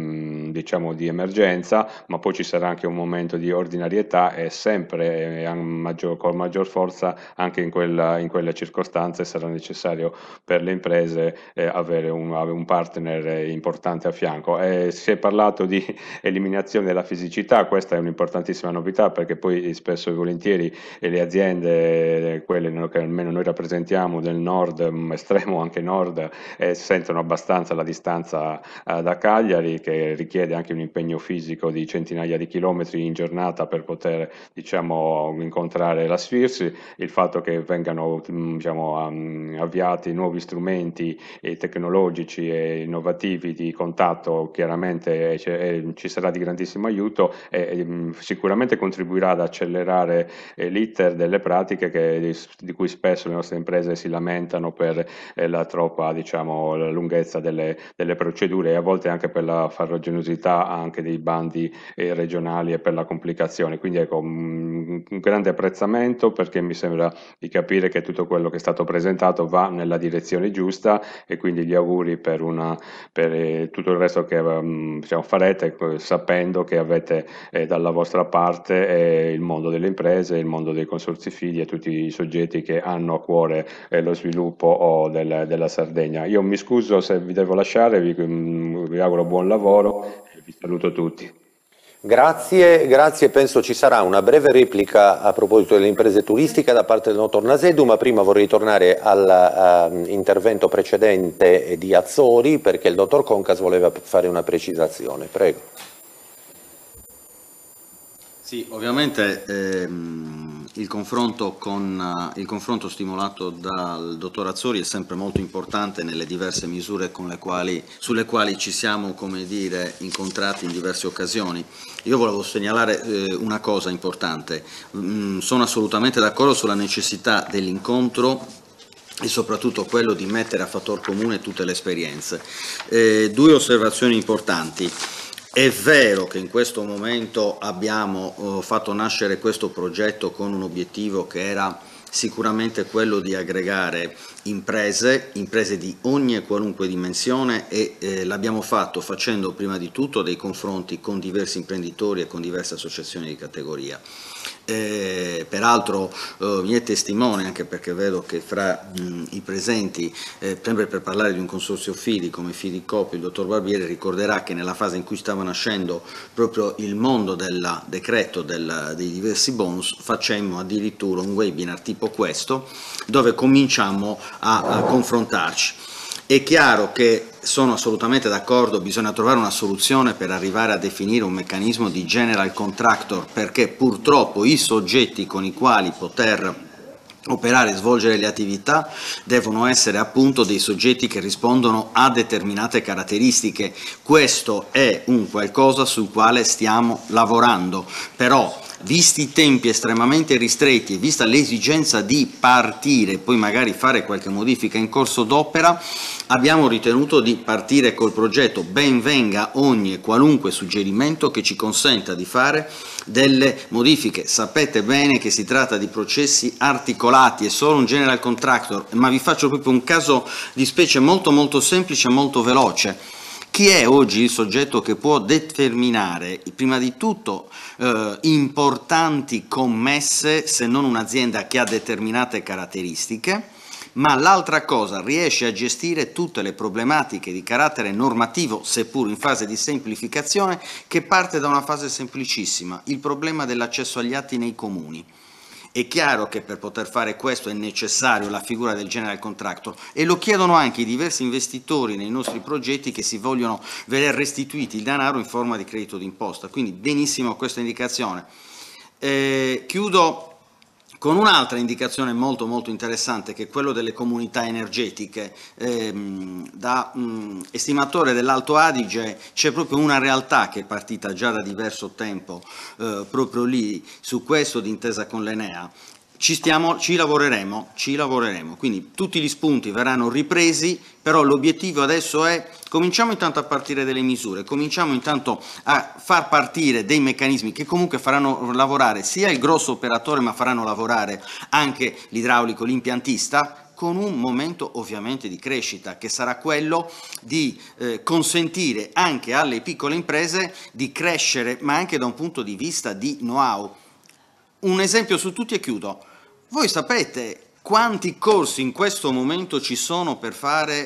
emergenza, ma poi ci sarà anche un momento di ordinarietà, e sempre con maggior forza anche in quelle circostanze sarà necessario per le imprese avere un partner importante a fianco. Si è parlato di eliminazione della fisicità, questa è un'importantissima novità, perché poi spesso e volentieri le aziende, quelle che almeno noi rappresentiamo del nord, estremo anche nord, sentono abbastanza la distanza da Cagliari, che richiede richiede anche un impegno fisico di centinaia di chilometri in giornata per poter, diciamo, incontrare la SFIRS. Il fatto che vengano, diciamo, avviati nuovi strumenti tecnologici e innovativi di contatto chiaramente ci sarà di grandissimo aiuto e sicuramente contribuirà ad accelerare l'iter delle pratiche di cui spesso le nostre imprese si lamentano per la troppa, diciamo, la lunghezza delle procedure e a volte anche per la farraginosità anche dei bandi regionali e per la complicazione. Quindi ecco, un grande apprezzamento, perché mi sembra di capire che tutto quello che è stato presentato va nella direzione giusta, e quindi gli auguri per tutto il resto che diciamo, farete, sapendo che avete dalla vostra parte il mondo delle imprese, il mondo dei consorzi fidi e tutti i soggetti che hanno a cuore lo sviluppo della Sardegna. Io mi scuso se vi devo lasciare, vi auguro buon lavoro e vi saluto tutti. Grazie, penso ci sarà una breve replica a proposito delle imprese turistiche da parte del dottor Naseddu, ma prima vorrei tornare all'intervento precedente di Azzori, perché il dottor Concas voleva fare una precisazione. Prego. Sì, ovviamente il confronto stimolato dal dottor Azzori è sempre molto importante nelle diverse misure sulle quali ci siamo, come dire, incontrati in diverse occasioni. Io volevo segnalare una cosa importante. Sono assolutamente d'accordo sulla necessità dell'incontro e soprattutto quello di mettere a fattor comune tutte le esperienze. Due osservazioni importanti. È vero che in questo momento abbiamo fatto nascere questo progetto con un obiettivo che era sicuramente quello di aggregare imprese di ogni e qualunque dimensione e l'abbiamo fatto facendo prima di tutto dei confronti con diversi imprenditori e con diverse associazioni di categoria. Peraltro mi è testimone, anche perché vedo che fra i presenti, sempre per parlare di un consorzio Fidi come Fidicop, il dottor Barbieri ricorderà che nella fase in cui stava nascendo proprio il mondo del decreto dei diversi bonus, facemmo addirittura un webinar tipo questo dove cominciamo a confrontarci. È chiaro che sono assolutamente d'accordo, bisogna trovare una soluzione per arrivare a definire un meccanismo di general contractor, perché purtroppo i soggetti con i quali poter operare e svolgere le attività devono essere appunto dei soggetti che rispondono a determinate caratteristiche. Questo è un qualcosa sul quale stiamo lavorando, però visti i tempi estremamente ristretti e vista l'esigenza di partire e poi magari fare qualche modifica in corso d'opera, abbiamo ritenuto di partire col progetto. Ben venga ogni e qualunque suggerimento che ci consenta di fare delle modifiche. Sapete bene che si tratta di processi articolati, è solo un general contractor, ma vi faccio proprio un caso di specie molto molto semplice e molto veloce. Chi è oggi il soggetto che può determinare, prima di tutto, importanti commesse, se non un'azienda che ha determinate caratteristiche, ma l'altra cosa, riesce a gestire tutte le problematiche di carattere normativo, seppur in fase di semplificazione, che parte da una fase semplicissima, il problema dell'accesso agli atti nei comuni. È chiaro che per poter fare questo è necessario la figura del general contractor e lo chiedono anche i diversi investitori nei nostri progetti che si vogliono vedere restituiti il denaro in forma di credito d'imposta, quindi benissimo questa indicazione. Chiudo con un'altra indicazione molto molto interessante, che è quello delle comunità energetiche. Da estimatore dell'Alto Adige c'è proprio una realtà che è partita già da diverso tempo proprio lì su questo, d'intesa con l'Enea. Ci lavoreremo, quindi tutti gli spunti verranno ripresi, però l'obiettivo adesso è: cominciamo intanto a partire delle misure, cominciamo intanto a far partire dei meccanismi che comunque faranno lavorare sia il grosso operatore, ma faranno lavorare anche l'idraulico, l'impiantista, con un momento ovviamente di crescita, che sarà quello di consentire anche alle piccole imprese di crescere, ma anche da un punto di vista di know-how. Un esempio su tutti e chiudo. Voi sapete quanti corsi in questo momento ci sono per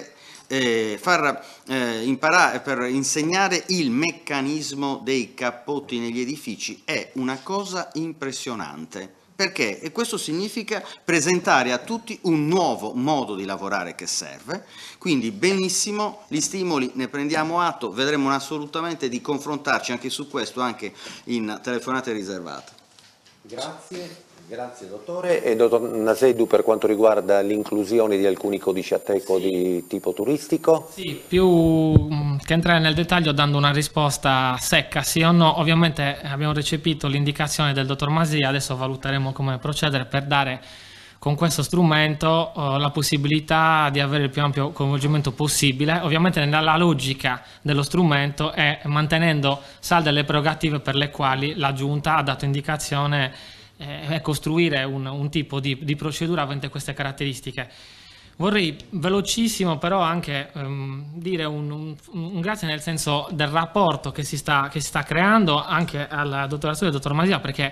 per insegnare il meccanismo dei cappotti negli edifici? È una cosa impressionante. Perché? E questo significa presentare a tutti un nuovo modo di lavorare che serve, quindi benissimo, gli stimoli ne prendiamo atto, vedremo assolutamente di confrontarci anche su questo, anche in telefonate riservate. Grazie dottore. E dottor Naseddu, per quanto riguarda l'inclusione di alcuni codici Ateco di tipo turistico? Sì, più che entrare nel dettaglio dando una risposta secca sì o no, ovviamente abbiamo recepito l'indicazione del dottor Masia, adesso valuteremo come procedere per dare con questo strumento la possibilità di avere il più ampio coinvolgimento possibile, ovviamente nella logica dello strumento e mantenendo salde le prerogative per le quali la Giunta ha dato indicazione e costruire un tipo di procedura avente queste caratteristiche. Vorrei velocissimo però anche dire un grazie nel senso del rapporto che si sta creando anche alla dottoratura del dottor Masia, perché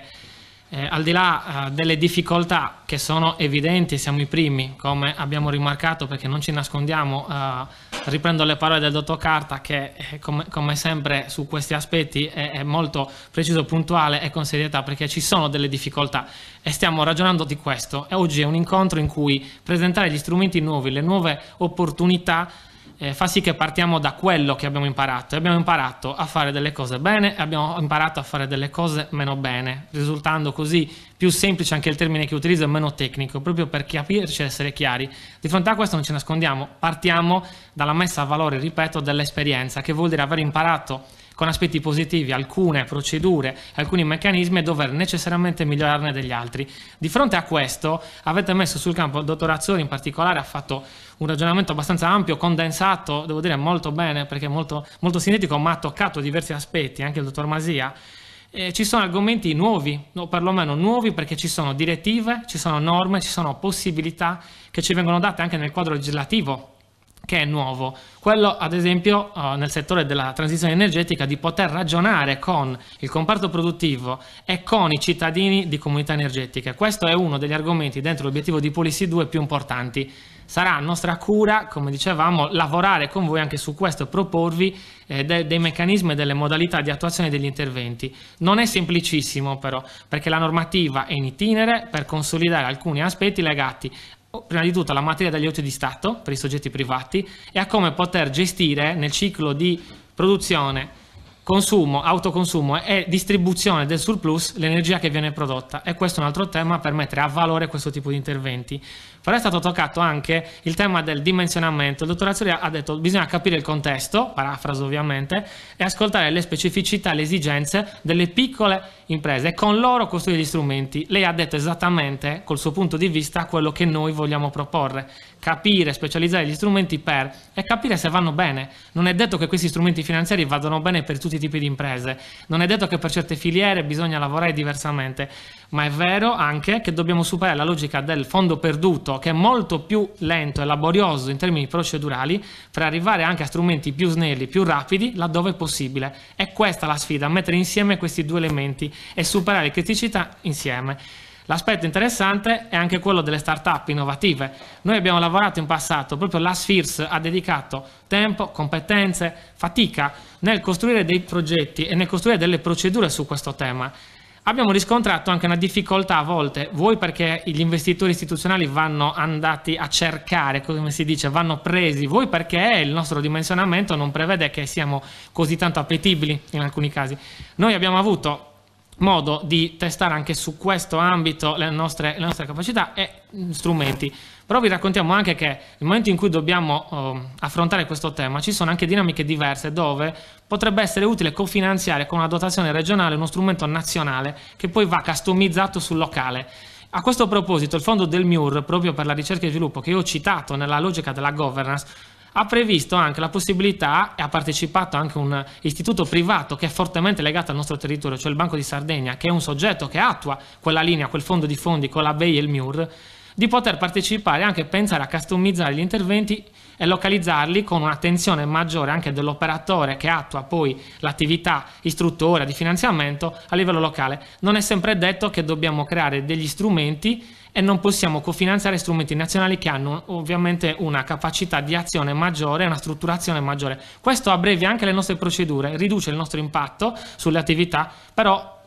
al di là delle difficoltà che sono evidenti, siamo i primi, come abbiamo rimarcato, perché non ci nascondiamo, riprendo le parole del dottor Carta che come sempre su questi aspetti è molto preciso, puntuale e con serietà, perché ci sono delle difficoltà e stiamo ragionando di questo, e oggi è un incontro in cui presentare gli strumenti nuovi, le nuove opportunità fa sì che partiamo da quello che abbiamo imparato. Abbiamo imparato a fare delle cose bene e abbiamo imparato a fare delle cose meno bene, risultando così più semplice anche il termine che utilizzo e meno tecnico, proprio per capirci e essere chiari. Di fronte a questo non ci nascondiamo, partiamo dalla messa a valore, ripeto, dell'esperienza, che vuol dire aver imparato con aspetti positivi alcune procedure, alcuni meccanismi e dover necessariamente migliorarne degli altri. Di fronte a questo avete messo sul campo, il dottor Azzori in particolare ha fatto un ragionamento abbastanza ampio, condensato, devo dire molto bene perché molto sintetico, ma ha toccato diversi aspetti, anche il dottor Masia. Ci sono argomenti nuovi, o perlomeno nuovi, perché ci sono direttive, ci sono norme, ci sono possibilità che ci vengono date anche nel quadro legislativo, che è nuovo, quello ad esempio nel settore della transizione energetica di poter ragionare con il comparto produttivo e con i cittadini di comunità energetiche. Questo è uno degli argomenti dentro l'obiettivo di Policy 2 più importanti. Sarà nostra cura, come dicevamo, lavorare con voi anche su questo e proporvi dei meccanismi e delle modalità di attuazione degli interventi. Non è semplicissimo però, perché la normativa è in itinere per consolidare alcuni aspetti legati prima di tutto alla materia degli aiuti di Stato per i soggetti privati e a come poter gestire nel ciclo di produzione, consumo, autoconsumo e distribuzione del surplus l'energia che viene prodotta, e questo è un altro tema per mettere a valore questo tipo di interventi. Però è stato toccato anche il tema del dimensionamento. Il dottor Azzori ha detto che bisogna capire il contesto, parafraso ovviamente, e ascoltare le specificità, le esigenze delle piccole imprese e con loro costruire gli strumenti. Lei ha detto esattamente col suo punto di vista quello che noi vogliamo proporre: capire, specializzare gli strumenti e capire se vanno bene. Non è detto che questi strumenti finanziari vadano bene per tutti i tipi di imprese, non è detto che per certe filiere bisogna lavorare diversamente, ma è vero anche che dobbiamo superare la logica del fondo perduto, che è molto più lento e laborioso in termini procedurali, per arrivare anche a strumenti più snelli, più rapidi, laddove è possibile. È questa la sfida, mettere insieme questi due elementi e superare le criticità insieme. L'aspetto interessante è anche quello delle start-up innovative. Noi abbiamo lavorato in passato, proprio la SFIRS ha dedicato tempo, competenze, fatica nel costruire dei progetti e nel costruire delle procedure su questo tema. Abbiamo riscontrato anche una difficoltà a volte, voi perché gli investitori istituzionali vanno andati a cercare, come si dice, vanno presi, voi perché il nostro dimensionamento non prevede che siamo così tanto appetibili in alcuni casi. Noi abbiamo avuto modo di testare anche su questo ambito le nostre capacità e strumenti. Però vi raccontiamo anche che nel momento in cui dobbiamo affrontare questo tema ci sono anche dinamiche diverse dove potrebbe essere utile cofinanziare con una dotazione regionale uno strumento nazionale che poi va customizzato sul locale. A questo proposito il fondo del MIUR, proprio per la ricerca e sviluppo che io ho citato nella logica della governance, ha previsto anche la possibilità, e ha partecipato anche un istituto privato che è fortemente legato al nostro territorio, cioè il Banco di Sardegna, che è un soggetto che attua quella linea, quel fondo di fondi con la BEI e il MIUR, di poter partecipare e anche pensare a customizzare gli interventi e localizzarli con un'attenzione maggiore anche dell'operatore che attua poi l'attività istruttoria di finanziamento a livello locale. Non è sempre detto che dobbiamo creare degli strumenti e non possiamo cofinanziare strumenti nazionali che hanno ovviamente una capacità di azione maggiore e una strutturazione maggiore. Questo abbrevia anche le nostre procedure, riduce il nostro impatto sulle attività, però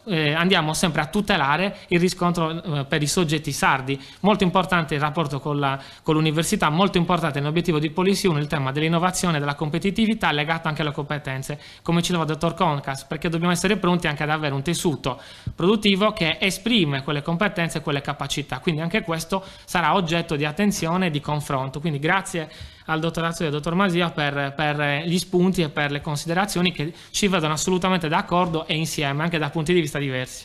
andiamo sempre a tutelare il riscontro per i soggetti sardi. Molto importante il rapporto con l'università, molto importante nell'obiettivo di Policy 1 il tema dell'innovazione e della competitività legato anche alle competenze, come ci diceva il dottor Concas, perché dobbiamo essere pronti anche ad avere un tessuto produttivo che esprime quelle competenze e quelle capacità. Quindi anche questo sarà oggetto di attenzione e di confronto. Quindi grazie al dottor Azzoli e al dottor Masia per gli spunti e per le considerazioni che ci vedono assolutamente d'accordo e insieme, anche da punti di vista diversi.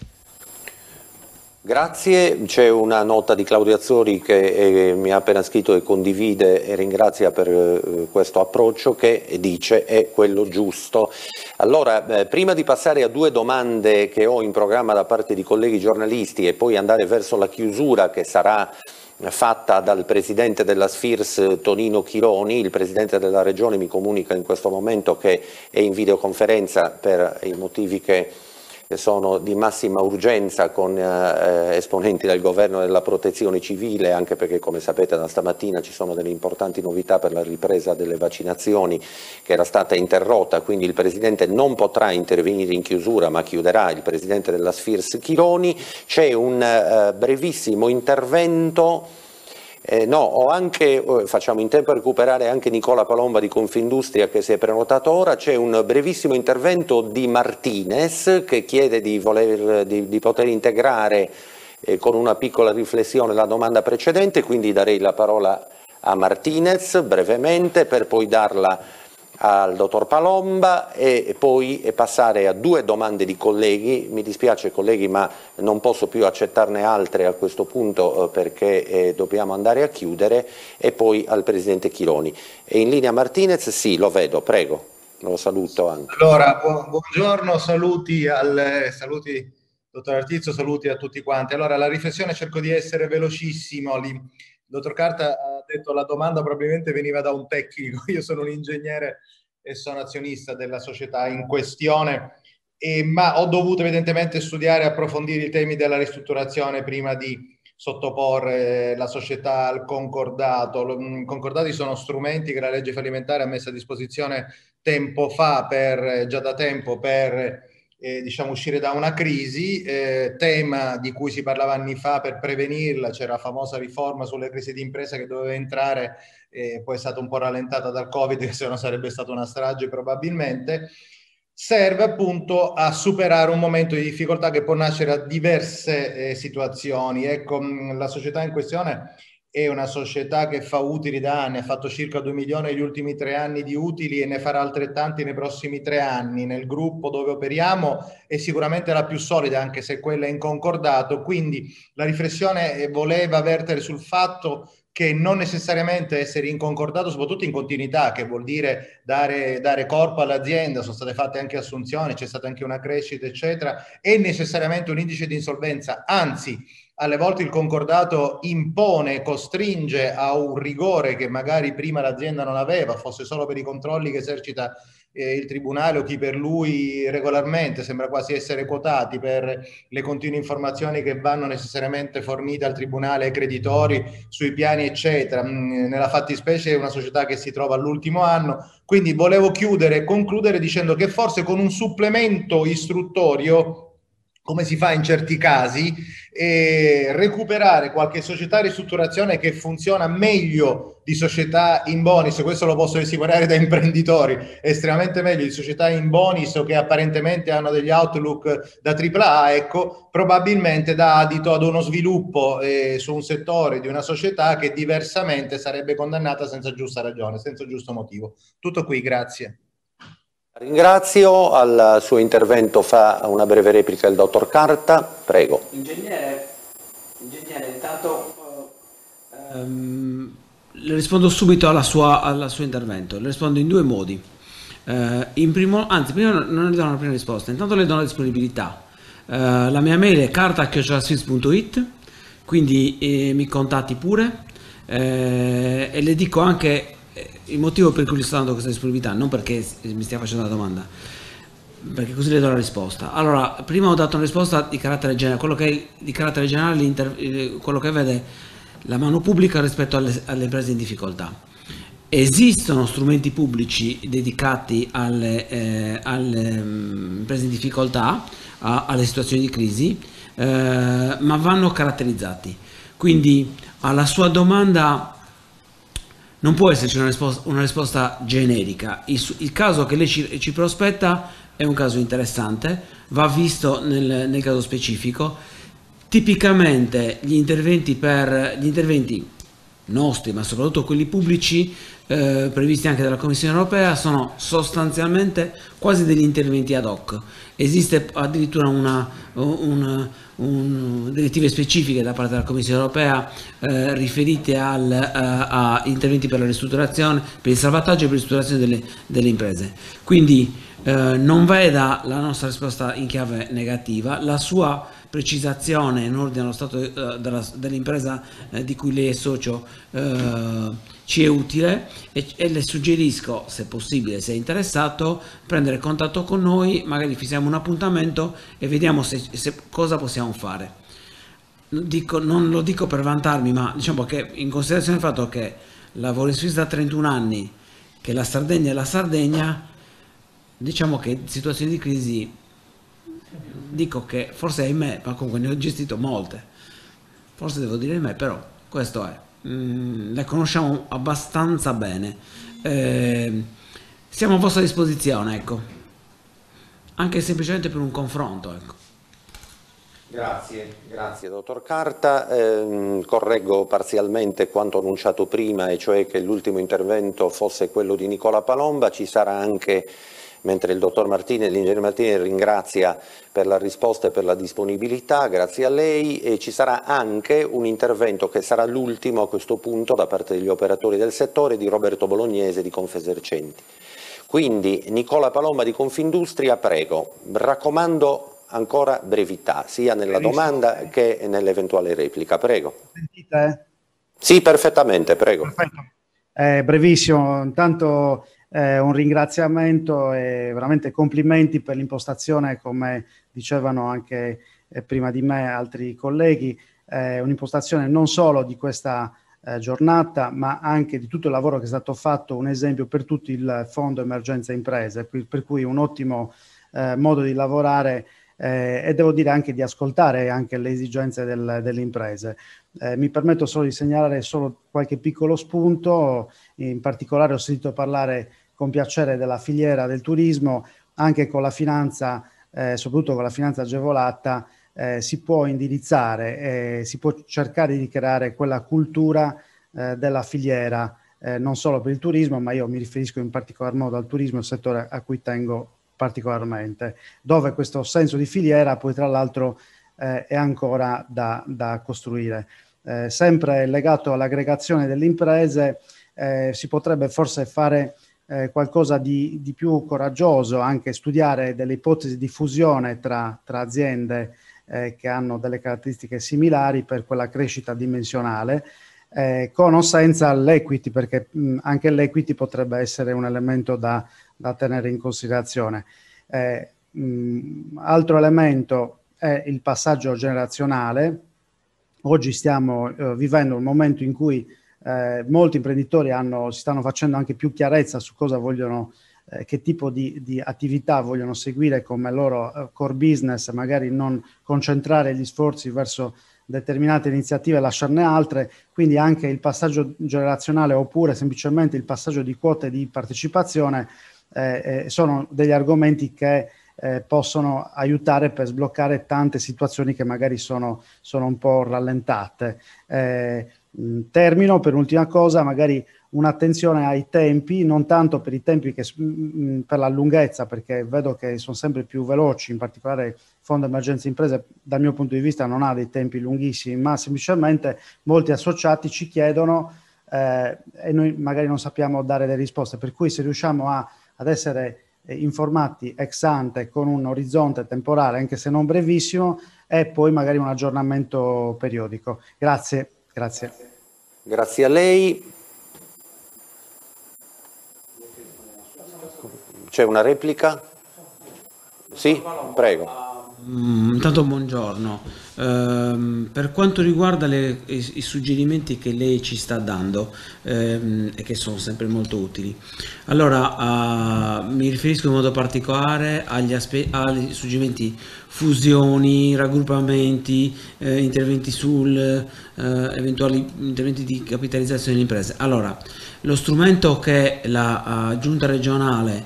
Grazie, c'è una nota di Claudio Azzoli che mi ha appena scritto e condivide e ringrazia per questo approccio, che dice è quello giusto. Allora, prima di passare a due domande che ho in programma da parte di colleghi giornalisti e poi andare verso la chiusura che sarà fatta dal Presidente della Sfirs Tonino Chironi, il Presidente della Regione mi comunica in questo momento che è in videoconferenza per i motivi che sono di massima urgenza con esponenti del Governo e della Protezione Civile, anche perché come sapete da stamattina ci sono delle importanti novità per la ripresa delle vaccinazioni che era stata interrotta, quindi il Presidente non potrà intervenire in chiusura ma chiuderà il Presidente della Sfirs Chironi. C'è un brevissimo intervento. Facciamo in tempo a recuperare anche Nicola Palomba di Confindustria che si è prenotato ora. C'è un brevissimo intervento di Martinez che chiede di poter integrare con una piccola riflessione la domanda precedente, quindi darei la parola a Martinez brevemente per poi darla al dottor Palomba e poi passare a due domande di colleghi. Mi dispiace colleghi ma non posso più accettarne altre a questo punto perché dobbiamo andare a chiudere, e poi al Presidente Chironi. È in linea Martinez? Sì, lo vedo, prego, lo saluto anche. Allora, buongiorno, saluti dottor Artizzo, saluti a tutti quanti. Allora, la riflessione cerco di essere velocissimo. Il dottor Carta ha detto la domanda probabilmente veniva da un tecnico, io sono un ingegnere e sono azionista della società in questione, ma ho dovuto evidentemente studiare e approfondire i temi della ristrutturazione prima di sottoporre la società al concordato. I concordati sono strumenti che la legge fallimentare ha messo a disposizione tempo fa, già da tempo, per diciamo uscire da una crisi, tema di cui si parlava anni fa per prevenirla. C'era la famosa riforma sulle crisi di impresa che doveva entrare, poi è stata un po' rallentata dal Covid, che se no sarebbe stata una strage probabilmente. Serve appunto a superare un momento di difficoltà che può nascere a diverse situazioni. Ecco, la società in questione è una società che fa utili da anni, ha fatto circa 2 milioni negli ultimi 3 anni di utili e ne farà altrettanti nei prossimi 3 anni. Nel gruppo dove operiamo è sicuramente la più solida, anche se quella è in concordato, quindi la riflessione voleva vertere sul fatto che non necessariamente essere in concordato, soprattutto in continuità, che vuol dire dare corpo all'azienda, sono state fatte anche assunzioni, c'è stata anche una crescita, eccetera, è necessariamente un indice di insolvenza, anzi, alle volte il concordato impone, costringe a un rigore che magari prima l'azienda non aveva, fosse solo per i controlli che esercita il tribunale o chi per lui regolarmente, sembra quasi essere quotati per le continue informazioni che vanno necessariamente fornite al tribunale ai creditori sui piani eccetera. Nella fattispecie è una società che si trova all'ultimo anno, quindi volevo chiudere e concludere dicendo che forse con un supplemento istruttorio, come si fa in certi casi, recuperare qualche società di ristrutturazione che funziona meglio di società in bonus, questo lo posso assicurare da imprenditori, estremamente meglio di società in bonus o che apparentemente hanno degli outlook da AAA, ecco, probabilmente dà adito ad uno sviluppo su un settore di una società che diversamente sarebbe condannata senza giusta ragione, senza giusto motivo. Tutto qui, grazie. Ringrazio, al suo intervento fa una breve replica il dottor Carta, prego. Ingegnere intanto le rispondo subito al suo intervento, le rispondo in due modi. Prima non le do una prima risposta, intanto le do la disponibilità. La mia mail è carta@sfirs.it, quindi mi contatti pure e le dico anche il motivo per cui gli sto dando questa disponibilità, non perché mi stia facendo la domanda, perché così le do la risposta. Allora, prima ho dato una risposta di carattere generale, quello che è di carattere generale, quello che vede la mano pubblica rispetto alle imprese in difficoltà. Esistono strumenti pubblici dedicati alle imprese in difficoltà, alle situazioni di crisi, ma vanno caratterizzati. Quindi alla sua domanda non può esserci una risposta generica. Il caso che lei ci prospetta è un caso interessante, va visto nel caso specifico. Tipicamente gli interventi nostri, ma soprattutto quelli pubblici, previsti anche dalla Commissione europea, sono sostanzialmente quasi degli interventi ad hoc. Esiste addirittura direttive specifiche da parte della Commissione europea riferite a interventi per la ristrutturazione, per il salvataggio e per la ristrutturazione delle imprese. Quindi non veda la nostra risposta in chiave negativa, la sua precisazione in ordine allo stato dell'impresa di cui lei è socio ci è utile, e le suggerisco, se possibile, se è interessato, prendere contatto con noi, magari fissiamo un appuntamento e vediamo cosa possiamo fare. Non lo dico per vantarmi, ma diciamo che in considerazione del fatto che lavoro in Svizzera da 31 anni, che la Sardegna è la Sardegna, diciamo che in situazioni di crisi dico che forse ahimè, ma comunque ne ho gestito molte, forse devo dire ahimè, però questo è. Le conosciamo abbastanza bene, siamo a vostra disposizione, ecco, anche semplicemente per un confronto, ecco. Grazie dottor Carta. Correggo parzialmente quanto annunciato prima, e cioè che l'ultimo intervento fosse quello di Nicola Palomba. Ci sarà anche, mentre il dottor Martinez, l'ingegnere Martinez ringrazia per la risposta e per la disponibilità, grazie a lei, e ci sarà anche un intervento che sarà l'ultimo a questo punto da parte degli operatori del settore, di Roberto Bolognese di Confesercenti. Quindi Nicola Palomba di Confindustria, prego, raccomando ancora brevità, sia nella domanda che nell'eventuale replica, prego. Sentite? Sì, perfettamente, prego. Perfetto. Brevissimo, intanto un ringraziamento e veramente complimenti per l'impostazione, come dicevano anche prima di me altri colleghi, un'impostazione non solo di questa giornata, ma anche di tutto il lavoro che è stato fatto, un esempio per tutti il Fondo Emergenza Imprese, per cui un ottimo modo di lavorare e devo dire anche di ascoltare anche le esigenze delle imprese. Mi permetto solo di segnalare solo qualche piccolo spunto. In particolare ho sentito parlare con piacere della filiera del turismo, anche con la finanza, soprattutto con la finanza agevolata, si può indirizzare, si può cercare di creare quella cultura della filiera, non solo per il turismo, ma io mi riferisco in particolar modo al turismo, il settore a cui tengo particolarmente, dove questo senso di filiera poi tra l'altro è ancora da costruire. Sempre legato all'aggregazione delle imprese, si potrebbe forse fare qualcosa di più coraggioso, anche studiare delle ipotesi di fusione tra aziende che hanno delle caratteristiche similari per quella crescita dimensionale, con o senza l'equity, perché anche l'equity potrebbe essere un elemento da tenere in considerazione. Altro elemento è il passaggio generazionale. Oggi stiamo vivendo un momento in cui molti imprenditori si stanno facendo anche più chiarezza su cosa vogliono, che tipo di attività vogliono seguire come loro core business, magari non concentrare gli sforzi verso determinate iniziative e lasciarne altre, quindi anche il passaggio generazionale oppure semplicemente il passaggio di quote di partecipazione sono degli argomenti che possono aiutare per sbloccare tante situazioni che magari sono un po' rallentate. Termino per un'ultima cosa, magari un'attenzione ai tempi, non tanto per i tempi che per la lunghezza, perché vedo che sono sempre più veloci, in particolare il Fondo Emergenza Imprese dal mio punto di vista non ha dei tempi lunghissimi, ma semplicemente molti associati ci chiedono e noi magari non sappiamo dare delle risposte, per cui se riusciamo ad essere informati ex ante con un orizzonte temporale, anche se non brevissimo, e poi magari un aggiornamento periodico. Grazie. Grazie a lei. C'è una replica? Sì, prego. Intanto buongiorno. Per quanto riguarda i suggerimenti che lei ci sta dando e che sono sempre molto utili, allora mi riferisco in modo particolare agli suggerimenti fusioni, raggruppamenti, interventi sul eventuali interventi di capitalizzazione delle imprese. Allora, lo strumento che la Giunta regionale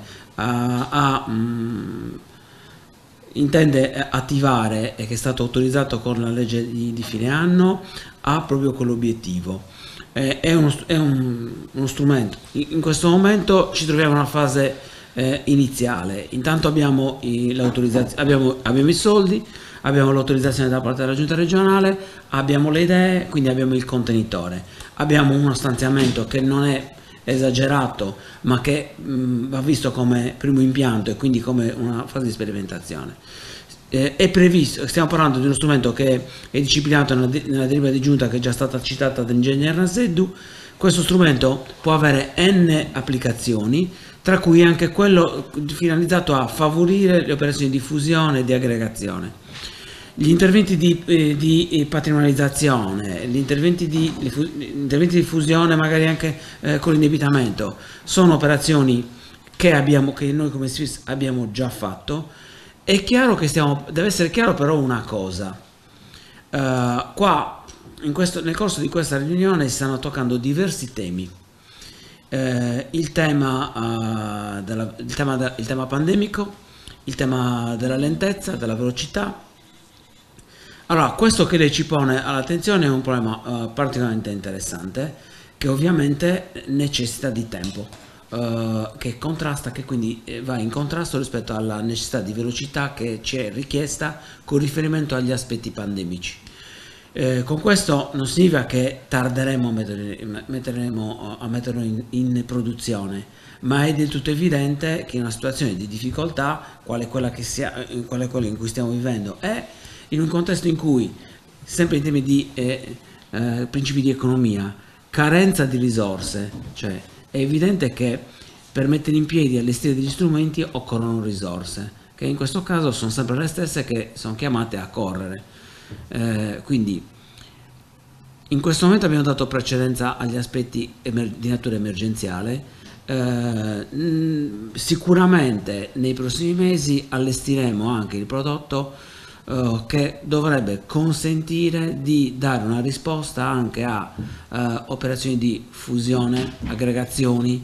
intende attivare e che è stato autorizzato con la legge di fine anno ha proprio quell'obiettivo. È uno strumento. In questo momento ci troviamo in una fase iniziale. Intanto abbiamo abbiamo i soldi, abbiamo l'autorizzazione da parte della Giunta regionale, abbiamo le idee, quindi abbiamo il contenitore, abbiamo uno stanziamento che non è esagerato ma che va visto come primo impianto e quindi come una fase di sperimentazione. È previsto, stiamo parlando di uno strumento che è disciplinato nella delibera di giunta che è già stata citata dall'ingegner Naseddu. Questo strumento può avere n applicazioni, tra cui anche quello finalizzato a favorire le operazioni di fusione e di aggregazione. Gli interventi di patrimonializzazione, gli interventi di fusione magari anche con l'indebitamento, sono operazioni che noi come SFIRS abbiamo già fatto. È chiaro che deve essere chiaro però una cosa, qua nel corso di questa riunione si stanno toccando diversi temi. Il tema pandemico, il tema della lentezza, della velocità. Allora, questo che lei ci pone all'attenzione è un problema particolarmente interessante, che ovviamente necessita di tempo, che quindi va in contrasto rispetto alla necessità di velocità che ci è richiesta con riferimento agli aspetti pandemici. Con questo non significa che tarderemo a metterlo in produzione, ma è del tutto evidente che in una situazione di difficoltà, quale quella in cui stiamo vivendo, è in un contesto in cui, sempre in termini di principi di economia, carenza di risorse, cioè è evidente che per mettere in piedi e allestire degli strumenti occorrono risorse, che in questo caso sono sempre le stesse che sono chiamate a correre. Quindi in questo momento abbiamo dato precedenza agli aspetti di natura emergenziale. Sicuramente nei prossimi mesi allestiremo anche il prodotto che dovrebbe consentire di dare una risposta anche a operazioni di fusione, aggregazioni,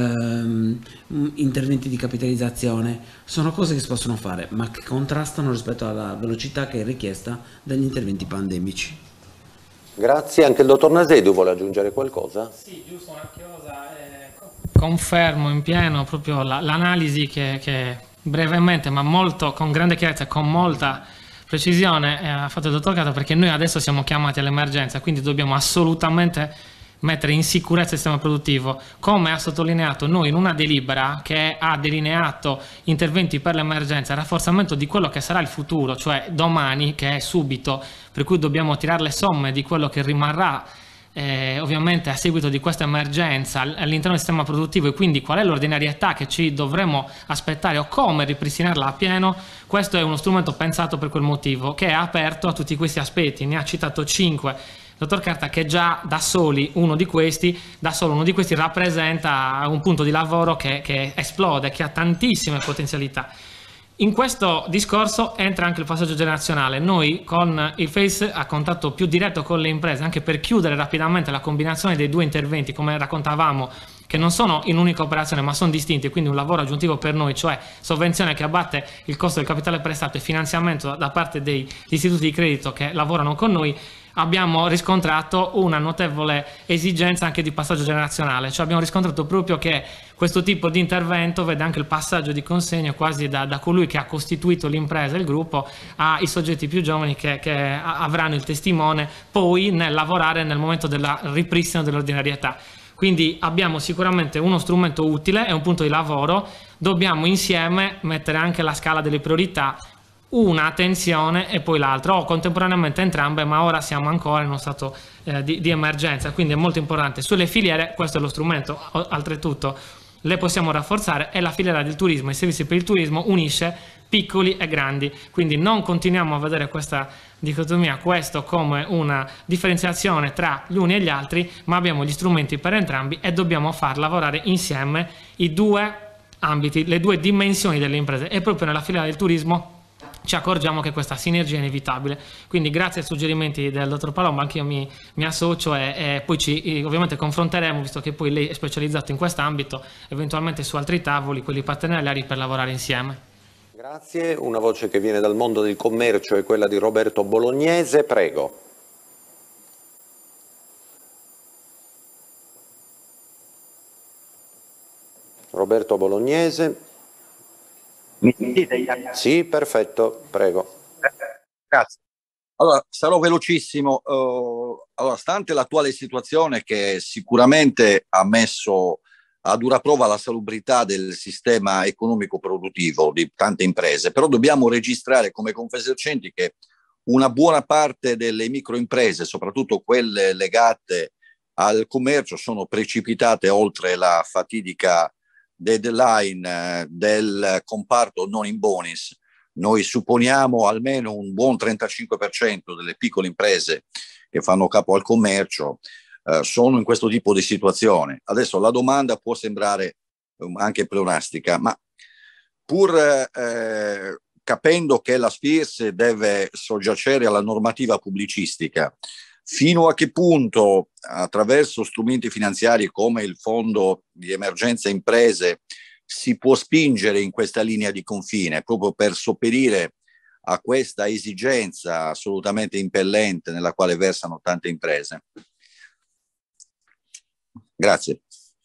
interventi di capitalizzazione. Sono cose che si possono fare ma che contrastano rispetto alla velocità che è richiesta dagli interventi pandemici. Grazie. Anche il dottor Naseddu vuole aggiungere qualcosa? Sì, giusto una cosa. Confermo in pieno proprio l'analisi che brevemente ma con grande chiarezza e con molta precisione ha fatto il dottor Cato, perché noi adesso siamo chiamati all'emergenza, quindi dobbiamo assolutamente mettere in sicurezza il sistema produttivo, come ha sottolineato noi in una delibera che ha delineato interventi per l'emergenza, rafforzamento di quello che sarà il futuro, cioè domani, che è subito, per cui dobbiamo tirare le somme di quello che rimarrà ovviamente a seguito di questa emergenza all'interno del sistema produttivo, e quindi qual è l'ordinarietà che ci dovremo aspettare o come ripristinarla a pieno. Questo è uno strumento pensato per quel motivo, che è aperto a tutti questi aspetti. Ne ha citato 5 dottor Carta, che già da solo uno di questi rappresenta un punto di lavoro che esplode, che ha tantissime potenzialità. In questo discorso entra anche il passaggio generazionale. Noi con il FACE, a contatto più diretto con le imprese, anche per chiudere rapidamente la combinazione dei due interventi, come raccontavamo, che non sono in un'unica operazione ma sono distinti, quindi un lavoro aggiuntivo per noi, cioè sovvenzione che abbatte il costo del capitale prestato e finanziamento da parte degli istituti di credito che lavorano con noi, abbiamo riscontrato una notevole esigenza anche di passaggio generazionale, cioè abbiamo riscontrato proprio che questo tipo di intervento vede anche il passaggio di consegna quasi da colui che ha costituito l'impresa, il gruppo, ai soggetti più giovani che avranno il testimone poi nel lavorare nel momento del ripristino dell'ordinarietà. Quindi abbiamo sicuramente uno strumento utile, è un punto di lavoro, dobbiamo insieme mettere anche la scala delle priorità, una attenzione e poi l'altra, o contemporaneamente entrambe, ma ora siamo ancora in uno stato di emergenza, quindi è molto importante. Sulle filiere, questo è lo strumento, oltretutto le possiamo rafforzare, e la filiera del turismo, i servizi per il turismo unisce piccoli e grandi, quindi non continuiamo a vedere questa dicotomia, questo come una differenziazione tra gli uni e gli altri, ma abbiamo gli strumenti per entrambi e dobbiamo far lavorare insieme i due ambiti, le due dimensioni delle imprese, e proprio nella filiera del turismo ci accorgiamo che questa sinergia è inevitabile. Quindi grazie ai suggerimenti del dottor Palomba anche io mi associo e poi ci ovviamente confronteremo, visto che poi lei è specializzato in quest'ambito, eventualmente su altri tavoli, quelli partenariali, per lavorare insieme. Grazie. Una voce che viene dal mondo del commercio è quella di Roberto Bolognese, prego. Roberto Bolognese. Mi sentite? Sì, perfetto, prego. Grazie. Allora, sarò velocissimo. Allora, stante l'attuale situazione che sicuramente ha messo a dura prova la salubrità del sistema economico produttivo di tante imprese, però dobbiamo registrare come Confesercenti che una buona parte delle microimprese, soprattutto quelle legate al commercio, sono precipitate oltre la fatidica deadline del comparto non in bonis. Noi supponiamo almeno un buon 35% delle piccole imprese che fanno capo al commercio sono in questo tipo di situazione. Adesso la domanda può sembrare anche pleonastica, ma pur capendo che la SFIRS deve soggiacere alla normativa pubblicistica, fino a che punto attraverso strumenti finanziari come il Fondo di Emergenza Imprese si può spingere in questa linea di confine proprio per sopperire a questa esigenza assolutamente impellente nella quale versano tante imprese? Grazie.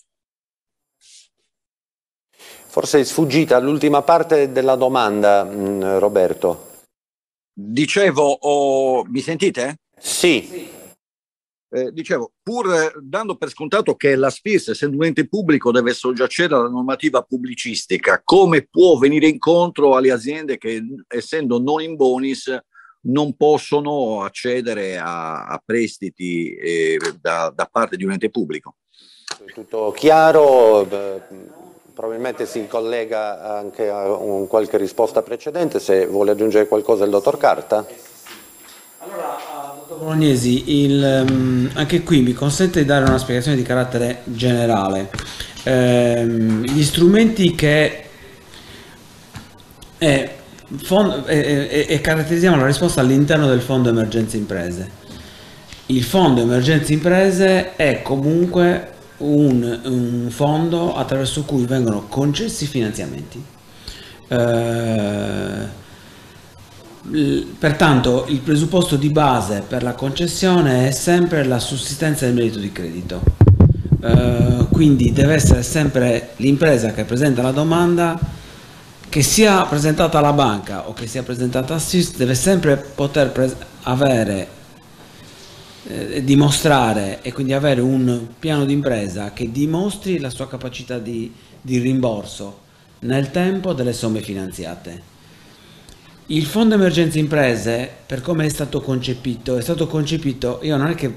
Forse è sfuggita l'ultima parte della domanda, Roberto. Dicevo, mi sentite? Sì. Dicevo, pur dando per scontato che la SFIRS, essendo un ente pubblico, deve soggiacere alla normativa pubblicistica, come può venire incontro alle aziende che, essendo non in bonis, non possono accedere a prestiti da parte di un ente pubblico? Tutto chiaro, probabilmente si collega anche a qualche risposta precedente. Se vuole aggiungere qualcosa il dottor Carta? Allora, dottor Bolognesi, anche qui mi consente di dare una spiegazione di carattere generale. Gli strumenti che caratterizziamo la risposta all'interno del Fondo Emergenza Imprese. Il Fondo Emergenza Imprese è comunque un fondo attraverso cui vengono concessi finanziamenti. Pertanto il presupposto di base per la concessione è sempre la sussistenza del merito di credito, quindi deve essere sempre l'impresa che presenta la domanda, che sia presentata alla banca o che sia presentata a SFIRS, deve sempre poter avere dimostrare e quindi avere un piano d'impresa che dimostri la sua capacità di rimborso nel tempo delle somme finanziate. Il Fondo Emergenza Imprese, per come è stato concepito, io non è che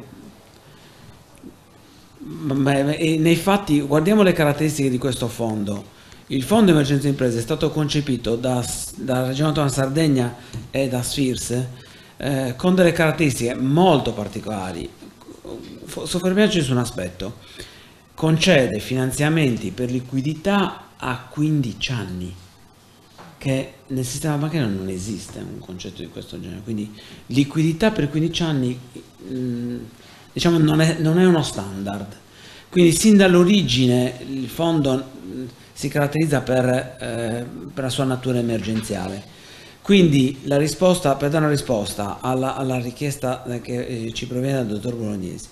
nei fatti guardiamo le caratteristiche di questo fondo. Il Fondo Emergenza Imprese è stato concepito dalla Regione Autonoma Sardegna e da SFIRS con delle caratteristiche molto particolari. Soffermiamoci su un aspetto: concede finanziamenti per liquidità a 15 anni, che nel sistema bancario non esiste un concetto di questo genere. Quindi liquidità per 15 anni diciamo non è uno standard, quindi sin dall'origine il fondo si caratterizza per la sua natura emergenziale. Quindi la risposta, per dare una risposta alla richiesta che ci proviene dal dottor Bolognesi,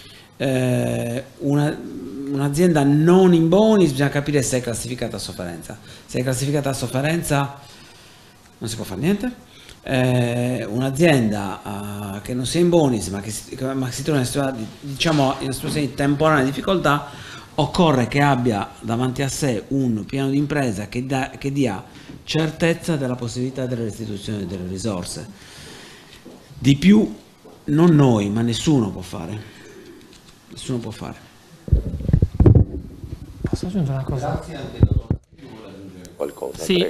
un'azienda non in bonis bisogna capire se è classificata a sofferenza. Se è classificata a sofferenza non si può fare niente. Un'azienda che non sia in bonus ma che si trova in una situazione di temporanea difficoltà, occorre che abbia davanti a sé un piano di impresa che dia certezza della possibilità della restituzione delle risorse. Di più non noi, ma nessuno può fare. Nessuno può fare. Posso aggiungere una cosa? Qualcosa, sì. prego.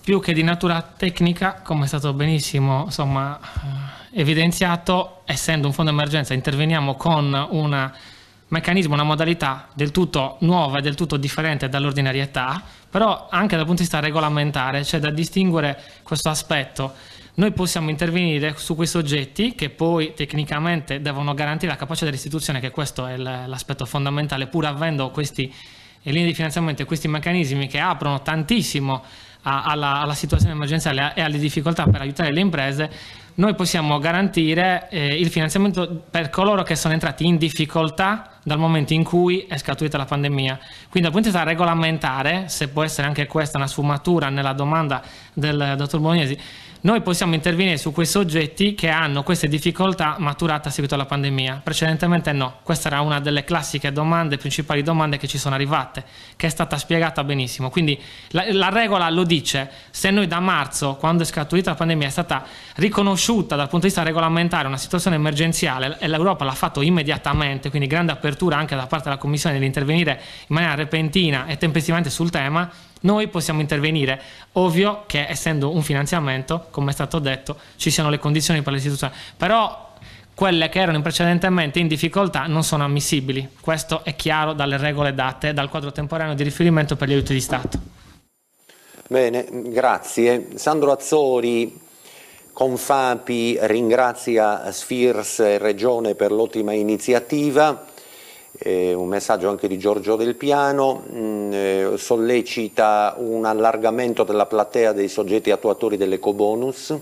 più che di natura tecnica, come è stato benissimo evidenziato, essendo un fondo emergenza interveniamo con un meccanismo, una modalità del tutto nuova e del tutto differente dall'ordinarietà, però anche dal punto di vista regolamentare c'è da distinguere questo aspetto. Noi possiamo intervenire su quei soggetti che poi tecnicamente devono garantire la capacità dell'istituzione, che questo è l'aspetto fondamentale, pur avendo questi linee di finanziamento e questi meccanismi che aprono tantissimo alla situazione emergenziale e alle difficoltà per aiutare le imprese. Noi possiamo garantire il finanziamento per coloro che sono entrati in difficoltà dal momento in cui è scaturita la pandemia. Quindi dal punto di vista regolamentare, se può essere anche questa una sfumatura nella domanda del dottor Bolognesi, noi possiamo intervenire su quei soggetti che hanno queste difficoltà maturate a seguito alla pandemia. Precedentemente no, questa era una delle classiche domande, principali domande che ci sono arrivate, che è stata spiegata benissimo. Quindi la regola lo dice: se noi da marzo, quando è scaturita la pandemia, è stata riconosciuta dal punto di vista regolamentare una situazione emergenziale e l'Europa l'ha fatto immediatamente, quindi grande apertura anche da parte della Commissione nell'intervenire in maniera repentina e tempestivamente sul tema, noi possiamo intervenire. Ovvio che essendo un finanziamento, come è stato detto, ci siano le condizioni per l'istituzione, però quelle che erano precedentemente in difficoltà non sono ammissibili. Questo è chiaro dalle regole date dal quadro temporaneo di riferimento per gli aiuti di Stato. Bene, grazie. Sandro Azzori, Confapi ringrazia Sfirs e Regione per l'ottima iniziativa. Un messaggio anche di Giorgio Del Piano, sollecita un allargamento della platea dei soggetti attuatori dell'ecobonus,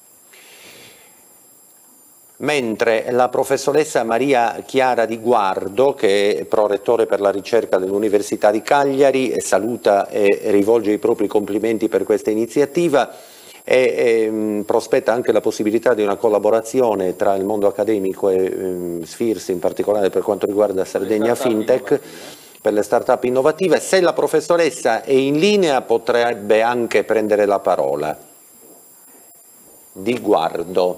mentre la professoressa Maria Chiara Di Guardo, che è prorettore per la ricerca dell'Università di Cagliari, saluta e rivolge i propri complimenti per questa iniziativa e prospetta anche la possibilità di una collaborazione tra il mondo accademico e Sfirs, in particolare per quanto riguarda Sardegna Fintech, per le start-up innovative. Se la professoressa è in linea potrebbe anche prendere la parola. Di Guardo.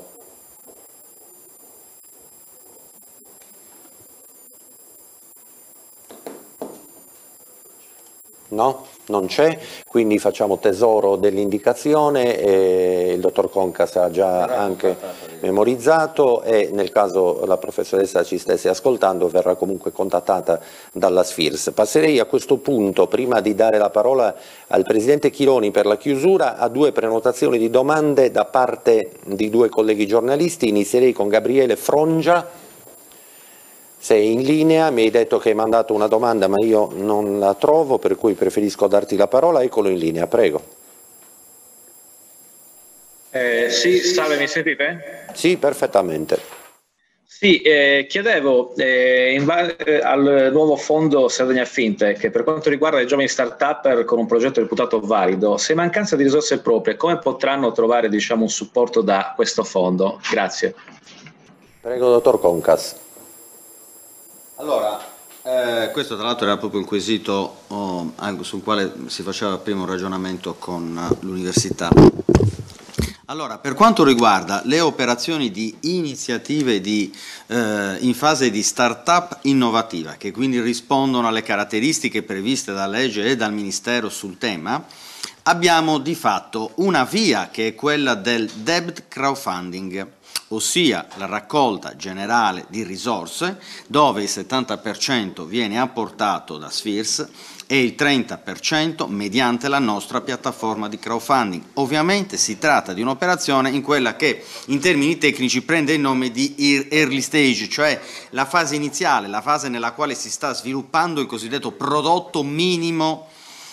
No? Non c'è, quindi facciamo tesoro dell'indicazione e il dottor Concas ha già anche memorizzato e nel caso la professoressa ci stesse ascoltando verrà comunque contattata dalla Sfirs. Passerei a questo punto, prima di dare la parola al Presidente Chironi per la chiusura, a due prenotazioni di domande da parte di due colleghi giornalisti. Inizierei con Gabriele Frongia. Sei in linea, mi hai detto che hai mandato una domanda ma io non la trovo, per cui preferisco darti la parola. Eccolo in linea, prego. Sì, salve, mi sentite? Sì, perfettamente. Sì, chiedevo al nuovo fondo Sardegna Fintech, per quanto riguarda i giovani start-up con un progetto reputato valido, se in mancanza di risorse proprie, come potranno trovare un supporto da questo fondo? Grazie. Prego, dottor Concas. Allora, questo tra l'altro era proprio un quesito sul quale si faceva prima un ragionamento con l'università. Allora, per quanto riguarda le operazioni di iniziative in fase di start-up innovativa, che quindi rispondono alle caratteristiche previste dalla legge e dal Ministero sul tema, abbiamo di fatto una via che è quella del debt crowdfunding, ossia la raccolta generale di risorse dove il 70% viene apportato da Sfirs e il 30% mediante la nostra piattaforma di crowdfunding. Ovviamente si tratta di un'operazione in quella che in termini tecnici prende il nome di early stage, cioè la fase iniziale, la fase nella quale si sta sviluppando il cosiddetto prodotto minimo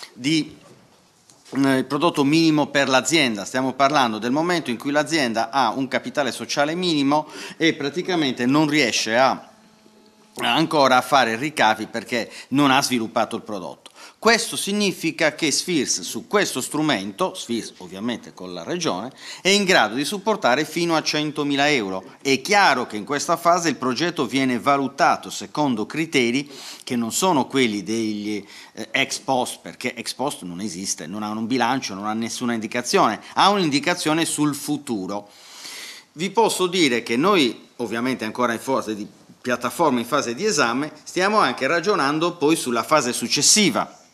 per l'azienda. Stiamo parlando del momento in cui l'azienda ha un capitale sociale minimo e praticamente non riesce ancora a fare ricavi perché non ha sviluppato il prodotto. Questo significa che Sfirs su questo strumento, Sfirs ovviamente con la regione, è in grado di supportare fino a 100.000 euro. È chiaro che in questa fase il progetto viene valutato secondo criteri che non sono quelli degli ex post, perché ex post non esiste, non ha un bilancio, non ha nessuna indicazione, ha un'indicazione sul futuro. Vi posso dire che noi, ovviamente ancora in fase di piattaforma, in fase di esame, stiamo anche ragionando poi sulla fase successiva.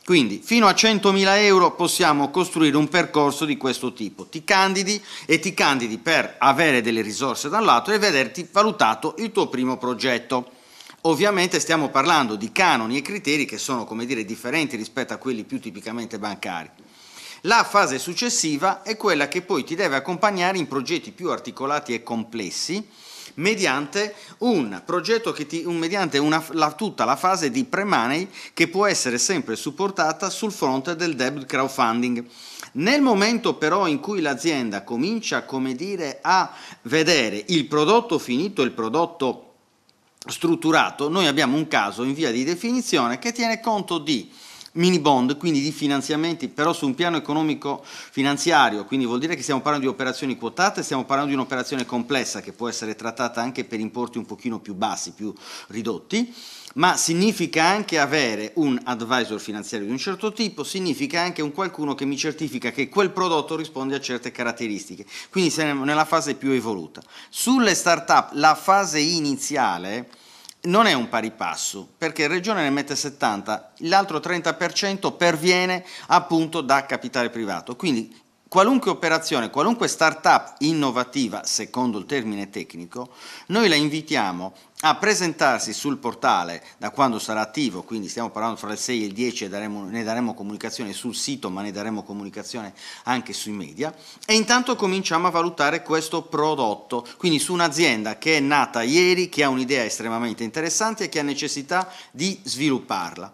Quindi fino a 100.000 euro possiamo costruire un percorso di questo tipo. Ti candidi per avere delle risorse da un lato e vederti valutato il tuo primo progetto. Ovviamente stiamo parlando di canoni e criteri che sono, come dire, differenti rispetto a quelli più tipicamente bancari. La fase successiva è quella che poi ti deve accompagnare in progetti più articolati e complessi, mediante un progetto mediante tutta la fase di pre-money che può essere sempre supportata sul fronte del debt crowdfunding. Nel momento però in cui l'azienda comincia, come dire, a vedere il prodotto finito, il prodotto strutturato, noi abbiamo un caso in via di definizione che tiene conto di mini bond, quindi di finanziamenti, però su un piano economico finanziario, quindi vuol dire che stiamo parlando di operazioni quotate, stiamo parlando di un'operazione complessa che può essere trattata anche per importi un pochino più bassi, più ridotti, ma significa anche avere un advisor finanziario di un certo tipo, significa anche un qualcuno che mi certifica che quel prodotto risponde a certe caratteristiche, quindi siamo nella fase più evoluta. Sulle start-up la fase iniziale non è un pari passo, perché il Regione ne mette 70, l'altro 30% perviene appunto da capitale privato, quindi qualunque operazione, qualunque start-up innovativa, secondo il termine tecnico, noi la invitiamo a presentarsi sul portale da quando sarà attivo, quindi stiamo parlando fra il 6 e il 10 e ne daremo comunicazione sul sito, ma ne daremo comunicazione anche sui media, e intanto cominciamo a valutare questo prodotto, quindi su un'azienda che è nata ieri, che ha un'idea estremamente interessante e che ha necessità di svilupparla.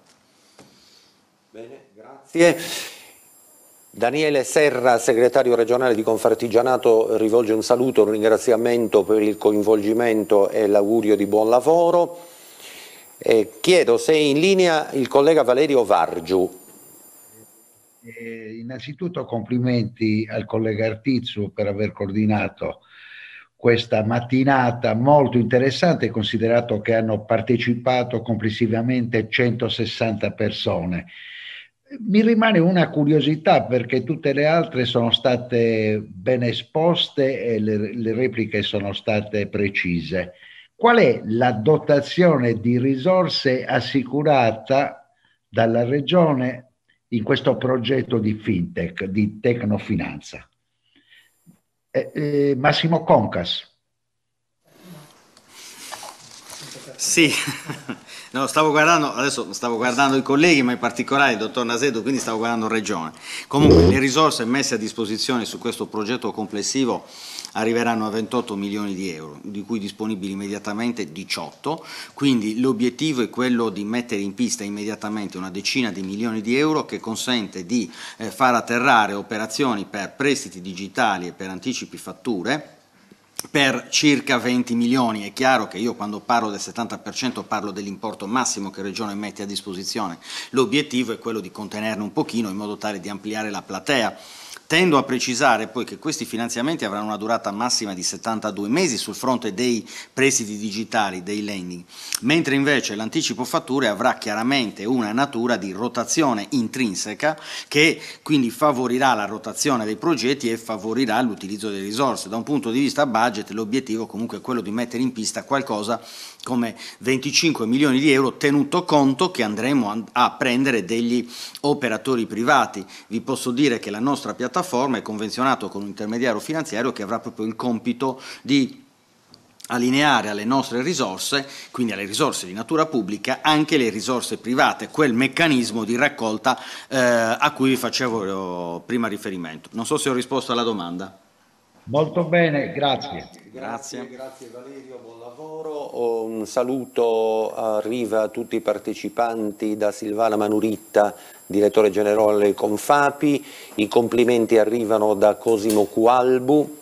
Bene, grazie. Daniele Serra, segretario regionale di Confartigianato, rivolge un saluto, un ringraziamento per il coinvolgimento e l'augurio di buon lavoro. Chiedo se è in linea il collega Valerio Vargiu. Innanzitutto complimenti al collega Artizzu per aver coordinato questa mattinata molto interessante, considerato che hanno partecipato complessivamente 160 persone. Mi rimane una curiosità perché tutte le altre sono state ben esposte e le repliche sono state precise. Qual è la dotazione di risorse assicurata dalla Regione in questo progetto di fintech, di tecnofinanza? Massimo Concas. Sì. No, adesso stavo guardando i colleghi, ma in particolare il dottor Nasedo, quindi stavo guardando Regione. Comunque le risorse messe a disposizione su questo progetto complessivo arriveranno a 28 milioni di euro, di cui disponibili immediatamente 18, quindi l'obiettivo è quello di mettere in pista immediatamente una decina di milioni di euro che consente di far atterrare operazioni per prestiti digitali e per anticipi fatture per circa 20 milioni. È chiaro che io quando parlo del 70% parlo dell'importo massimo che Regione mette a disposizione, l'obiettivo è quello di contenerne un pochino in modo tale di ampliare la platea. Tendo a precisare poi che questi finanziamenti avranno una durata massima di 72 mesi sul fronte dei prestiti digitali, dei lending, mentre invece l'anticipo fatture avrà chiaramente una natura di rotazione intrinseca che quindi favorirà la rotazione dei progetti e favorirà l'utilizzo delle risorse. Da un punto di vista budget l'obiettivo comunque è quello di mettere in pista qualcosa come 25 milioni di euro, tenuto conto che andremo a prendere degli operatori privati. Vi posso dire che la nostra piattaforma è convenzionata con un intermediario finanziario che avrà proprio il compito di allineare alle nostre risorse, quindi alle risorse di natura pubblica, anche le risorse private, quel meccanismo di raccolta a cui vi facevo prima riferimento. Non so se ho risposto alla domanda. Molto bene, grazie. Grazie Valerio, buon lavoro. Un saluto arriva a tutti i partecipanti da Silvana Manuritta, direttore generale Confapi. I complimenti arrivano da Cosimo Cualbu.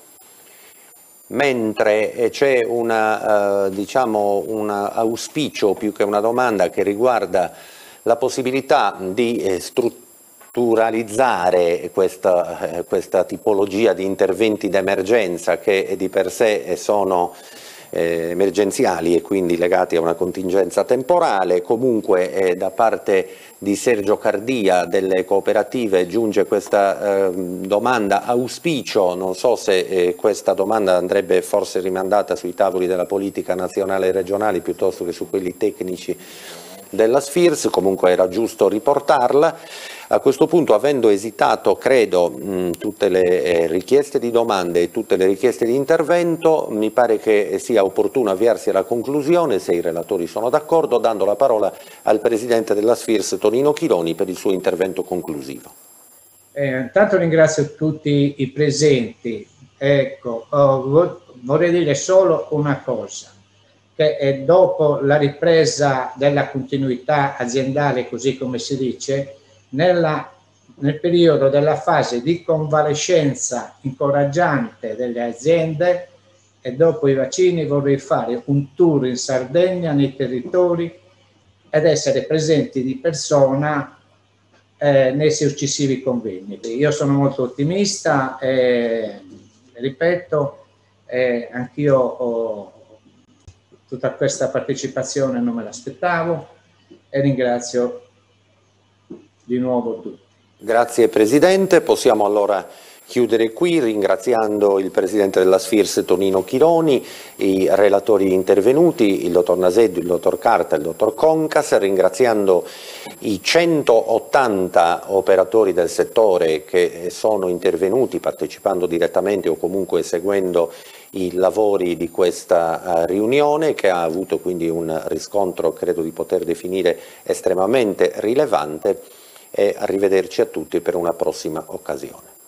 Mentre c'è un auspicio più che una domanda che riguarda la possibilità di strutturalizzare questa tipologia di interventi d'emergenza che di per sé sono emergenziali e quindi legati a una contingenza temporale. Comunque da parte di Sergio Cardia delle cooperative giunge questa domanda auspicio, non so se questa domanda andrebbe forse rimandata sui tavoli della politica nazionale e regionali piuttosto che su quelli tecnici della Sfirs, comunque era giusto riportarla. A questo punto, avendo esitato, credo, tutte le richieste di domande e tutte le richieste di intervento, mi pare che sia opportuno avviarsi alla conclusione, se i relatori sono d'accordo, dando la parola al Presidente della Sfirs, Tonino Chironi, per il suo intervento conclusivo. Intanto ringrazio tutti i presenti. Ecco, vorrei dire solo una cosa, che dopo la ripresa della continuità aziendale, così come si dice, nel periodo della fase di convalescenza incoraggiante delle aziende e dopo i vaccini vorrei fare un tour in Sardegna, nei territori, ed essere presenti di persona nei successivi convegni. Io sono molto ottimista e ripeto, anch'io tutta questa partecipazione non me l'aspettavo e ringrazio di nuovo tutti. Grazie Presidente, possiamo allora chiudere qui ringraziando il Presidente della Sfirs Tonino Chironi, i relatori intervenuti, il dottor Naseddu, il dottor Carta e il dottor Concas, ringraziando i 180 operatori del settore che sono intervenuti partecipando direttamente o comunque seguendo i lavori di questa riunione, che ha avuto quindi un riscontro, credo di poter definire, estremamente rilevante, e arrivederci a tutti per una prossima occasione.